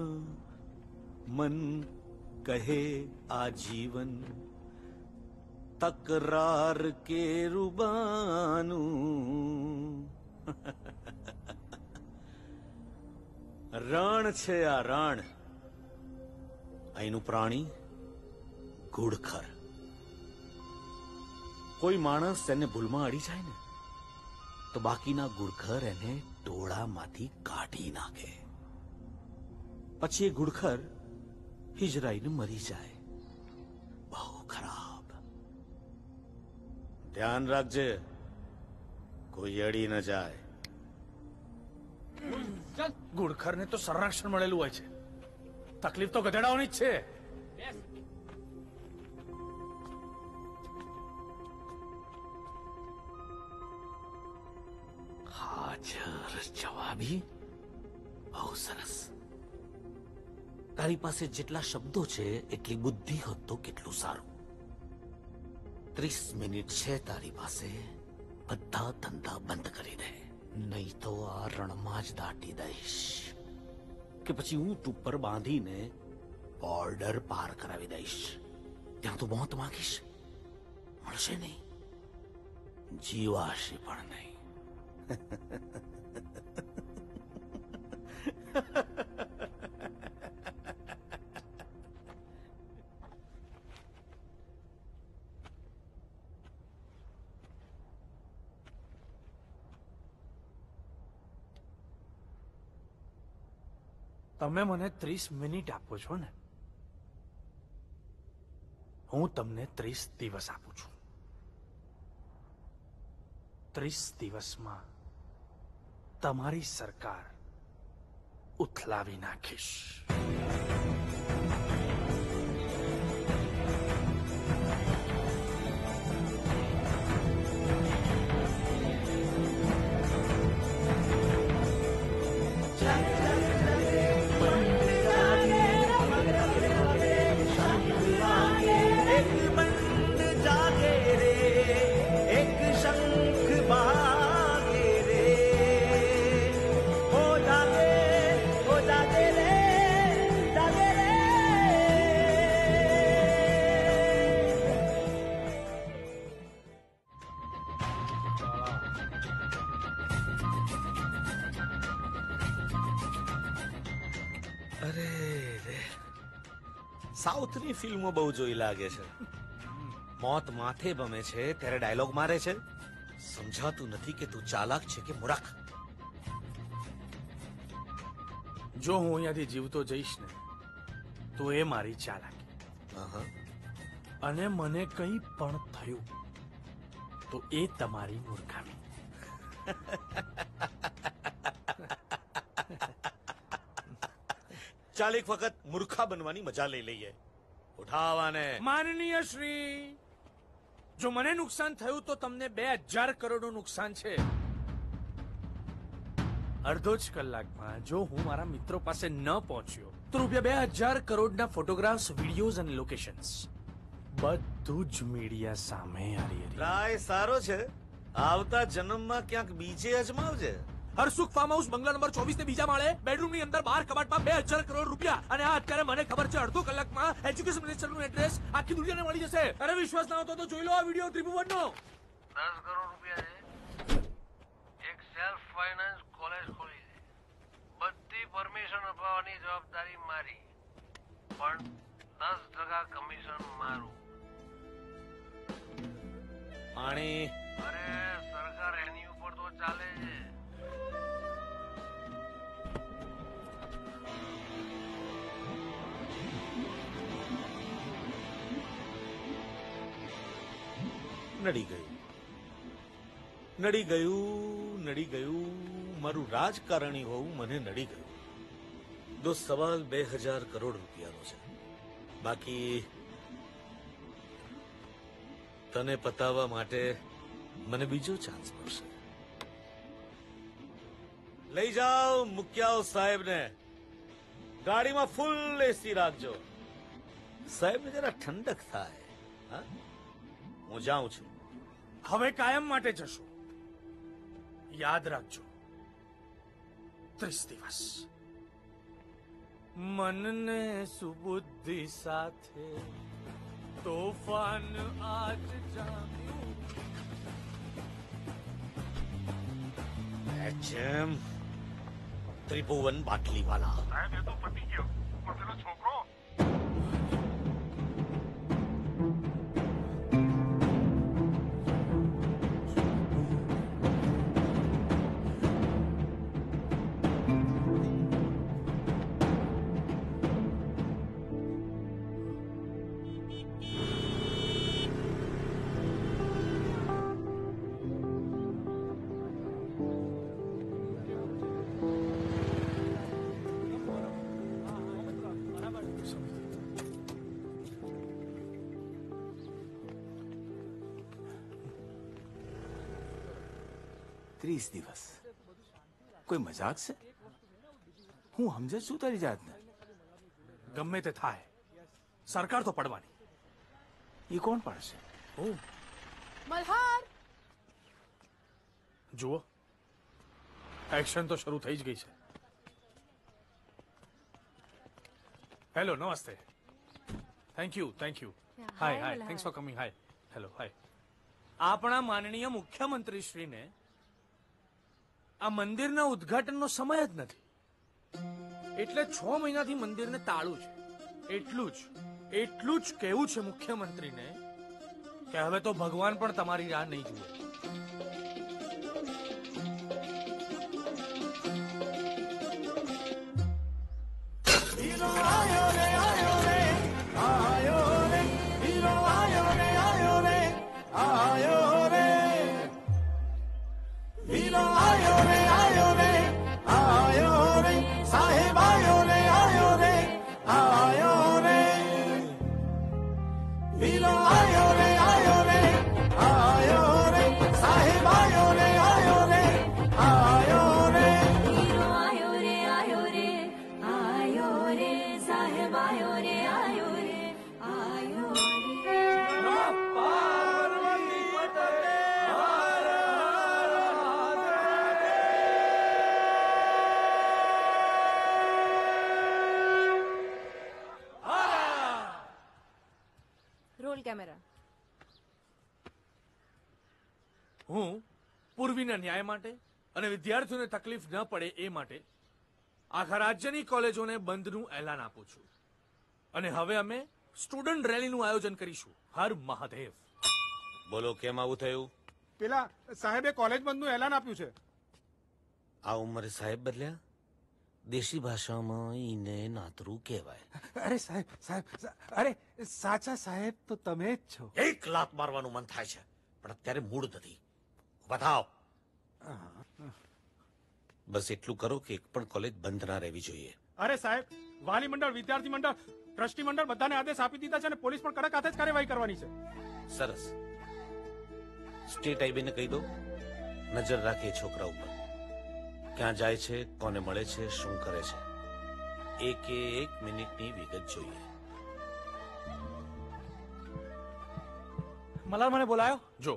મન કહે આજીવન તકરાર કે રૂબાનું. રણ છે આ રણ. અહીંનું પ્રાણી ઘુડખર. કોઈ માણસ એને ભૂલમાં અડી જાય ને તો બાકીના ગુડખર એને ટોળામાંથી કાઢી નાખે. પછી એ ગુડખર હિજરાઈને મરી જાય. બહુ ખરાબ. ધ્યાન રાખજે, કોઈ અડી ન જાય. ગુડખરને તો સંરક્ષણ મળેલું હોય છે, તકલીફ તો ગધેડાઓની જ છે. હાજર જવાબી, બહુ સરસ. તારી પાસે જેટલા શબ્દો છે એટલી બુદ્ધિ હોત તો કેટલું સારું. ત્રીસ મિનિટ છે તારી પાસે. બધા ધંધા બંધ કરી દે, નહીં તો આ રણમાં જ દાટી દઈશ કે પછી ઊંટ ઉપર બાંધીને બોર્ડર પાર કરાવી દઈશ. ત્યાં તો મોત માંગીશ, મળશે નહીં, જીવાશે પણ નહીં. તમે મને ત્રીસ મિનિટ આપો છો ને, હું તમને ત્રીસ દિવસ આપું છું. ત્રીસ દિવસમાં તમારી સરકાર ઉથલાવી નાખીશ. સાઉથની ફિલ્મો બહુ જોઈ લાગે છે. મોત માથે ભમે છે ત્યારે ડાયલોગ મારે છે. સમજાતું નથી કે તું ચાલાક છે કે મૂર્ખ. જો હું અહીંયાથી જીવતો જઈશ ને તો એ મારી ચાલાકી, અને મને કંઈ પણ થયું તો એ તમારી મૂર્ખામી. ચાલ એક વખત મૂર્ખા બનવાની મજા લઈ લઈએ. ઉઠાવાને. માનનીય શ્રી, જો મને નુકસાન થયું તો તમને બે હજાર કરોડનું નુકસાન છે. અડધો જ કલાકમાં જો હું મારા મિત્રો પાસે ન પહોંચ્યો તો રૂપિયા બે હજાર કરોડના ફોટોગ્રાફ્સ, વિડીયોઝ અને લોકેશન્સ બધું જ મીડિયા સામે હારી હારી. ટ્રાય સારો છે. આવતા જન્મમાં ક્યાંક બીજે અજમાવજે. હરસુખ ફાર્મ હાઉસ, બંગલા નંબર ચોવીસ ને બીજા માળે, બેડરૂમ ની અંદર બાર કબાટમાં બે હજાર કરોડ રૂપિયા. અને આ અત્યારે મને ખબર છે અડધો કલાકમાં એજ્યુકેશન મિનિસ્ટરનું એડ્રેસ આખી દુનિયાને મળી જશે. અરે વિશ્વાસ ના આવતો તો જોઈ લો આ વિડીયો ત્રિભુવન નો. દસ કરોડ રૂપિયા છે. એક સેલ્ફ ફાઇનાન્સ કોલેજ ખોલી છે. બધી પરમિશન અપાવવાની જવાબદારી મારી, પણ દસ ટકા કમિશન મારું. પાણી. અરે સરકાર એની ઉપર તો ચાલે છે. નડી ગયું, નડી ગયું, નડી ગયું. મારું રાજકારણી હોવું મને નડી ગયું. દો સવાલ બે હજાર કરોડ રૂપિયાનો છે. બાકી તને પતાવવા માટે મને બીજો ચાન્સ મળશે. લઈ જાઓ મુખ્યાઓ સાહેબને. ગાડીમાં ફૂલ એસી રાખજો. સાહેબને જરા ઠંડક થાય. હા, હું જાઉં છું. હવે કાયમ માટે જશો. યાદ રાખજો, ત્રીસ દિવસ. મનને સુબુદ્ધિ સાથે તોફાન આજ જામ્યું. એચએમ ત્રિભુવન બાટલીવાલા. સાહેબ એ તો પતી ગયો, પણ પેલો છોકરો ત્રીસ દિવસ કોઈ મજાક છે? હું સમજે છું તારી જાતને. ગમે તે થાય સરકાર તો પડવાની. એ કોણ પાડશે? હું. મલ્હાર જુઓ, એક્શન તો શરૂ થઈ જ ગઈ છે. હેલો, નમસ્તે. Thank you thank you hi hi thanks for coming. Hi hello hi. આપણા માનનીય મુખ્યમંત્રી શ્રીને આ મંદિરના ઉદ્ઘાટનનો સમય જ નથી, એટલે છ મહિનાથી મંદિરને તાળું છે. એટલું જ એટલું જ કહેવું છે મુખ્યમંત્રીને કે હવે તો ભગવાન પણ તમારી રાહ નહીં જુએ. હું પૂર્વીના ન્યાય માટે અને વિદ્યાર્થીઓને તકલીફ ન પડે એ માટે આખા રાજ્યની કોલેજોને બંધનું એલાન આપું છું. અને હવે અમે સ્ટુડન્ટ રેલીનું આયોજન કરીશું. હર મહાદેવ. બોલો, કેમ આવું થયું? પેલા સાહેબે કોલેજ બંધનું એલાન આપ્યું છે. આ ઉંમરે સાહેબ બદલ્યા? દેશી ભાષામાં ઈને નાતરું કહેવાય. અરે સાહેબ સાહેબ અરે સાચા સાહેબ તો તમે જ છો. એક લાત મારવાનું મન થાય છે, પણ અત્યારે મૂડ નથી. બતાવ. બસ એટલું કરો કે એક પણ કોલેજ બંધ ના રહેવી જોઈએ. અરે સાહેબ, વાલી મંડળ, વિદ્યાર્થી મંડળ, ટ્રસ્ટી મંડળ બધાને આદેશ આપી દીધા છે અને પોલીસ પણ કડક હાથે જ કાર્યવાહી કરવાની છે. સરસ. સ્ટેટ હાઈવેને કહી દો નજર રાખે છોકરા ઉપર. ક્યાં જાય છે, કોને મળે છે, શું કરે છે, એક એક મિનિટની વિગત જોઈએ. મલાર મને બોલાયો. જો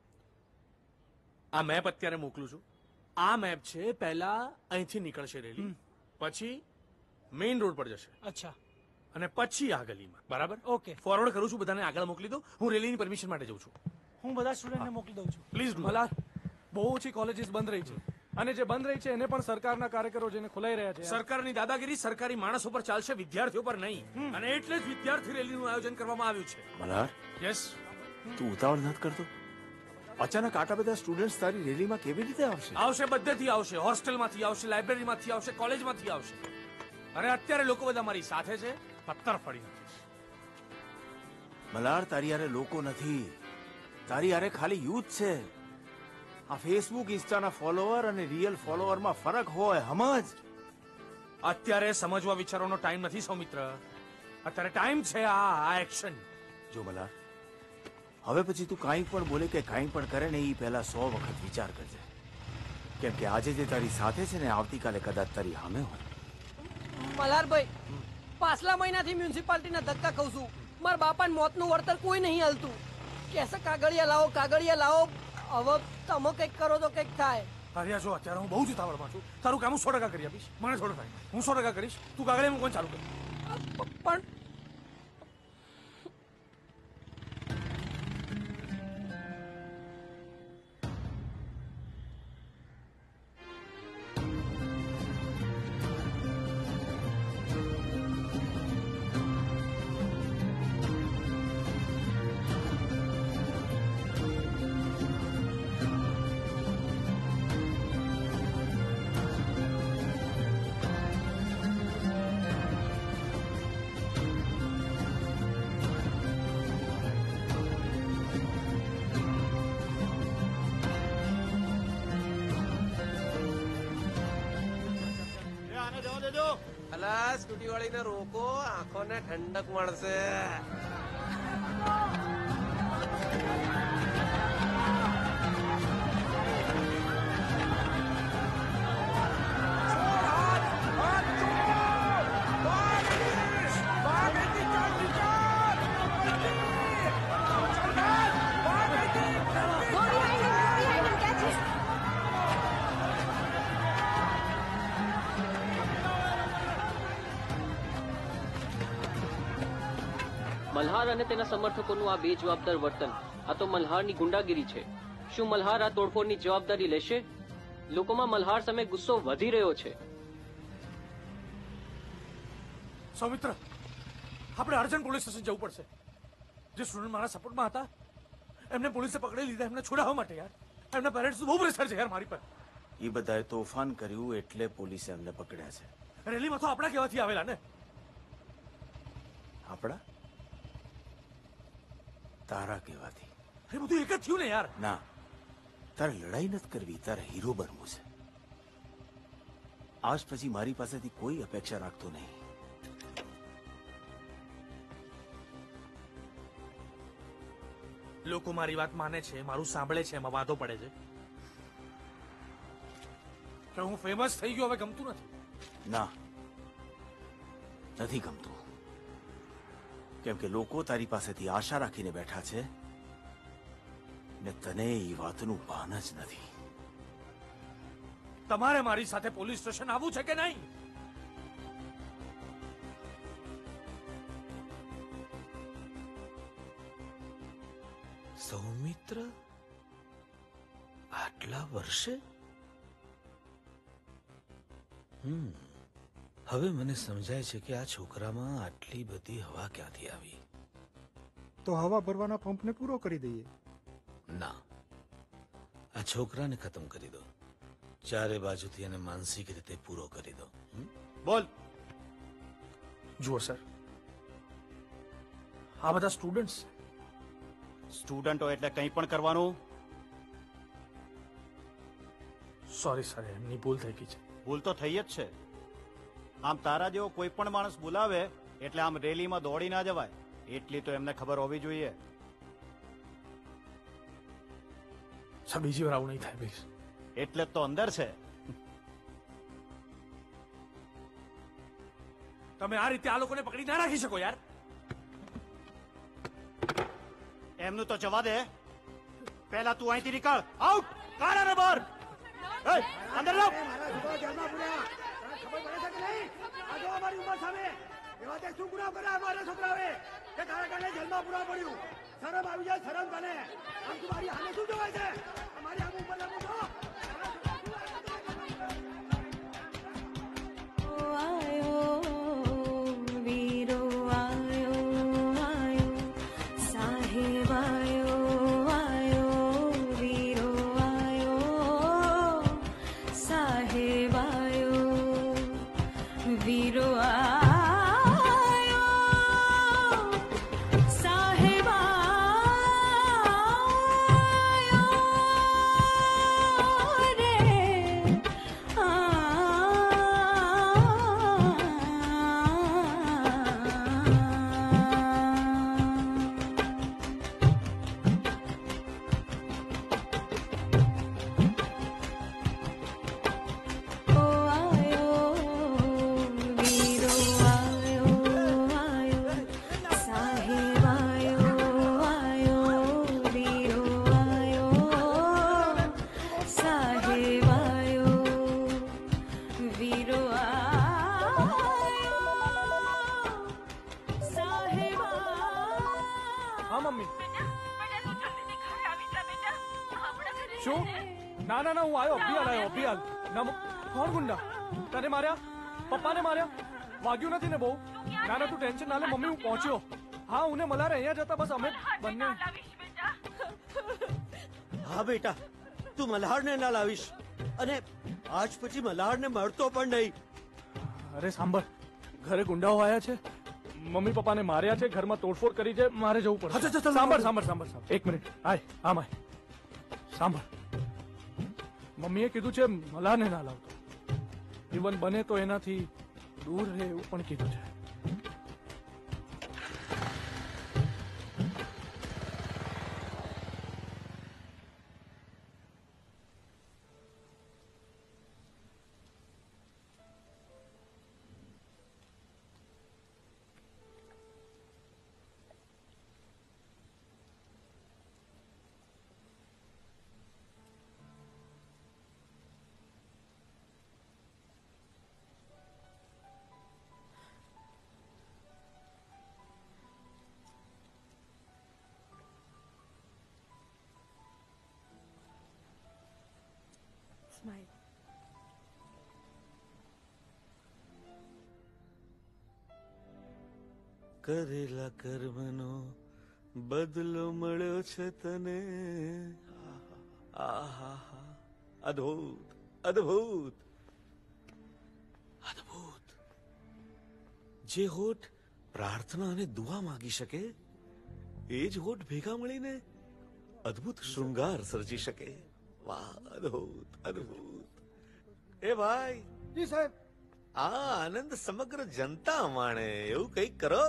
આ મેપ અત્યારે મોકલું છું. આ મેપ છે પહેલા અહીંથી નીકળશે રેલી, પછી મેઇન રોડ પર જશે. અચ્છા. અને પછી આ ગલીમાં. બરાબર? ઓકે. ફોરવર્ડ કરું છું, બધાને આગળ મોકલી દો. હું રેલીની પરમિશન માટે જઉં છું. હું બધા સ્ટુડન્ટને મોકલી દઉં છું. પ્લીઝ. મલાર, બહુ ઓછી કોલેજીસ બંધ રહી છે અને જે બંધ રહી છે એને પણ સરકારના કાર્યકરો જેને ખોલાઈ રહ્યા છે. સરકારની દાદાગીરી સરકારી માણસો પર ચાલશે, વિદ્યાર્થીઓ પર નહીં. અને એટલે જ વિદ્યાર્થી રેલીનું આયોજન કરવામાં આવ્યું છે. મલ્હાર, યસ. તું ઉતાવળ નથી કરતો? અચાનક આટલા બધા સ્ટુડન્ટ્સ તારી રેલીમાં કેવી રીતે આવશે? આવશે, બધેથી આવશે. હોસ્ટેલમાંથી આવશે, લાઇબ્રેરીમાંથી આવશે, કોલેજમાંથી આવશે. અરે અત્યારે લોકો બધા મારી સાથે છે, પથ્થર ફરી નાખીશ. મલ્હાર, તારી યારે લોકો નથી, તારી યારે ખાલી યુથ છે. આ ફેસબુક, ઇન્સ્ટાના ફોલોવર અને રિયલ ફોલોવરમાં ફરક હોય, સમજ. અત્યારે સમજવા વિચારવાનો ટાઈમ નથી સૌમિત્ર. અત્યારે ટાઈમ છે આ એક્શન. જો મલ્હાર, હવે પછી તું કાંઈ પણ બોલે કે કાંઈ પણ કરે ને એ પહેલા સો વખત વિચાર કરજે. કેમ કે આજે જે તારી સાથે છે ને આવતીકાલે કદાચ તારી સામે હોય. મલ્હારભાઈ, પાછલા મહિનાથી મ્યુનિસિપાલિટીના ધક્કા ખાઉં છું. મારા બાપાને મોતનું વળતર કોઈ નહીં હાલતું. કેસે કાગળિયા લાવો, કાગળિયા લાવો. હવે તમે કંઈક કરો તો કંઈક થાય. અરે જો અત્યારે હું બહુ જ ઉતાવળમાં છું. તારું કામ હું સો ટકા કરી આપીશ. મને થોડો થાય, હું સો ટકા કરીશ. તું કાગળિયા મૂકવાનું ચાલુ કર. પણ અલા, સ્કૂટી વાળીને રોકો, આંખોને ઠંડક મળશે. મલ્હાર અને તેના સમર્થકોનું આ બેજવાબદાર વર્તન, આ તો મલ્હારની ગુંડાગીરી છે. શું મલ્હાર આ તોડફોડની જવાબદારી લેશે? લોકોમાં મલ્હાર સામે ગુસ્સો વધી રહ્યો છે. સૌમિત્ર, આપણે અર્જન્ટ પોલીસ સ્ટેશન જવું પડશે. જે સ્ટુડન્ટ મારા સપોર્ટમાં હતા એમને પોલીસે પકડી લીધા, એમને છોડાવવા માટે. યાર, એમના પેરેન્ટ્સ બહુ પ્રેશર છે યાર મારી પર. એ બધાએ તોફાન કર્યું એટલે પોલીસે એમને પકડ્યા છે. રેલીમાં તો આપણા કહેવાથી આવેલા ને. આપણા તારા કહેવાથી? એ બધું એક જ થયું ને યાર. ના, તારે લડાઈ નથી કરવી, તારે હીરો બનવું છે. આજ પછી મારી પાસેથી કોઈ અપેક્ષા રાખતો નહીં. લોકો મારી વાત માને છે, મારું સાંભળે છે, એમાં વાંધો પડે છે કે હું ફેમસ થઈ ગયો હવે ગમતું નથી. ના, નથી ગમતું. કેમ કે લોકો તારી પાસેથી આશા રાખીને બેઠા છે ને તને એ વાતનું ભાન જ નથી. તમારે મારી સાથે પોલીસ સ્ટેશન આવવું છે કે નહીં? સૌમિત્ર, આટલા વર્ષે? હમ હવે મને સમજાય છે કે આ છોકરામાં આટલી બધી હવા ક્યાંથી આવી. તો હવા ભરવાના પંપને પૂરો કરી દઈએ. ના, આ છોકરાને ખતમ કરી દો. ચારે બાજુથી એને માનસિક રીતે પૂરો કરી દો. બોલ. જુઓ સર, આ બધા સ્ટુડન્ટ્સ સ્ટુડન્ટો એટલે કંઈ પણ કરવાનું. સોરી સર, એમની ભૂલ થઈ ગઈ છે. ભૂલ તો થઈ જ છે. આમ તારા જેવો કોઈ પણ માણસ બોલાવે એટલે આમ રેલીમાં દોડી ના જવાય, એટલી તો એમને ખબર હોવી જોઈએ. સર, બીજી વાર આવું નહીં થાય પ્લીઝ. એટલે તો અંદર છે. તમે આ રીતે આ લોકોને પકડી ના રાખી શકો યાર. એમનું તો જવા દે, પહેલા તું અહીંથી નીકળ. આઉટ. કાઢો બહાર. અંદર લો. શરમ આવી જાય, શરમ તને. આમ તું મારી સામે શું જોવાય છે? અમારી આમ ઉપર લાગુ છો. શું? ના ના ના, હું આવ્યો. અભિયાલ આવ્યો, અભિયાલ. ના, કોણ ગુંડા? તને માર્યા? પપ્પાને માર્યા? વાગ્યું નથી ને બહુ? ના ના, તું ટેન્શન ના લે મમ્મી, હું પહોંચ્યો. હા, હું ને મલારે અહીંયા જતા, બસ અમે બંને. હા બેટા, તું મલ્હારને ના લાવીશ અને આજ પછી મલ્હારને મળતો પણ નહીં. અરે સાંભળ, ઘરે ગુંડાઓ આવ્યા છે, મમ્મી પપ્પાને માર્યા છે, ઘરમાં તોડફોડ કરી છે, મારે જવું પડે. સાંભળ સાંભળ સાંભળ એક મિનિટ. આય આમ આય. સાંભળ, મમ્મીએ કીધું છે મલ્હારને ના લાવતો, ઇવન બને તો એનાથી દૂર રહે એવું પણ કીધું છે. કરેલા કર્મનો બદલો મળ્યો છે તને. આહા, અદ્ભુત અદ્ભુત અદ્ભુત. જે હોઠ પ્રાર્થના અને દુઆ માંગી શકે એ જ હોઠ ભેગા મળીને અદ્ભુત શૃંગાર સર્જી શકે. વાહ, અદ્ભુત અદ્ભુત. એ ભાઈ. જી સાહેબ. આ આનંદ સમગ્ર જનતા માણે એવું કંઈક કરો.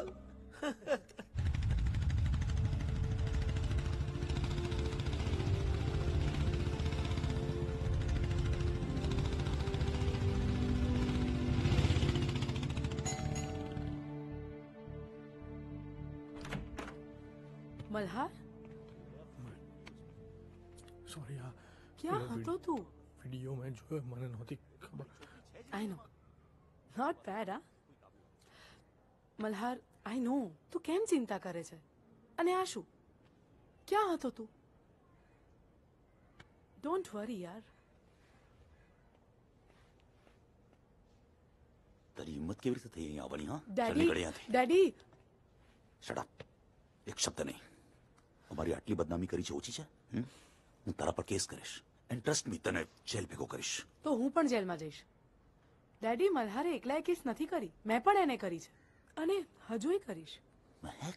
મલ્હાર સોરી આ ક્યાં હતો તું? વિડીયો મેં જોયો, મને નહોતી ખબર. I know not bad. આ મલ્હાર આઈ નો તું કેમ ચિંતા કરે છે? અને આ શું? ક્યાં હતો તું? ડોન્ટ વરી યાર. તારી હિંમત કેવી રીતે થઈ અહીંયા આવવાની? હા, ડેડી નીકળ અહીંયાથી. Daddy shut up. એક શબ્દ નહીં. અમારી આટલી બદનામી કરી છે ઓછી છે? હમ? હું તારા પર કેસ કરીશ એન્ડ ટ્રસ્ટ મી, તને જેલ ભેગો કરીશ. તો હું પણ જેલમાં જઈશ. ડેડી મલ્હારે એકલાએ કેસ નથી કરી, મેં પણ એને કરી છે અને હજુય કરીશ. મહેક,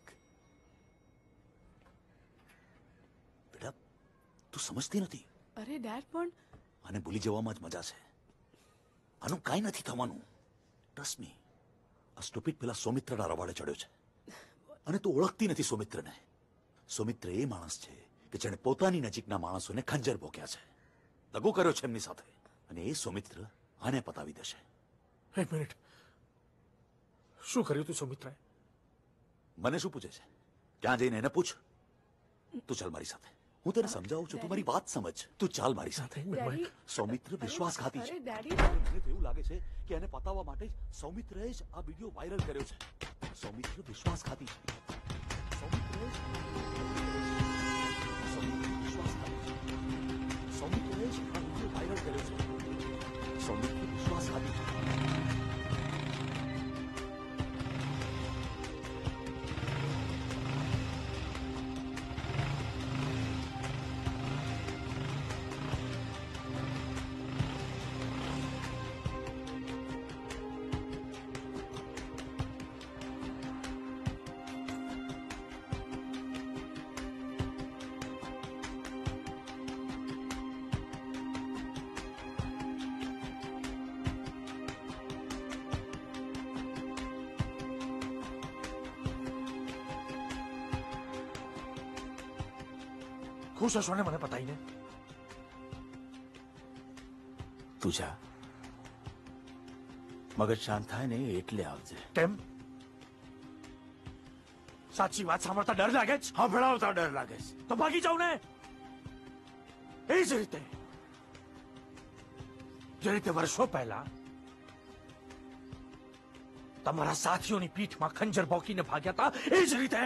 બેટા તું સમજતી નથી. અરે ડેડ પણ આને ભૂલી જવામાં જ મજા છે. આનું કાંઈ નથી થવાનું. Trust me. આ સ્ટુપિડ પેલા સૌમિત્રના રવાડે ચડ્યો છે અને તું ઓળખતી નથી સૌમિત્રને. સૌમિત્ર એ માણસ છે કે જેણે પોતાની નજીકના માણસોને ખંજર ભોગ્યા છે, દગો કર્યો છે એમની સાથે, અને એ સૌમિત્ર આને પતાવી દેશે. એક મિનિટ, શું કર્યું તું સૌમિત્રાએ? મને શું પૂછે છે? ત્યાં જઈને એને પૂછ. તું ચાલ મારી સાથે, હું તને સમજાવું છું, તું મારી વાત સમજ. તું ચાલ મારી સાથે. સૌમિત્ર વિશ્વાસઘાતી છે. મને તો એવું લાગે છે કે એને પતાવવા માટે જ સૌમિત્રએ જ આ વિડીયો વાયરલ કર્યો છે. સૌમિત્ર વિશ્વાસઘાતી છે. સૌમિત્રએ જ સૌમિત્ર વિશ્વાસઘાતી છે. સૌમિત્રએ જ આ વિડીયો વાયરલ કર્યો છે. સૌમિત્ર વિશ્વાસઘાતી છે. ખુશ હશો ને મને પતાઈને? તું જા, મગજ શાંત થાય ને એટલે આવજે. કેમ? સાચી વાત સાંભળતા ડર લાગે છે? સાંભળાવતા ડર લાગે છે તો ભાગી જાવ ને. એ જ રીતે જે રીતે વર્ષો પહેલા તમારા સાથીઓની પીઠમાં ખંજર ભોંકીને ભાગ્યા હતા, એ જ રીતે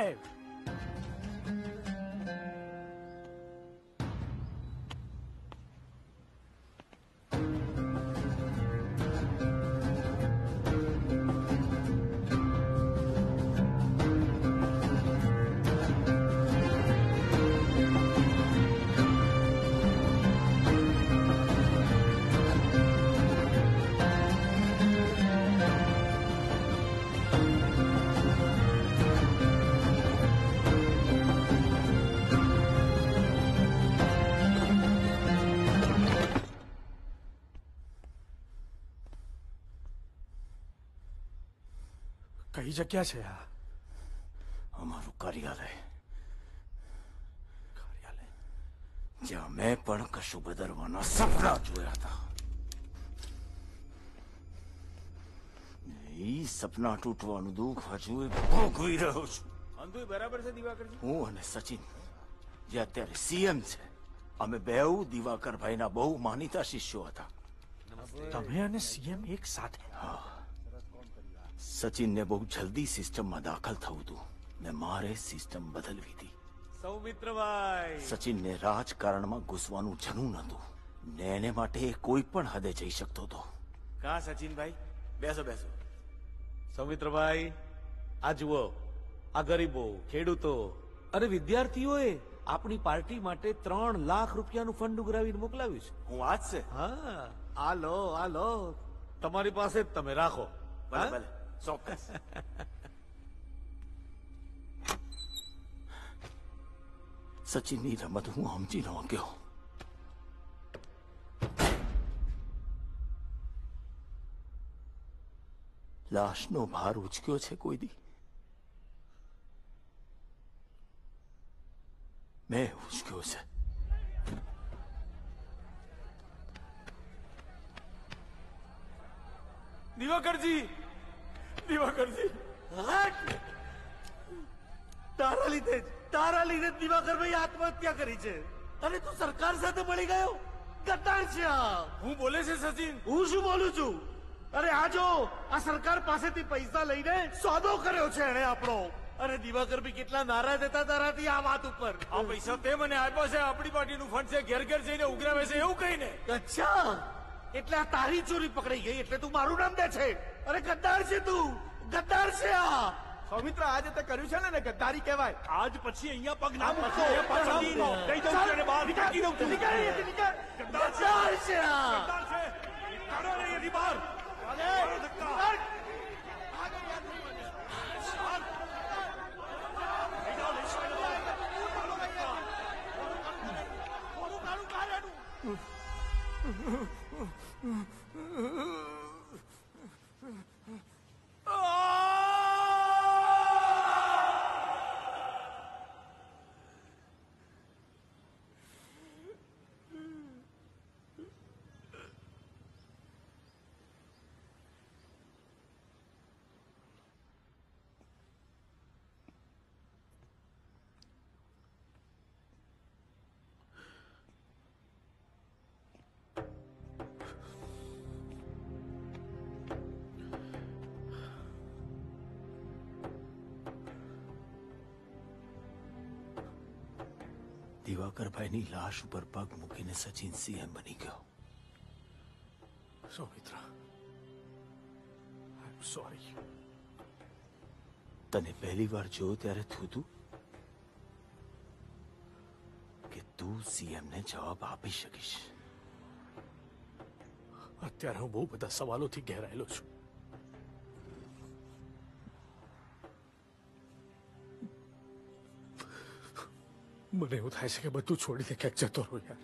કઈ જગ્યા છે આ? અમારું કાર્યાલય. કાર્યાલય જ્યાં મેં પણ કશું બદલવાના સપના જોયા હતા. એ સપના તૂટવાનું દુઃખ હજુ ભોગવી રહ્યો છું. અંધુ બરાબર છે દિવાકરજી? હું અને સચિન જે અત્યારે સીએમ છે, અમે બેઉ દિવાકરભાઈના બહુ માનીતા શિષ્યો હતા. તમે અને સીએમ એક સાથે? હા. સચિનને બહુ જલ્દી સિસ્ટમમાં દાખલ થવું હતું ને મારે સિસ્ટમ બદલવી હતી. સૌમિત્રભાઈ, સચિનને રાજકારણમાં ઘૂસવાનું જનૂન હતું ને એને માટે એ કોઈ પણ હદે જઈ શકતો હતો. કા સચિનભાઈ? બેસો બેસો. સૌમિત્રભાઈ, આ જુઓ, આ ગરીબો, ખેડૂતો અને વિદ્યાર્થીઓએ આપણી પાર્ટી માટે ત્રણ લાખ રૂપિયાનું ફંડ ઉઘરાવીને મોકલાવ્યું છે. હું વાત છે. હા, આ લો, આ લો, તમારી પાસે જ તમે રાખો. ભલે ભલે, ચોક્કસ. સચિનની રમત હું સમજી ન ગયો. લાશનો ભાર ઉચક્યો છે કોઈ દી? મેં ઉચક્યો છે. દિવાકરજી, દિવાકરજી, હટ! તારા લીધે જ તારા લીધે જ દિવાકરભાઈ આત્મહત્યા કરી છે અને તું સરકાર સાથે મળી ગયો. ગદ્દાર છે આ. હું બોલે છે સચિન? હું શું બોલું છું? અરે આ જો, આ સરકાર પાસેથી પૈસા લઈને સોદો કર્યો છે એણે આપણો. અને દિવાકર ભી કેટલા નારાજ હતા તારાથી આ વાત ઉપર. આ પૈસા તે મને આપ્યા છે, આપણી પાર્ટીનું ફંડ છે, ઘેર ઘેર જઈને ઉઘરાવે છે એવું કહીને. અચ્છા, એટલે આ તારી ચોરી પકડાઈ ગઈ એટલે તું મારું નામ દે છે? અરે ગદ્દાર છે તું, ગદ્દાર છે આ. સૌમિત્ર, આજે તે કર્યું છે ને ગદ્દારી કહેવાય. આજ પછી અહીંયા પગ ના મૂકશો. કહી દઉં છું એને બહાર નીકાળી દઉં છું. ગદ્દાર છે આ. ગદ્દાર છે. કાઢો ને અહીંયાથી બહાર. મારો ધક્કા. દિવાકરભાઈની લાશ ઉપર પગ મૂકીને સચિન સીએમ બની ગયો. Saumitra, I am sorry. તને પહેલી વાર જોયો ત્યારે થયું કે તું સીએમને જવાબ આપી શકીશ. અત્યારે હું બહુ બધા સવાલોથી ઘેરાયેલો છું. મને એવું થાય છે કે બધું છોડીને ક્યાંક જતો રહો યાર.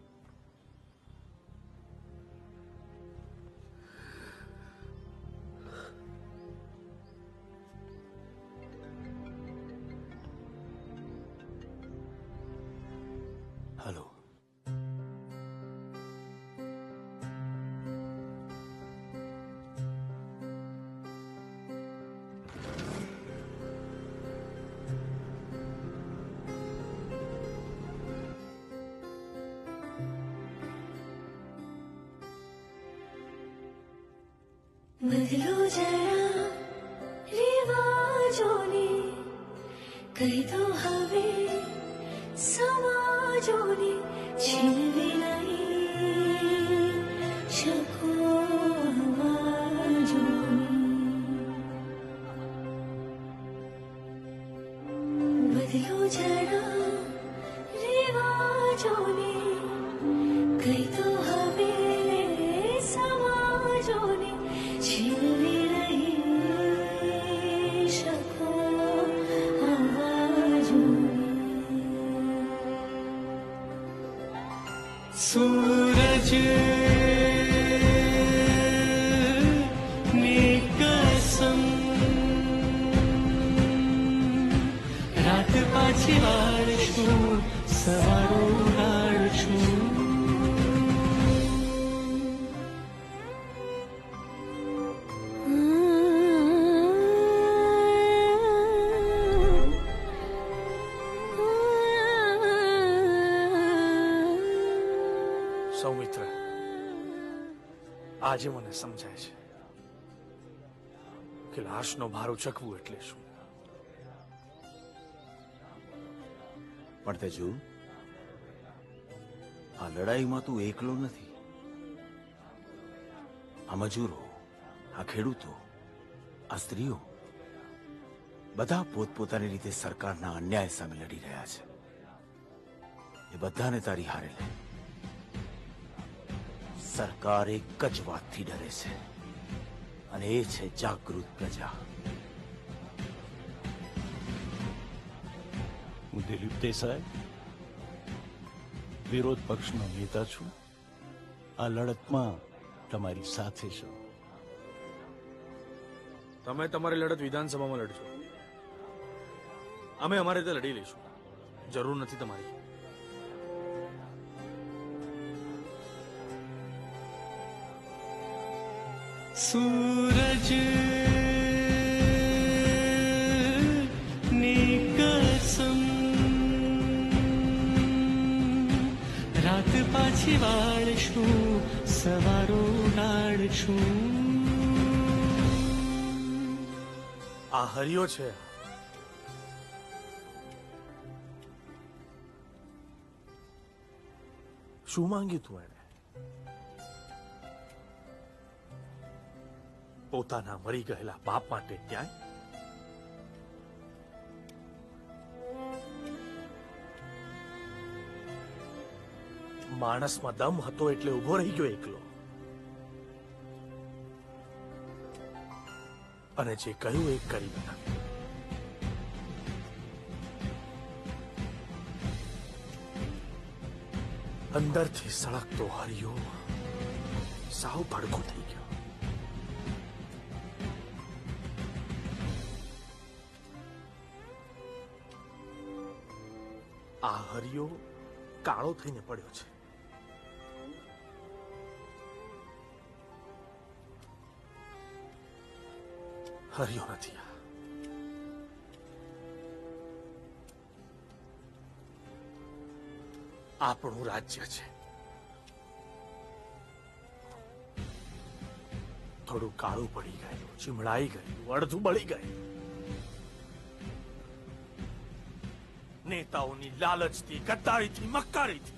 હલો, બદલો જરા રિવાજોને, કહી દો હવે સમાજોને, છીનવી નહીં શકો અવાજોને. બદલો જરા રિવાજોને, કહી દો હવે સમાજોને, છીનવી નહીં શકો અવાજોને. સૂરજ ની કસમ, રાત પાછી વાળશું, સવારો ઉડાડશું. સૌમિત્ર, આજે મને સમજાય છે કે લાશનો ભાર ઉચકવું એટલે શું. પણ તે જો, આ લડાઈમાં તું એકલો નથી. આ મજૂરો, આ ખેડૂતો, આ સ્ત્રીઓ, બધા પોતપોતાની રીતે સરકારના અન્યાય સામે લડી રહ્યા છે. એ બધાને તારી હારે લે. સરકાર એક જ વાતથી ડરે છે, અને એ છે જાગૃત પ્રજા. હું દિલીપ દેસાઈ વિરોધ પક્ષનો નેતા છું. આ લડતમાં તમારી સાથે છું. તમે તમારી લડત વિધાનસભામાં લડશો, અમે અમારી રીતે લડી લઈશું. જરૂર નથી તમારી. सूरज ની કસમ રાત પાછી વાળશું, સવારો નાળશું. આ હરિયો છે. શું માંગ્યું તું એને? પોતાના મરી ગયેલા બાપ માટે ક્યાંય? માણસમાં દમ હતો એટલે ઉભો રહી ગયો એકલો. અને જે કહ્યું એ કરી બતાવ્યું. અંદરથી સળગતો હરિયો સાવ ભડકો થઈ ગયો. આ હરિયો કાળો થઈને પડ્યો છે. હરિયો નથી. આ આપણું રાજ્ય છે. થોડું કાળું પડી ગયું, ચીમડાઈ ગયું, અડધું બળી ગયું. નેતાઓની લાલચથી, ગદ્દારીથી, મક્કારીથી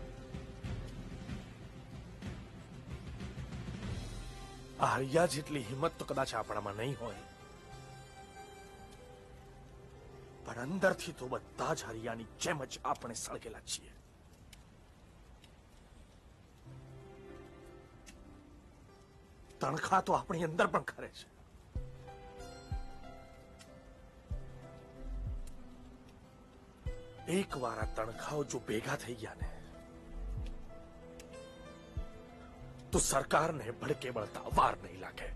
આ હરિયા જેટલી હિંમત તો કદાચ આપણામાં નહીં હોય, પણ અંદરથી તો બધા જ હરિયાની જેમ જ આપણે સળગેલા છીએ. તણખા તો આપણી અંદર પણ ખરે છે. એક વાર આ તણખાઓ જો ભેગા થઈ ગયા ને તો સરકારને ભડકે બળતા વાર નહીં લાગે.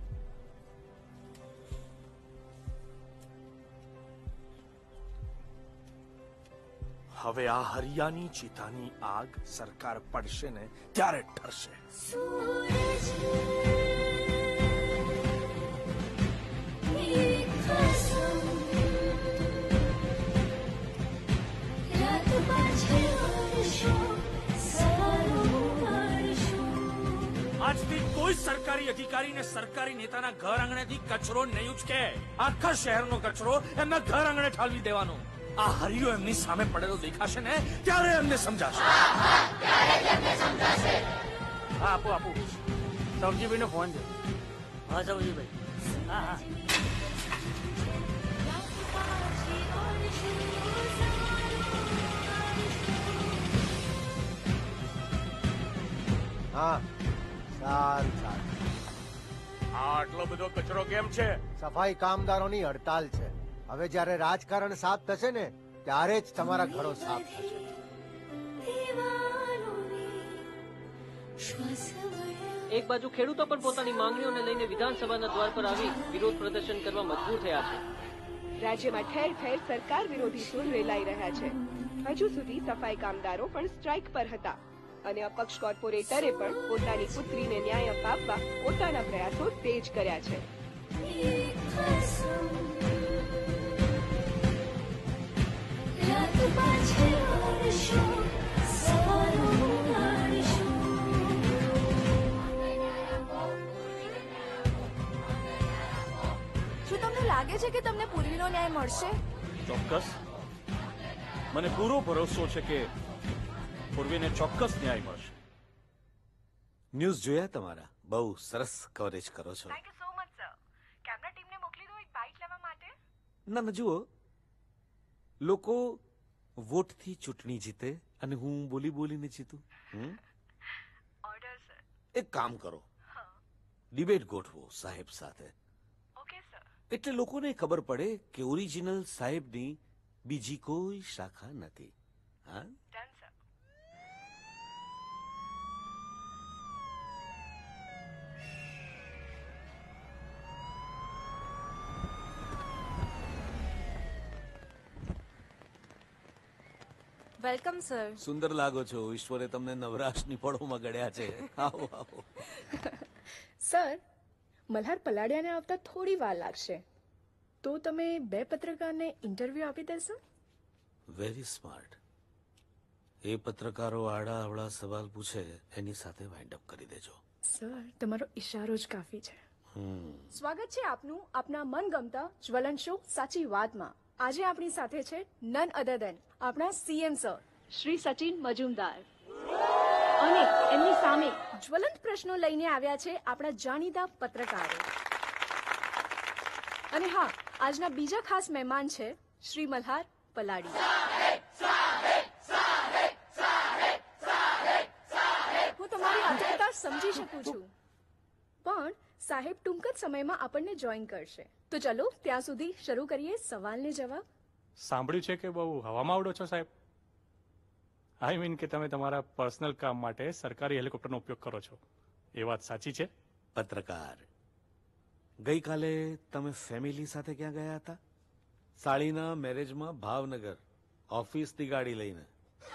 હવે આ હરિયાની ચિતાની આગ સરકાર પડશે ને ત્યારે ઠરશે. આજથી કોઈ સરકારી અધિકારીને સરકારી નેતાના ઘર આંગણેથી કચરો નહીં ઉચકે. આખા શહેરનો કચરો એમના ઘર આંગણે ઠાલવી દેવાનો. આ હરિયો એમની સામે પડેલો દેખાશે ને ત્યારે એમને સમજાશે. હા, આપો આપો. સવજીભાઈ નો ફોન છે. હા સવજીભાઈ. હા હા. હા સારું સારું. આટલો બધો કચરો કેમ છે? સફાઈ કામદારોની હડતાલ છે. હવે જ્યારે રાજકારણ સાફ થશે ને ત્યારે જ તમારા ઘરો સાફ થશે. એક બાજુ ખેડૂતો પણ પોતાની માંગણીઓને લઈને વિધાનસભાના દ્વાર પર આવી વિરોધ પ્રદર્શન કરવા મજબૂર થયા છે. રાજ્યમાં ઠેર ઠેર સરકાર વિરોધી સૂર રેલાઈ રહ્યા છે. હજુ સુધી સફાઈ કામદારો પણ સ્ટ્રાઇક પર હતા અને અપક્ષ કોર્પોરેટરે પણ પોતાની પુત્રીને ન્યાય અપાવવા પોતાના પ્રયાસો તેજ કર્યા છે. શું તમને લાગે છે કે તમને પૂર્વીનો ન્યાય મળશે? ચોક્કસ. મને પૂરો ભરોસો છે કે પૂર્વીને ચોક્કસ ન્યાય મળશે. ન્યૂઝ જોયા તમારા? બહુ સરસ કવરેજ કરો છો. Thank you so much sir. Camera ટીમને મોકલી દો એક બાઇટ લેવા માટે. ના ના જુઓ, લોકો વોટથી ચૂંટણી જીતે અને હું બોલી બોલીને જીતું. હમ? એક કામ કરો, ડિબેટ ગોઠવો સાહેબ સાથે. એટલે લોકોને ખબર પડે કે ઓરિજિનલ સાહેબની બીજી કોઈ શાખા નથી. હા, વેલકમ સર. સુંદર લાગો છો. ઈશ્વરે તમને નવરાશની પળોમાં ગળ્યા છે. આવો આવો. સર, મલ્હાર પલાડિયાને આવતા થોડી વાર લાગશે, તો તમે બે પત્રકારને ઇન્ટરવ્યુ આપી દેશો? Very smart. એ પત્રકારો આડા અવળા સવાલ પૂછે એની સાથે વાઇન્ડ અપ કરી દેજો. સર, તમારો ઈશારો જ કાફી છે. હમ સ્વાગત છે આપનું આપના મનગમતા જ્વલન શો સાચી વાતમાં. આજે આપણી સાથે છે નન અધર દેન આપણા સીએમ સર શ્રી સચિન મજુમદાર, અને એમની સામે જ્વલંત પ્રશ્નો લઈને આવ્યા છે આપણા જાણીતા પત્રકારો. અને હા, આજના બીજા ખાસ મહેમાન છે શ્રી મલ્હાર પલાડી. હું તમારી આતુરતા સમજી શકું છું, પણ સાહેબ ટૂંક જ સમયમાં આપણને જોઈન કરશે. તો ચલો ત્યાં સુધી શરૂ કરીએ સવાલ ને જવાબ. સાંભળ્યું છે કે બહુ હવામાં ઉડો છો સાહેબ. આઈ મીન કે તમે તમારા પર્સનલ કામ માટે સરકારી હેલિકોપ્ટરનો ઉપયોગ કરો છો. એ વાત સાચી છે? પત્રકાર, ગઈકાલે તમે ફેમિલી સાથે ક્યાં ગયા હતા? સાળીના મેરેજમાં ભાવનગર, ઓફિસથી ગાડી લઈને.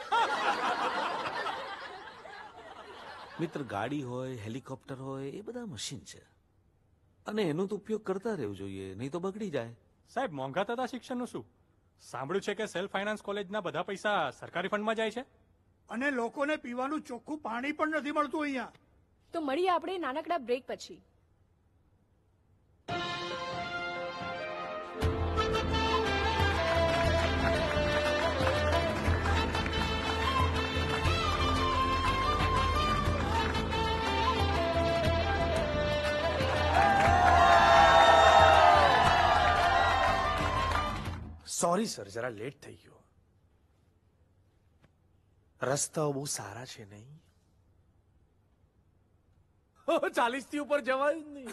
મિત્ર, ગાડી હોય, હેલિકોપ્ટર હોય, એ બધા મશીન છે, અને એનો તો ઉપયોગ કરતા રહેવું જોઈએ, નહીં તો બગડી જાય. સાહેબ, મોંઘા થતા શિક્ષણનું શું? સાંભળ્યું છે કે સેલ્ફ ફાઇનાન્સ કોલેજના બધા પૈસા સરકારી ફંડમાં જાય છે, અને લોકોને પીવાનું ચોખ્ખું પાણી પણ નથી મળતું અહીંયા. તો મળીએ આપણે નાનકડા બ્રેક પછી. સોરી સર, જરા લેટ થઈ ગયો. રસ્તાઓ બહુ સારા છે નહીં? ચાલીસ થી ઉપર જવાય જ નહીં.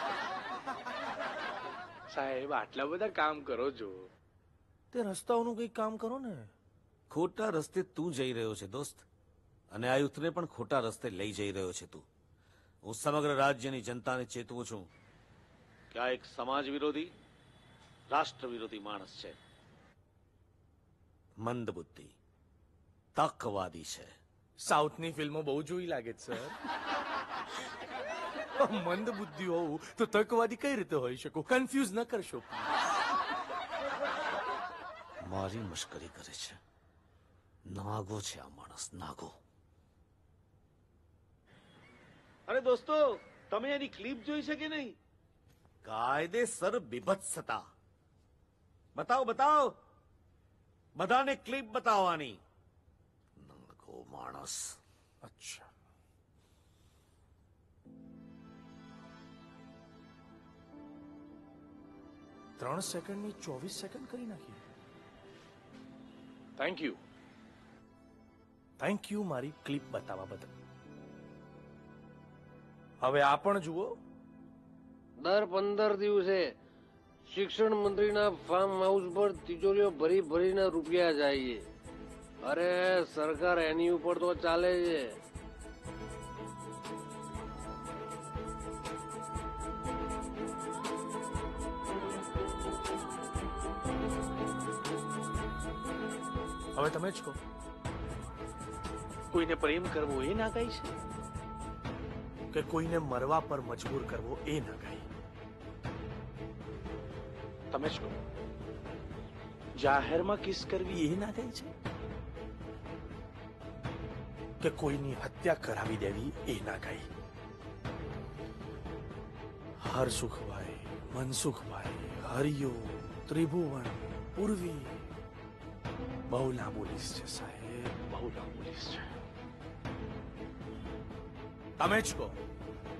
સાહેબ, આટલા બધા કામ કરો છો, તે રસ્તાઓનું કઈ કામ કરો ને. ખોટા રસ્તે તું જઈ રહ્યો છે દોસ્ત, અને આ યુથને પણ ખોટા રસ્તે લઈ જઈ રહ્યો છે તું. હું સમગ્ર રાજ્યની જનતાને ચેતવું છું કે આ એક સમાજ વિરોધી, રાષ્ટ્ર વિરોધી માણસ છે. મંદબુદ્ધિ, તકવાદી છે. સાઉથની ફિલ્મો બહુ જોઈ લાગે છે સર. મંદ બુદ્ધિ હોવું તો તકવાદી કઈ રીતે હોઈ શકું? કન્ફ્યુઝ ન કરશો. મારી મશ્કરી કરે છે. નાગો છે આ માણસ, નાગો. અરે દોસ્તો, તમે એની ક્લિપ જોઈ છે કે નહીં? કાયદેસર બીભત્સતા. બતાવો બતાવો, બધાને ક્લિપ બતાવવાની. નાગો માણસ. અચ્છા, ત્રણ સેકન્ડની ચોવીસ સેકન્ડ કરી નાખી. થેન્ક યુ, થેન્ક યુ મારી ક્લિપ બતાવવા બદલ. હવે આ પણ જુઓ. દર પંદર દિવસે શિક્ષણ મંત્રીના ફાર્મ હાઉસ પર તિજોરીઓ ભરી ભરીને રૂપિયા જાય. અરે સરકાર એની ઉપર તો ચાલે છે. હવે તમે જ કહો, કોઈને પ્રેમ કરવો એ નાગાઈ છે કે કોઈને મરવા પર મજબૂર કરવો એ નાગાઈ? તમે જ કહો, જાહેરમાં કિસ કરવી એ નાગાઈ છે કે કોઈની હત્યા કરાવી દેવી એ નાગાઈ? હરસુખભાઈ, મનસુખભાઈ, હરિયો, ત્રિભુવન, પૂર્વી, બહુ લાંબુ લિસ્ટ છે સાહેબ, બહુ લાંબુ લિસ્ટ છે. તમે જ કહો,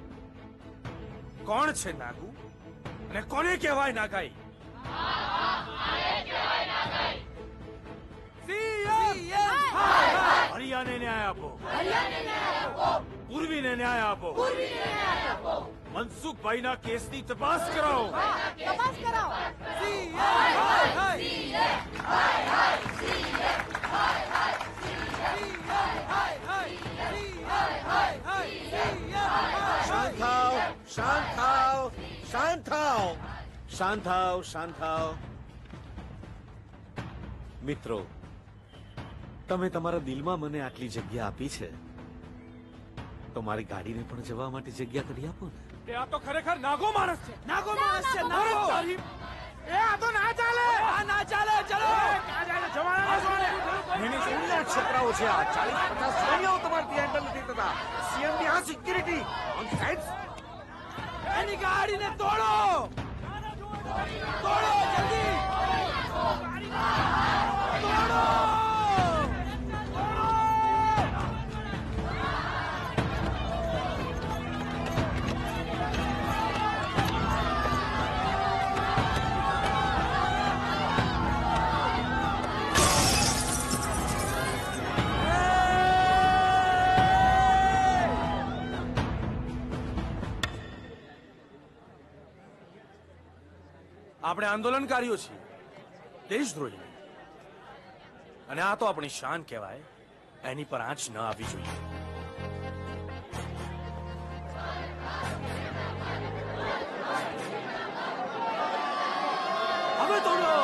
કોણ છે નાગુ અને કોને કહેવાય નાગાઈ? હરિયાને ન્યાય આપો, પૂર્વીને ન્યાય આપો, મનસુખભાઈના કેસની તપાસ કરાવો. તપાસ કરાવો. શાંત થાવ, શાંત થાવ, શાંત થાવ, શાંત થાવ, શાંત થાવ. મિત્રો, તમે તમારા દિલમાં મને આટલી જગ્યા આપી છે તો મારી ગાડીને પણ જવા માટે જગ્યા કરી આપો ને. એ આ તો ખરેખર નાગો માણસ છે. નાગો માણસ છે, નાગો. એ આ તો ના ચાલે. આ ના ચાલે. ચલો ના ચાલે. જવાના જોને. એને કેટલા છોકરાઓ છે આ? ચાલીસ પચાસ છોકરાઓ તમારથી હેન્ડલ નથી થતા. સીએમ ની આ સિક્યુરિટી ઓન સાઈડ. એની ગાડીને તોડો, તોડો જલ્દી, તોડો. આપણે આંદોલનકારીઓ છીએ, દેશદ્રોહી. અને આ તો આપણી શાન કહેવાય. એની પર આંચ ન આવી જોઈએ. હવે તોડો.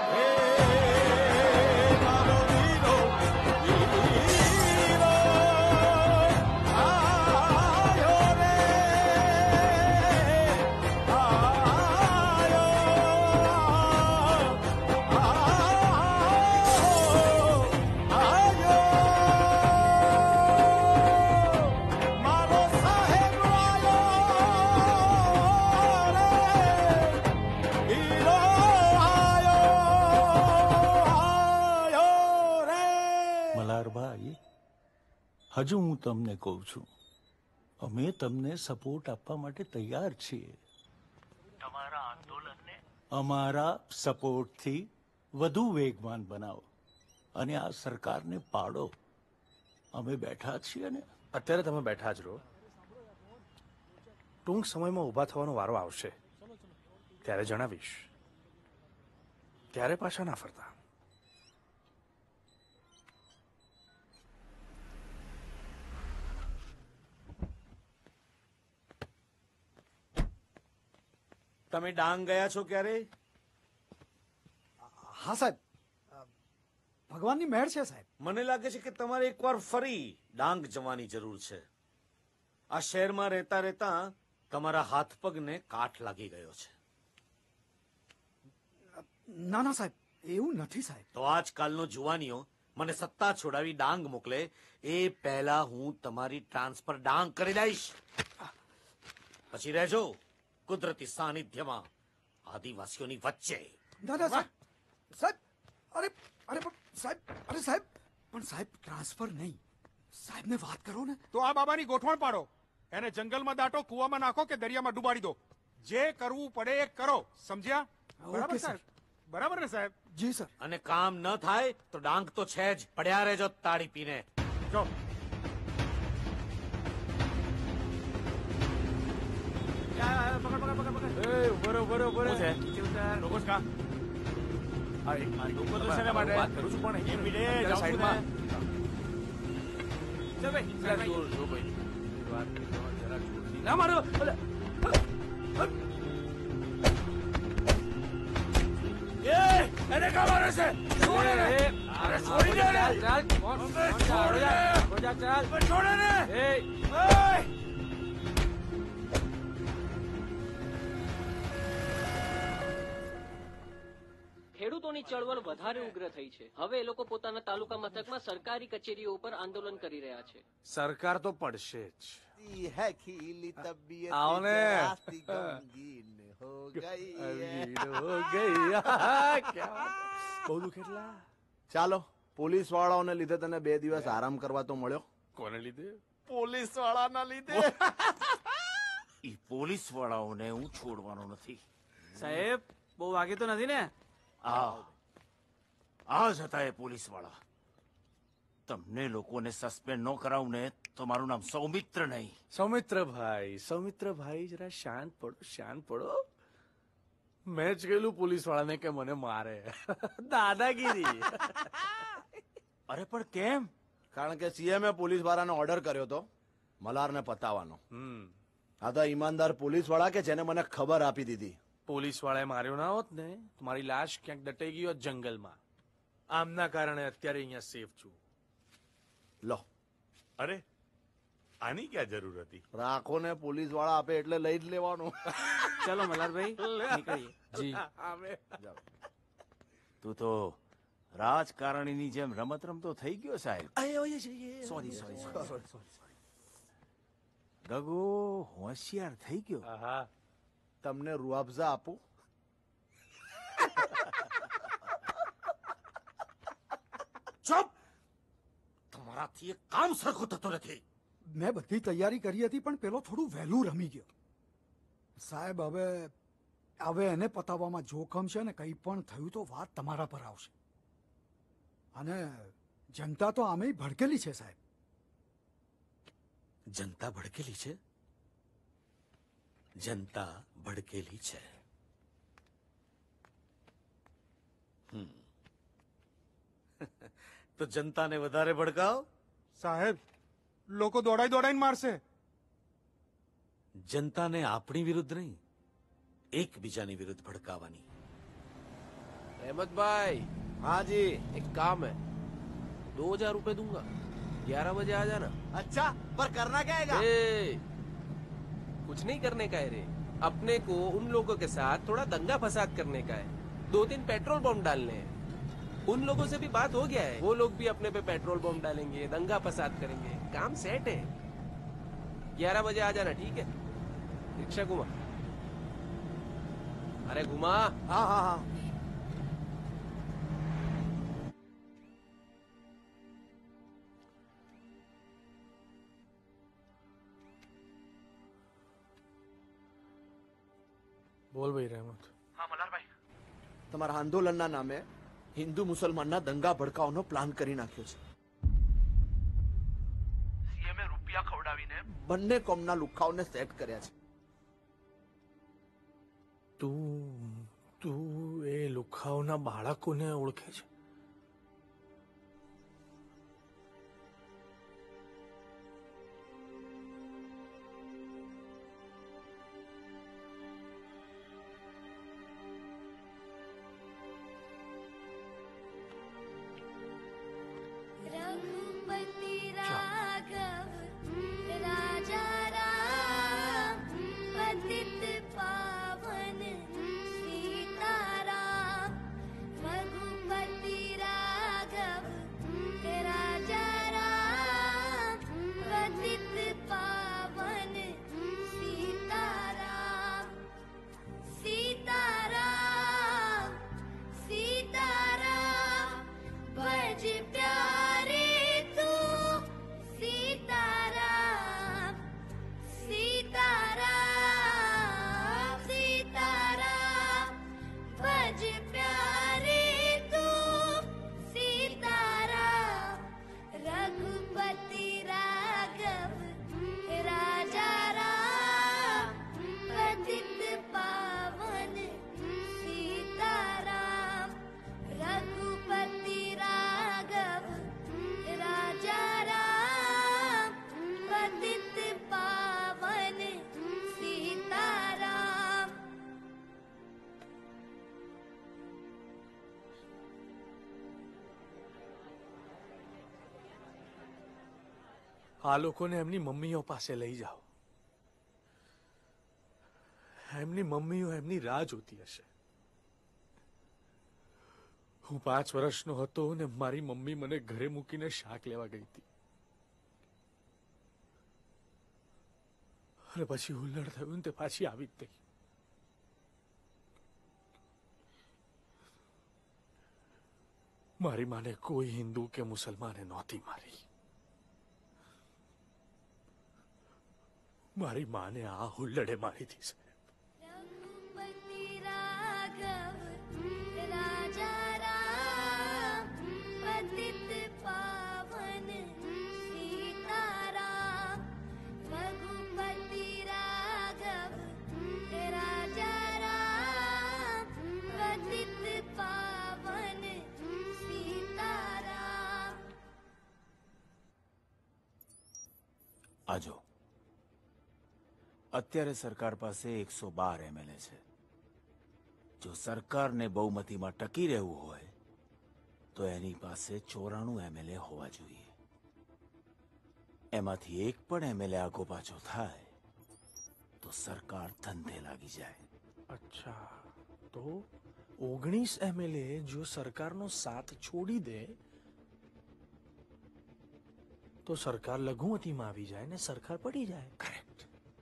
હજુ હું તમને કહું છું, અમે તમને સપોર્ટ આપવા માટે તૈયાર છીએ. તમારા આંદોલનને અમારા સપોર્ટથી વધુ વેગવાન બનાવો અને આ સરકારને પાડો. અમે બેઠા છીએ ને. અત્યારે તમે બેઠા જ રહો. ટૂંક સમયમાં ઊભા થવાનો વારો આવશે, ત્યારે જણાવીશ. ત્યારે પાછા ના ફરતા. તમે ડાંગ ગયા છો ક્યારે? હા સાહેબ, ભગવાનની મહેર છે સાહેબ. મને લાગે છે કે તમારે એકવાર ફરી ડાંગ જવાની જરૂર છે. આ શહેરમાં રહેતા રહેતા તમારા હાથ પગને કાટ લાગી ગયો છે. ના ના સાહેબ, એવું નથી સાહેબ. તો આજકાલનો જુવાનીઓ મને સત્તા છોડાવી ડાંગ મોકલે એ પહેલા હું તમારી ટ્રાન્સફર ડાંગ કરી દઈશ. પછી રહેજો કુદરતી સાનિધ્યમાં આદિવાસીઓની વચ્ચે. દાદા સાહેબ, સાહેબ, અરે અરે પણ સાહેબ, અરે સાહેબ, પણ સાહેબ ટ્રાન્સફર નહીં. સાહેબને વાત કરો ને. તો આ બાબાની ગોઠવણ પાડો. એને જંગલમાં દાટો, કુવામાં નાખો કે દરિયામાં ડુબાડી દો. જે કરવું પડે એ કરો. સમજ્યા? બરાબર સાહેબ? બરાબર ને સાહેબ? જી સર. અને કામ ન થાય તો ડાંગ તો છે જ. પડ્યા રહેજો તાળી પીને. જો એને કામ છે. છોડી દે. છોડે ને. ખેડૂતોની ચળવળ વધારે ઉગ્ર થઈ છે. હવે એ લોકો પોતાના તાલુકા મથકમાં સરકારી કચેરીઓ ઉપર આંદોલન કરી રહ્યા છે. સરકાર તો પડશે જ. है खिली तबीयत आओ ने। जरासी गमगीन हो गई है। हो गई क्या બહુ દુખેટલા. ચાલો, પોલીસ વાળાઓને લીધે તને બે દિવસ આરામ કરવા તો મળ્યો. કોને લીધે? પોલીસ વાળાના લીધે. ઈ પોલીસ વાળાઓને હું છોડવાનો નથી. સાહેબ, બહુ વાગે તો નથી ને? આ આ જ હતા એ પોલીસ વાળા. તમને લોકોને સસ્પેન્ડ ન કરાવું ને તો મારું નામ સૌમિત્ર નહીં. સૌમિત્ર ભાઈ સૌમિત્ર ભાઈ જરા શાંત પડો શાંત પડો. મેં જ કહેલું પોલીસ વાળાને કે મને મારે. દાદાગીરી. અરે પણ કેમ? કારણ કે સીએમએ પોલીસ વાળાને ઓર્ડર કર્યો હતો મલ્હારને પતાવવાનો. આ તો ઈમાનદાર પોલીસ વાળા કે જેને મને ખબર આપી દીધી. પોલીસ વાળાએ માર્યો ના હોત ને મારી લાશ ક્યાંક દટાઈ ગઈ હોત જંગલમાં. આમના કારણે અત્યારે અહીંયા સેફ છું. લો. અરે આની ક્યાં જરૂર હતી? રાખો ને પોલીસ વાળા આપે એટલે લઈ જ લેવાનું. ચલો મલ્હારભાઈ નીકળીએ. જી તું તો રાજકારણીની જેમ રમત રમતો થઈ ગયો સાહેબ. Sorry sorry sorry. ગગો હોશિયાર થઈ ગયો. તમને રૂઆબઝા આપું? ચૂપ! તમારાથી એક કામ સરખું થતું નથી. મેં બધી તૈયારી કરી હતી પણ પેલો થોડું વહેલું રમી ગયો. સાહેબ હવે હવે એને પતાવવામાં જોખમ છે ને કંઈ પણ થયું તો વાત તમારા પર આવશે. અને જનતા તો આમે ભડકેલી છે સાહેબ. જનતા ભડકેલી છે? જનતા ભડકેલી છે. હમ. તો જનતાને વધારે ભડકાવ. સાહેબ લોકો દોડાઈ દોડાઈને મારશે. જનતાને આપણી વિરુદ્ધ નહીં એકબીજાની વિરુદ્ધ ભડકાવાની. अहमद भाई हाँ जी एक काम है दो हजार रुपए दूंगा ग्यारह बजे आ जाना. अच्छा पर करना क्या है? ए, कुछ नहीं करने का है रे. अपने को उन लोगों के साथ थोड़ा दंगा फसाद करने का है. दो तीन पेट्रोल पंप डालने हैं. उन लोगों से भी बात हो गया है. वो लोग भी अपने पे पेट्रोल पंप डालेंगे दंगा फसाद करेंगे. काम सेट है. ग्यारह बजे आ जाना ठीक है. रिक्शा घुमा. अरे घुमा. हाँ हाँ हाँ. બોલ ભાઈ રહેમત. હા મલ્હારભાઈ, તમારા આંદોલનના નામે હિન્દુ મુસલમાનના દંગા ભડકાવાનો પ્લાન કરી નાખ્યો છે. સીએમએ રૂપિયા ખવડાવીને બંને કોમના લુખાઓને સેટ કર્યા છે. તું તું એ લુખાઓના બાળકોને ઓળખે છે? रघुपति राघव राजा राम पतित पावन सीताराम. रघुपति राघव राजा राम पतित पावन सीताराम. सीताराम सीताराम भज प्यारे तू सीताराम. सीताराम सीताराम भज प्यारे तू सीताराम. रघुपति राघव राजा राम पतित पावन सीताराम. रघुपति राघव राजा राम पतित पावन सीताराम. આ લોકોને એમની મમ્મીઓ પાસે લઈ જાઓ. એમની મમ્મીઓ એમની રાહ જોતી હશે. હું પાંચ વર્ષનો હતો ને મારી મમ્મી મને ઘરે મૂકીને શાક લેવા ગઈ હતી. અને પછી હુલ્લડ થયું ને તે પાછી આવી જ ગઈ. મારી માને કોઈ હિન્દુ કે મુસલમાને નહોતી મારી. મારી માને આ હુલ્લડે મારી હતી. रघुपति राघव राजा राम पतित पावन આજો અત્યારે સરકાર પાસે એકસો બાર એમએલએ છે. જો સરકારને બહુમતીમાં ટકી રહેવું હોય તો એની પાસે ચોરાણું એમએલએ હોવા જોઈએ. એમાંથી એક પણ એમએલએ આગો પાછો થાય તો સરકાર ધંધે લાગી જાય. અચ્છા, તો ઓગણીસ એમએલએ જો સરકારનો સાથ છોડી દે તો સરકાર લઘુમતીમાં આવી જાય ને સરકાર પડી જાય. કરેક્ટ.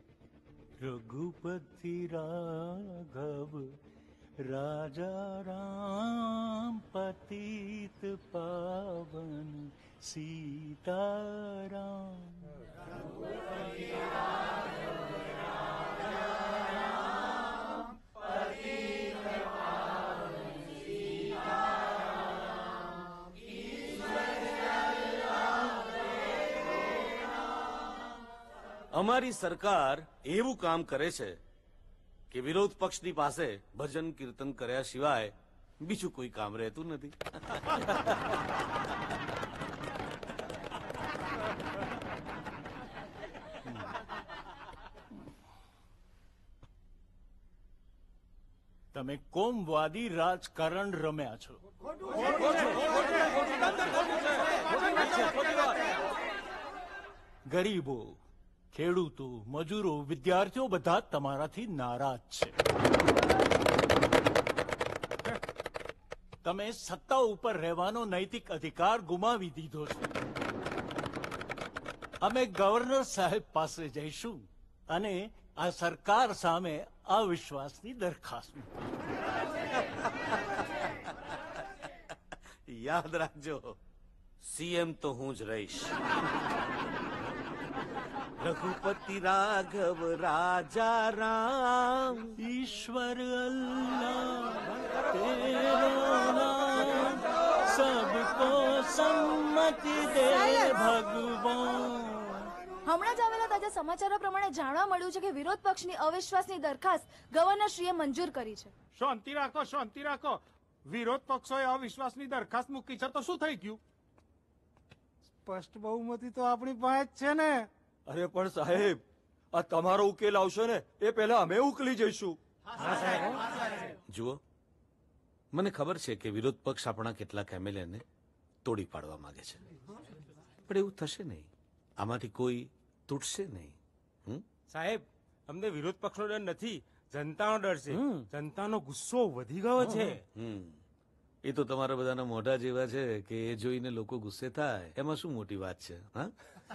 રઘુપતિ રાઘવ રાજા રામ પતિત પાવન સીતારામ. અમારી સરકાર એવું કામ કરે છે કે વિરોધ પક્ષની પાસે ભજન કીર્તન કર્યા સિવાય બીજું કોઈ કામ રહેતું નથી. તમે કોમવાદી રાજકારણ રમ્યા છો. ગરીબો, ખેડૂતો, મજૂરો, વિદ્યાર્થીઓ બધા તમારાથી નારાજ છે. તમે સત્તા ઉપર રહેવાનો નૈતિક અધિકાર ગુમાવી દીધો છે. અમે ગવર્નર સાહેબ પાસે જઈશું અને આ સરકાર સામે અવિશ્વાસની દરખાસ્ત યાદ રાખજો, સીએમ તો હું જ રહીશ. રઘુપતિ રાઘવ રાજા રામ ઈશ્વર અલ્લાહ તેરો નામ સબકો સંમતિ દે ભગવાન. હમણાં જ આવેલા તાજા સમાચારો પ્રમાણે જાણવા મળ્યું છે કે વિરોધ પક્ષની અવિશ્વાસની દરખાસ્ત ગવર્નરશ્રીએ મંજૂર કરી છે. શાંતિ રાખો, શાંતિ રાખો. વિરોધ પક્ષોએ અવિશ્વાસની દરખાસ્ત મૂકી છે તો શું થઈ ગયું? સ્પષ્ટ બહુમતી તો આપણી પાસે જ છે ને. અરે પણ સાહેબ, આ તમારો ઉકેલ આવશે ને એ પહેલા અમે ઉકલી જઈશું. જુઓ, મને ખબર છે કે વિરોધ પક્ષ આપણા કેટલાક એમએલએને તોડી પાડવા માંગે છે, પણ એવું થશે નહીં. આમાંથી કોઈ તૂટશે નહીં. સાહેબ, અમને વિરોધ પક્ષનો ડર નથી, જનતાનો ડર છે. જનતાનો ગુસ્સો વધી ગયો છે. એ તો તમારા બધાના મોઢા જેવા છે કે એ જોઈને લોકો ગુસ્સે થાય, એમાં શું મોટી વાત છે? હા,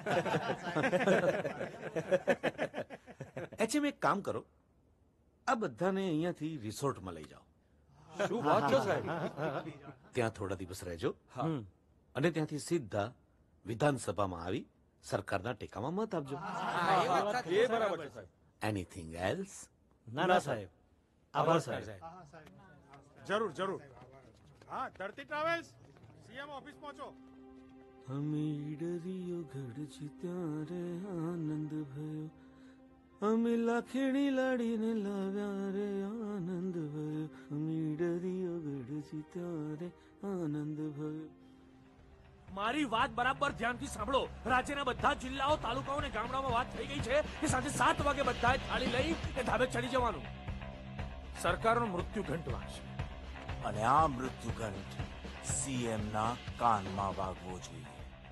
એચએમ એક કામ કરો, આ બધાને અહીંયાથી રિસોર્ટમાં લઈ જાઓ. શું વાત છે સાહેબ? ત્યાં થોડા દિવસ રહેજો અને ત્યાંથી સીધા વિધાનસભામાં આવી સરકારના ટેકામાં મત આપજો. એ બરાબર છે સાહેબ. Anything else? ના ના સાહેબ, આભાર સાહેબ. જરૂર જરૂર. હા, ધરતી ટ્રાવેલ્સ, સીએમ ઓફિસ પહોંચો. અમે ડરિયો ઘડજી ત્યારે આનંદ ભયો, અમે લાખેડી લાડીને લાવ્યા રે આનંદ ભયો, અમે ડરિયો ઘડજી ત્યારે આનંદ ભયો. મારી વાત બરાબર ધ્યાનથી સાંભળો. રાજ્યના બધા જિલ્લાઓ, તાલુકાઓ અને ગામડાઓમાં વાત થઈ ગઈ છે કે સાંજે સાત વાગે બધાએ થાળી લઈ એ ધાબે ચડી જવાનું. સરકારનો મૃત્યુ ઘંટ વાગશે અને આ મૃત્યુ ઘંટ સીએમ ના કાનમાં વાગવો જોઈએ.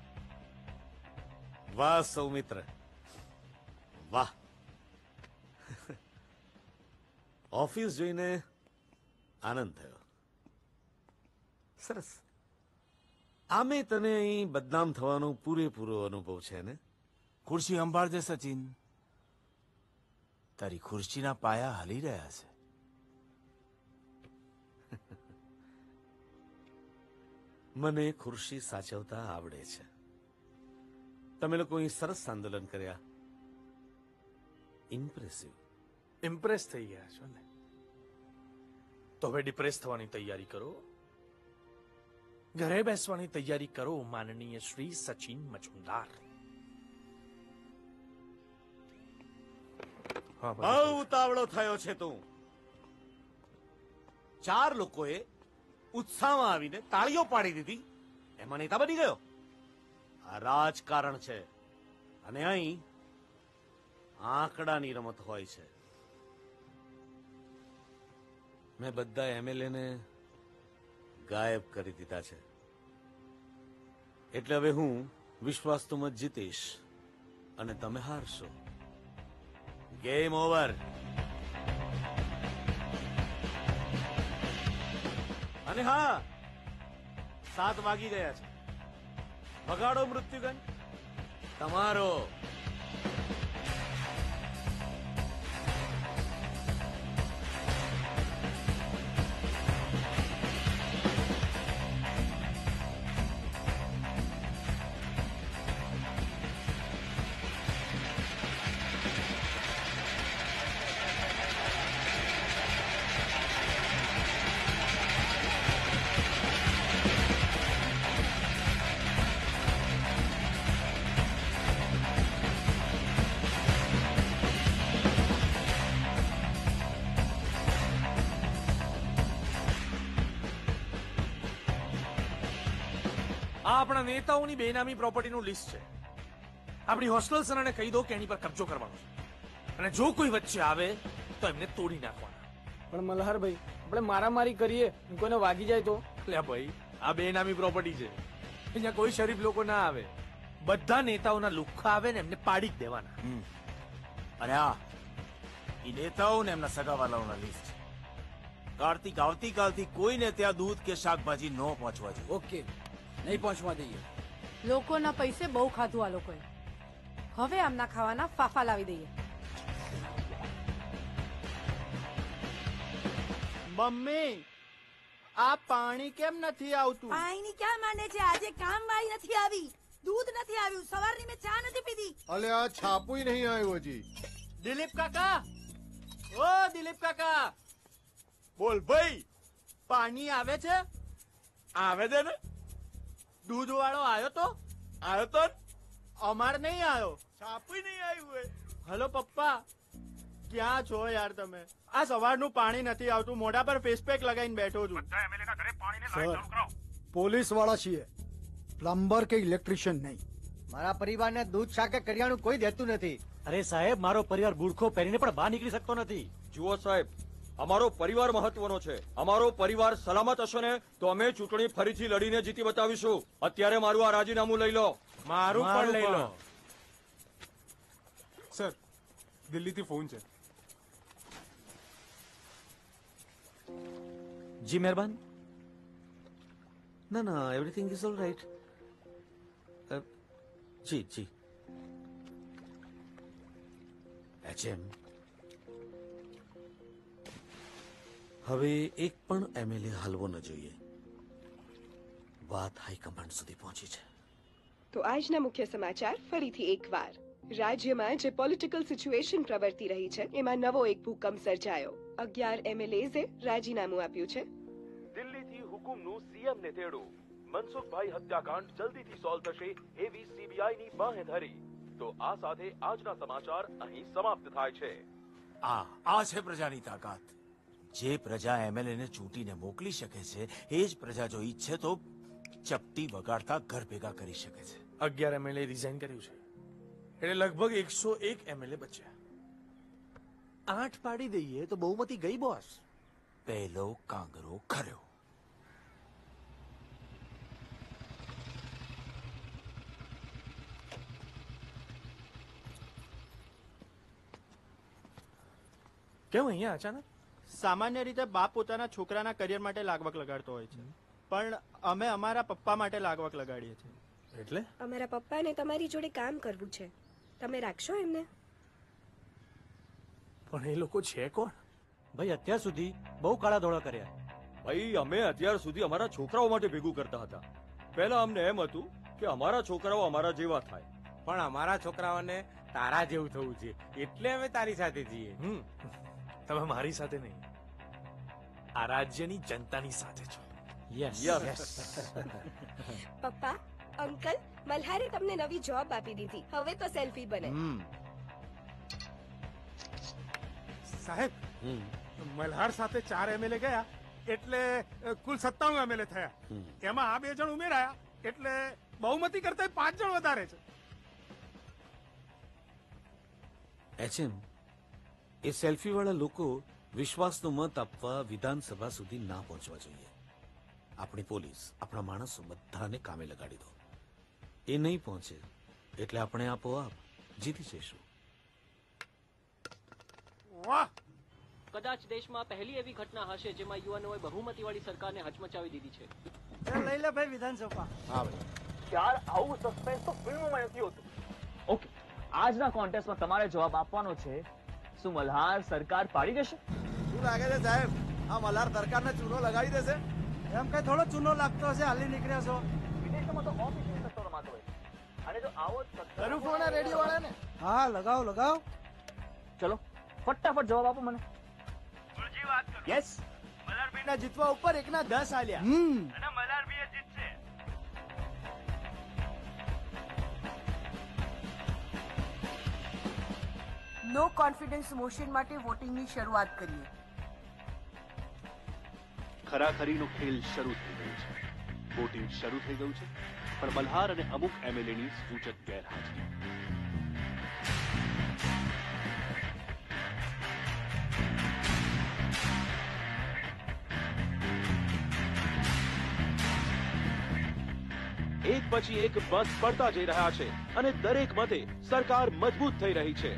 વાહ સૌમિત્ર, વાહ. ઓફિસ જોઈને આનંદ થયો. સરસ. આમે તને અહીં બદનામ થવાનો પૂરેપૂરો અનુભવ છે ને? ખુરશી સંભાળજે સચિન, તારી ખુરશીના પાયા હલી રહ્યા છે. મને ખુરશી સાચવતા આવડે છે. તમે લોકો અહીં સરસ આંદોલન કર્યા, ઇમ્પ્રેસિવ. ઇમ્પ્રેસ થઈ ગયા છો ને? તો હવે ડિપ્રેસ થવાની તૈયારી કરો, ઘરે બેસવાની તૈયારી કરો માનનીય શ્રી સચિન મજુમદાર. બહુ ઉતાવળો થયો છે તું. ચાર લોકોએ ઉત્સાહમાં આવીને તાળીઓ પાડી દીધી, એમાં નેતા બની ગયો. આ રાજકારણ છે અને અહીં આંકડાની રમત હોય છે. મેં બધા એમએલએ ને ગાયબ કરી દીધા છે. એટલે હવે હું વિશ્વાસ તો મત જીતીશ અને તમે હારશો. Game over. અને હા, સાત વાગી ગયા છે. ભગાડો મૃત્યુગન તમારો. આ આપણા નેતાઓની બેનામી પ્રોપર્ટીનું લિસ્ટ છે. આપણી હોસ્ટેલ સરાને કહી દો કે એની પર કબજો કરવાનો છે અને જો કોઈ વચ્ચે આવે તો એમને તોડી નાખવાના. પણ મલ્હારભાઈ, આપણે મારામારી કરીએ કોઈને વાગી જાય તો? લે ભાઈ, આ બેનામી પ્રોપર્ટી છે. અહીંયા કોઈ શરીફ લોકો ના આવે. બધા નેતાઓના લુખ્ખા આવે ને એમને પાડી જ દેવાના. અને આ ઈ નેતાઓ ને એમના સગાવાલાઓના લિસ્ટ. કાર્તિક આવતીકાલથી કોઈને ત્યાં દૂધ કે શાકભાજી ન પહોંચવા જોઈએ. ઓકે, નહીં પહોંચવા દઈએ. લોકોના પૈસે બહુ ખાધું આ લોકોએ. હવે આમના ખાવાના ફાફા લાવી દઈએ. મમ્મી, આ પાણી કેમ નથી આવતું? પાણી ક્યાં માંડે છે? આજે કામ વાળી નથી આવી, દૂધ નથી આવ્યું, સવારની મેં ચા નથી પીધી. અલે આ છાપુય નહીં આવ્યો હજી. દિલીપ કાકા, ઓ દિલીપ કાકા, બોલ ભાઈ, પાણી આવે છે? આવે છે ને? દૂધ વાળો આવ્યો તો? આવ્યો તો? અમાર નહીં આવ્યો. છાપુય નહીં આવ્યું. હલો પપ્પા, ક્યાં છો યાર તમે? આ સવારનું પાણી નથી આવતું, મોઢા પર ફેસ પેક લગાવીને બેઠો છું. પોલીસ વાળા છીએ, પ્લમ્બર કે ઇલેક્ટ્રિશિયન નહીં. મારા પરિવારને દૂધ શાક કે કરિયાણું કોઈ દેતું નથી. અરે સાહેબ, મારો પરિવાર બુરખો પહેરીને પણ બહાર નીકળી શકતો નથી. જુઓ સાહેબ, અમારો પરિવાર મહત્વનો છે. અમારો પરિવાર સલામત હશે ને તો અમે ચૂંટણી ફરીથી લડીને જીતી બતાવીશું. અત્યારે મારું આ રાજીનામું લઈ લો. મારું પણ લઈ લો. સર, દિલ્હીથી ફોન છે. જી મહેરબાન. ના ના, એવરીથિંગ ઇઝ ઓલ રાઈટ. જી જી. એચએમ, હવે એક પણ એમએલએ હલવો ન જોઈએ. વાત હાઈકમાન્ડ સુધી પહોંચી છે. તો આજના મુખ્ય સમાચાર ફરીથી એકવાર. રાજ્યમાં જે પોલિટિકલ સિચ્યુએશન પ્રવર્તી રહી છે એમાં નવો એક ભૂકંપ સર્જાયો. અગિયાર એમએલએઝે રાજીનામું આપ્યું છે. દિલ્હીથી હુકુમનું સીએમને તેડું. મનસુખભાઈ હત્યાકાંડ જલ્દીથી સોલ્વ થશે એવી સીબીઆઈની બાંહેધરી. તો આ સાથે આજના સમાચાર અહીં સમાપ્ત થાય છે. આ આ છે પ્રજાની તાકાત. જે પ્રજા એમએલએ ને ચૂંટીને મોકલી શકે છે એ જ પ્રજા જો ઈચ્છે તો ચપટી વગાડતા ઘર ભેગા કરી શકે છે. અગિયાર એમએલએ રિઝાઇન કર્યું છે એટલે લગભગ એકસો એક એમએલએ બચ્યા. આઠ પાડી દઈએ તો બહુમતી ગઈ બોસ. પહેલો કાંગરો ખર્યો. કેમ અહીંયા અચાનક? સામાન્ય રીતે બાપ પોતાના છોકરાના કરિયર માટે લાગવક લગાડતો હોય છે, પણ અમે અમારા પપ્પા માટે લાગવક લગાડીએ છીએ. એટલે અમારા પપ્પાને તમારી જોડે કામ કરવું છે, તમે રાખશો એમને? પણ એ લોકો છે કોણ? ભાઈ, અત્યાર સુધી બહુ કાળા ધોળા કર્યા. ભાઈ, અમે અત્યાર સુધી અમારા છોકરાઓ માટે ભેગું કરતા હતા. પહેલા અમને એમ હતું કે અમારા છોકરાઓ અમારા જેવા થાય, પણ અમારા છોકરાઓને તારા જેવું થવું છે એટલે અમે તારી સાથે જઈએ. હમ તમે મારી સાથે નહીં, આ રાજ્યની જનતાની સાથે છો. Yes yes. પપ્પા, અંકલ, મલ્હારે તમને નવી જોબ આપી દીધી, હવે તો સેલ્ફી બને. સાહેબ, મલ્હાર સાથે ચાર એમએલએ ગયા એટલે કુલ સત્તાણું એમએલએ થયા. એમાં આ બે જણ ઉમેરાયા એટલે બહુમતી કરતા પાંચ જણ વધારે છે. એચએમ એ સેલ્ફી વાળા લોકો વિશ્વાસનો મત આપવા વિધાનસભા સુધી ના પહોંચવા જોઈએ. આપણી પોલીસ આપણા માણસો બધાને કામે લગાડી દો. એ નહીં પહોંચે એટલે આપણે આપોઆપ જીતી જઈશું. વાહ! કદાચ દેશમાં પહેલી એવી ઘટના હશે જેમાં યુવાનોએ બહુમતીવાળી સરકારને હચમચાવી દીધી છે. લઈ લે ભાઈ વિધાનસભા. હા ભાઈ યાર આવું સસ્પેન્સ તો ફિલ્મોમાં નથી હોતું. ઓકે, આજના કોન્ટેસ્ટમાં તમારે જવાબ આપવાનો છે. શું મલ્હાર સરકાર પાડી દેશે? શું લાગે છે સાહેબ, આ મલ્હાર સરકારને ચૂનો લગાવી દેશે? એમ કઈ થોડો ચૂનો લાગતો હશે, હાલી નીકળ્યા છો. વિદેશોમાં તો ઓફિશિયલી સત્તો રમાતો હોય અને જો આવો કરું ફોન આ રેડિયો વાળાને. હા લગાવો લગાવો. ચલો ફટાફટ જવાબ આપો મને. યસ, મલ્હારભાઈના જીતવા ઉપર એકના દસ આલ્યા અને મલ્હારભાઈ જીતશે. નો કોન્ફિડન્સ મોશન માટે વોટિંગની શરૂઆત કરીએ. ખરાખરીનો ખેલ શરૂ થઈ ગયો છે. વોટિંગ શરૂ થઈ ગયું છે, પણ મલ્હાર અને અમુક એમએલએની સૂચક ગેરહાજરી. એક પછી એક મત પડતા જઈ રહ્યા છે અને દરેક મતે સરકાર મજબૂત થઈ રહી છે.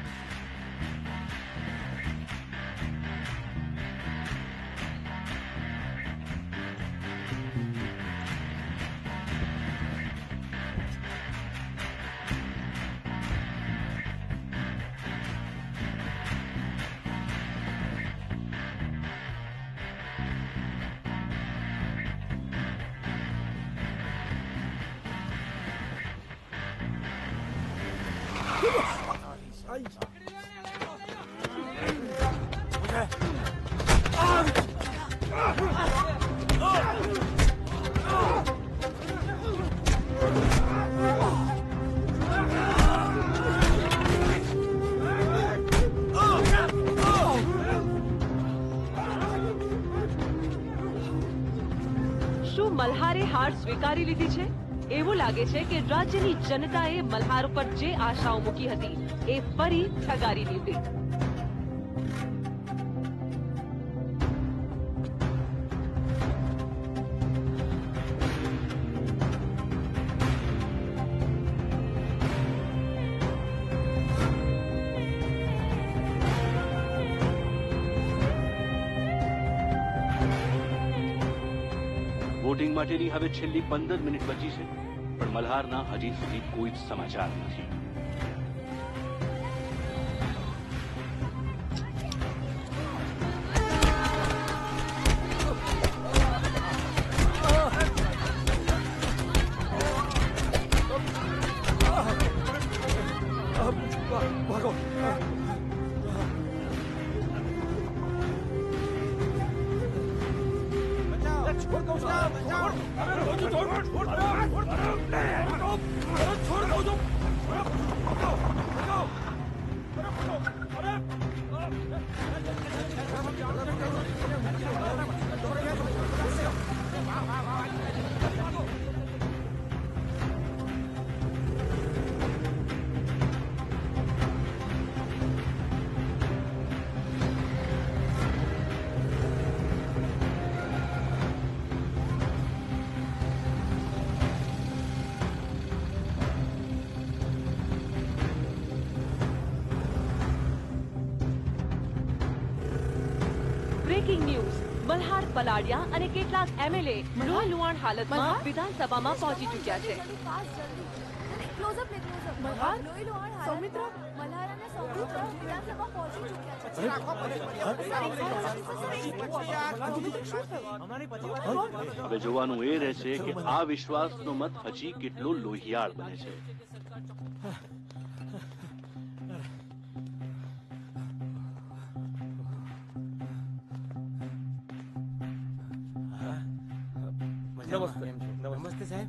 શું મલ્હારે હાર સ્વીકારી લીધી છે? એવું લાગે છે કે રાજ્યની જનતાએ મલ્હાર ઉપર જે આશાઓ મૂકી હતી એ ફરી ઠગારી દીધી. વોટિંગ માટેની હવે છેલ્લી પંદર મિનિટ બચી છે, પણ મલ્હારના હજી સુધી કોઈ જ સમાચાર નથી. ભાગો. Breaking news. મલ્હાર પલાડિયા અને કેટલાક એમએલએ લોહી લુહાણ હાલતમાં વિધાનસભામાં પહોંચી ચૂક્યા છે. ક્લોઝઅપ લે ક્લોઝઅપ. મલ્હાર લોહી લોહાણ સૌમિત્ર મલ્હાર અને સૌમિત્ર વિધાનસભા પહોંચી ચૂક્યા છે. હવે જોવાનું એ રહેશે કે આ વિશ્વાસનો મત હજી કેટલો લોહિયાળ બને છે. નમસ્તે નમસ્તે સાહેબ.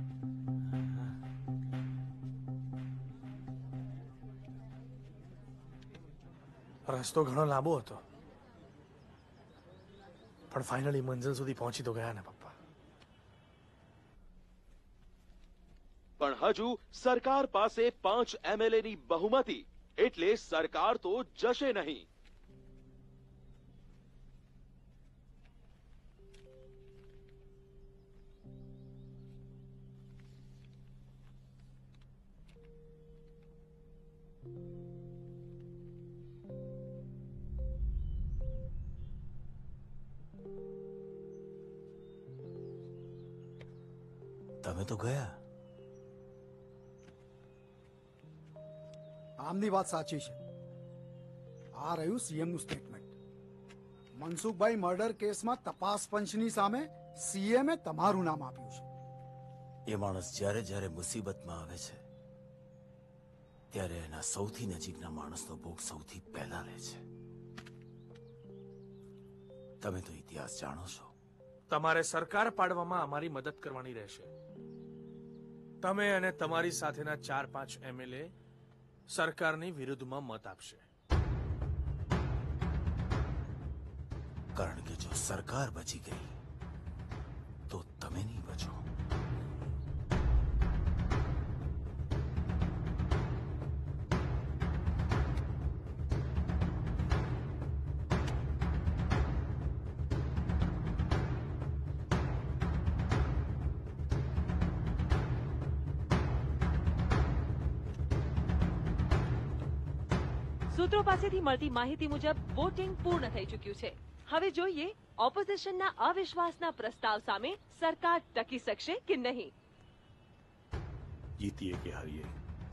રસ્તો ઘણો લાંબો હતો, પણ ફાઇનલી મંઝિલ સુધી પહોંચી તો ગયા ને પપ્પા. પણ હજુ સરકાર પાસે પાંચ એમએલએની બહુમતી એટલે સરકાર તો જશે નહીં. તમે તો ગયા. આમની વાત સાચી છે. આ રહ્યું સીએમ નું સ્ટેટમેન્ટ. મનસુખભાઈ મર્ડર કેસમાં તપાસ પંચની સામે સીએમએ તમારું નામ આપ્યું છે. એ માણસ જ્યારે જ્યારે મુસીબતમાં આવે છે ત્યારે એના સૌથી નજીકના માણસનો ભોગ સૌથી પહેલા લે છે. તમે તો ઇતિહાસ જાણો છો. તમારે સરકાર પાડવામાં અમારી મદદ કરવાની રહેશે. તમે અને તમારી સાથેના ચાર પાંચ એમએલએ સરકારની વિરુદ્ધમાં મત આપશે. કારણ કે જો સરકાર બચી ગઈ તો તમે નહીં બચો. સૂત્રો પાસેથી મળતી માહિતી મુજબ વોટિંગ પૂર્ણ થઈ ચૂક્યું છે. હવે જોઈએ ઓપોઝિશનના અવિશ્વાસના પ્રસ્તાવ સામે સરકાર ટકી શકશે કે નહીં. જીતીએ કે હારીએ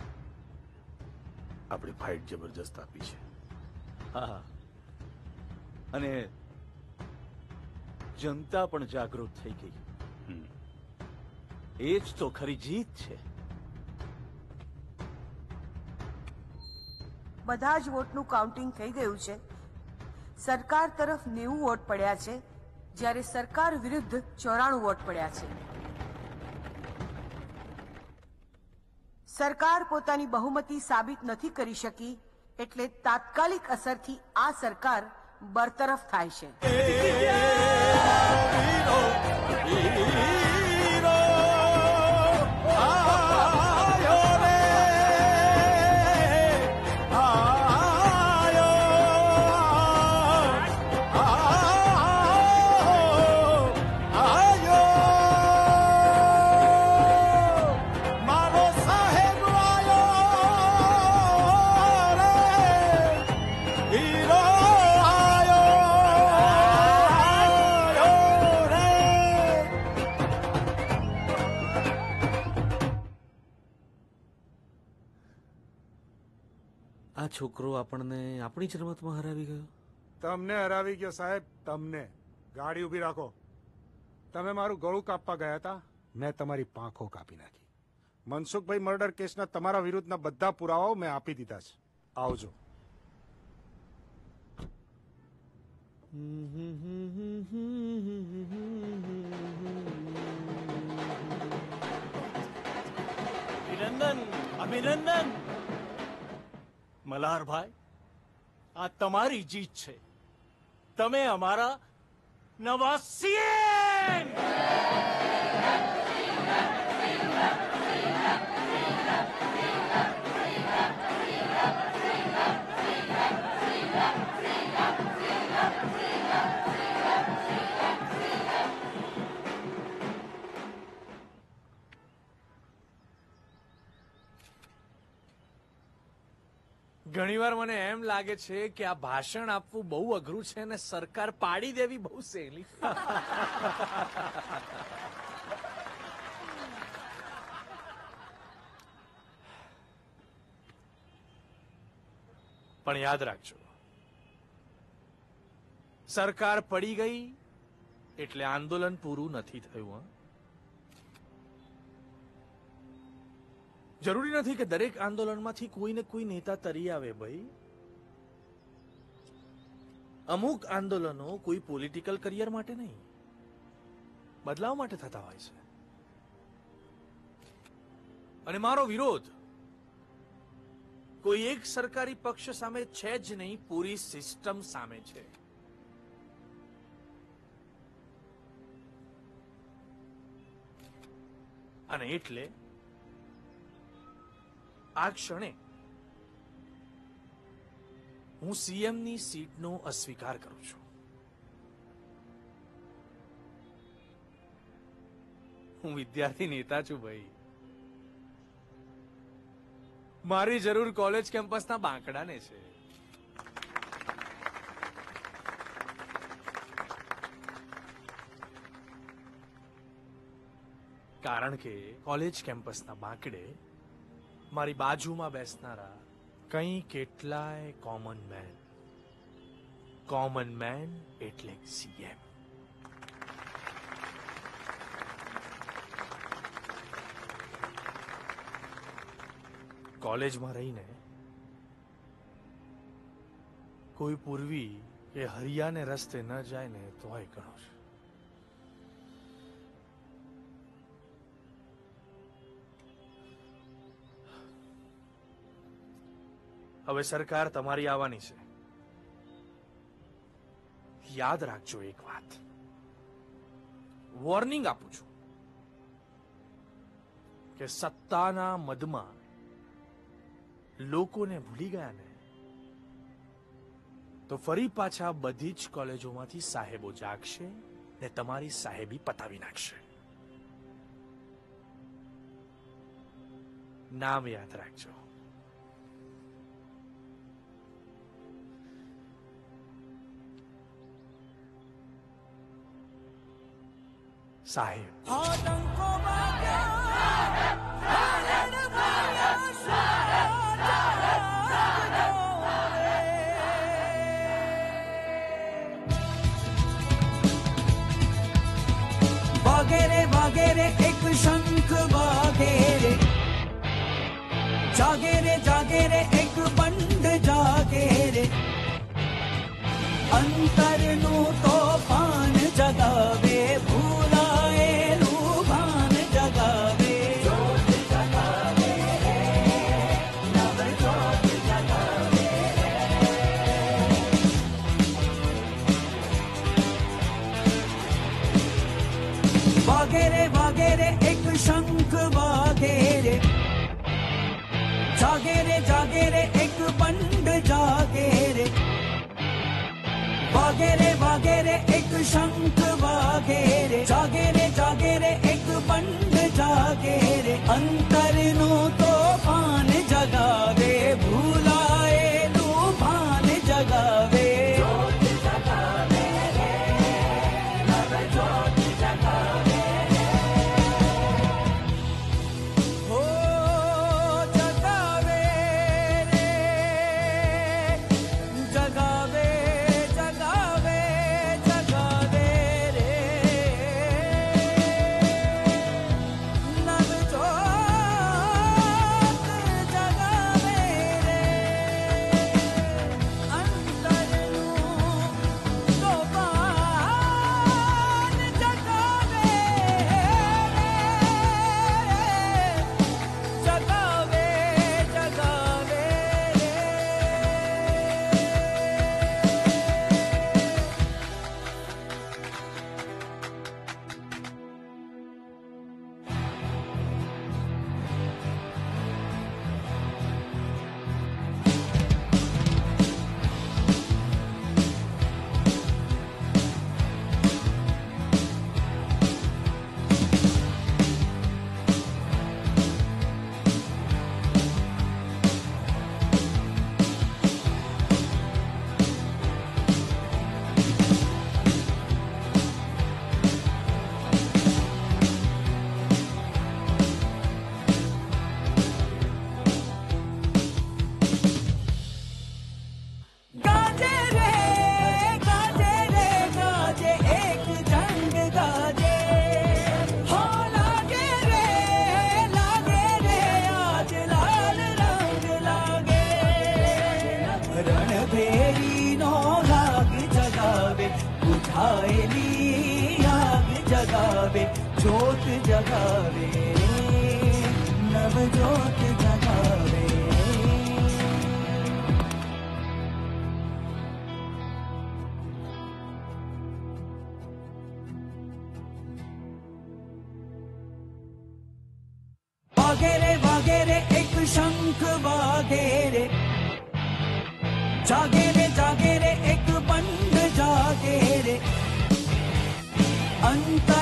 આપણે ફાઇટ જબરજસ્ત આપી છે. હા, અને જનતા પણ જાગૃત થઈ ગઈ. એ જ તો ખરી જીત છે. બધા જ વોટનું કાઉન્ટિંગ થઈ ગયું છે. સરકાર તરફ નેવું વોટ પડ્યા છે, જ્યારે સરકાર વિરુદ્ધ ચોરાણું વોટ પડ્યા છે. સરકાર પોતાની બહુમતી સાબિત નથી કરી શકી, એટલે તાત્કાલિક અસરથી આ સરકાર બરતરફ થાય છે. આ છોકરો આપણને આપણી જ રમતમાં હરાવી ગયો. તમને હરાવી ગયો સાહેબ, તમને. ગાડી ઊભી રાખો. તમે મારું ગળું કાપવા ગયા હતા, મેં તમારી પાંખો કાપી નાખી. મનસુખભાઈ મર્ડર કેસના તમારા વિરુદ્ધના બધા પુરાવાઓ મેં આપી દીધા છે. આવજો. અભિનંદન, અભિનંદન. મલ્હારભાઈ, આ તમારી જીત છે. તમે અમારા નવા સીએમ. ઘણીવાર મને એમ લાગે છે કે આ ભાષણ આપવું બહુ અઘરું છે અને સરકાર પાડી દેવી બહુ સહેલી. પણ યાદ રાખજો, સરકાર પડી ગઈ એટલે આંદોલન પૂરું નથી થયું. જરૂરી નથી કે દરેક આંદોલનમાંથી કોઈ ને કોઈ નેતા તરી આવે. ભાઈ, અમુક આંદોલનો કોઈ પોલિટિકલ કરિયર માટે નહીં, બદલાવ માટે થતા હોય છે. અને મારો વિરોધ કોઈ એક સરકારી પક્ષ સામે છે જ નહીં, પૂરી સિસ્ટમ સામે છે. અને એટલે આ ક્ષણે હું સીએમ ની સીટનો અસ્વીકાર કરું છું. હું વિદ્યાર્થી નેતા છું ભાઈ. મારી જરૂર કોલેજ કેમ્પસના બાંકડાને છે. કારણ કે કોલેજ કેમ્પસના બાંકડે મારી બાજુમાં બેસનારા કંઈ કેટલાય કોમન મેન. કોમન મેન એટલે સીએમ. કોલેજમાં રહીને કોઈ પૂર્વી કે હરિયાને રસ્તે ન જાય ને તોય ઘણો છે. હવે સરકાર તમારી આવવાની છે. યાદ રાખજો એક વાત, વોર્નિંગ આપું છું કે સત્તાના મદમાં લોકોને ભૂલી ગયા ને તો ફરી પાછા બધી જ કોલેજોમાંથી સાહેબો જાગશે ને તમારી સાહેબી પતાવી નાખશે. નામ યાદ રાખજો. સાહેબ. વાગેરે વાગેરે એક શંખ વાગેરે, જાગેરે જાગેરે એક બંડ જાગેરે, અંતરનું તોફાન જગાવે, ભૂલાયેલું ભાન જગાવે, જ્યોત જગાવે રે, નવ જ્યોત જગાવે રે. વાગેરે વાગેરે એક શંખ વાગેરે, જાગેરે જાગેરે એક બંડ જાગેરે, વાગેરે વાગેરે એક શંખ વાગેરે, જાગેરે જાગેરે એક બંડ જાગેરે, અંતરનું તોફાન જગાવે, ભૂલાયેલું ભાન જગાવે, જ્યોત જગાવે રે, નવ જ્યોત જગાવે રે. હો જગાવે રે, જગાવે જગાવે જગાવે રે, નવ જ્યોત જગાવે રે, અંતરનું તોફાન જગાવે રે, જગાવે જગાવે રે. ગાજે રે ગાજે રે ગાજે એક જંગ ગાજે, હો લાગે રે લાગે રે આજ લાલ રંગ લાગે, રણભેરીનો રાગ જગાવે, બુઝાયેલી આગ જગાવે, જ્યોત જગાવે રે, નવ જ્યોત જગાવે. વાગેરે વાગેરે એક શંખ વાગેરે, જાગેરે અંતર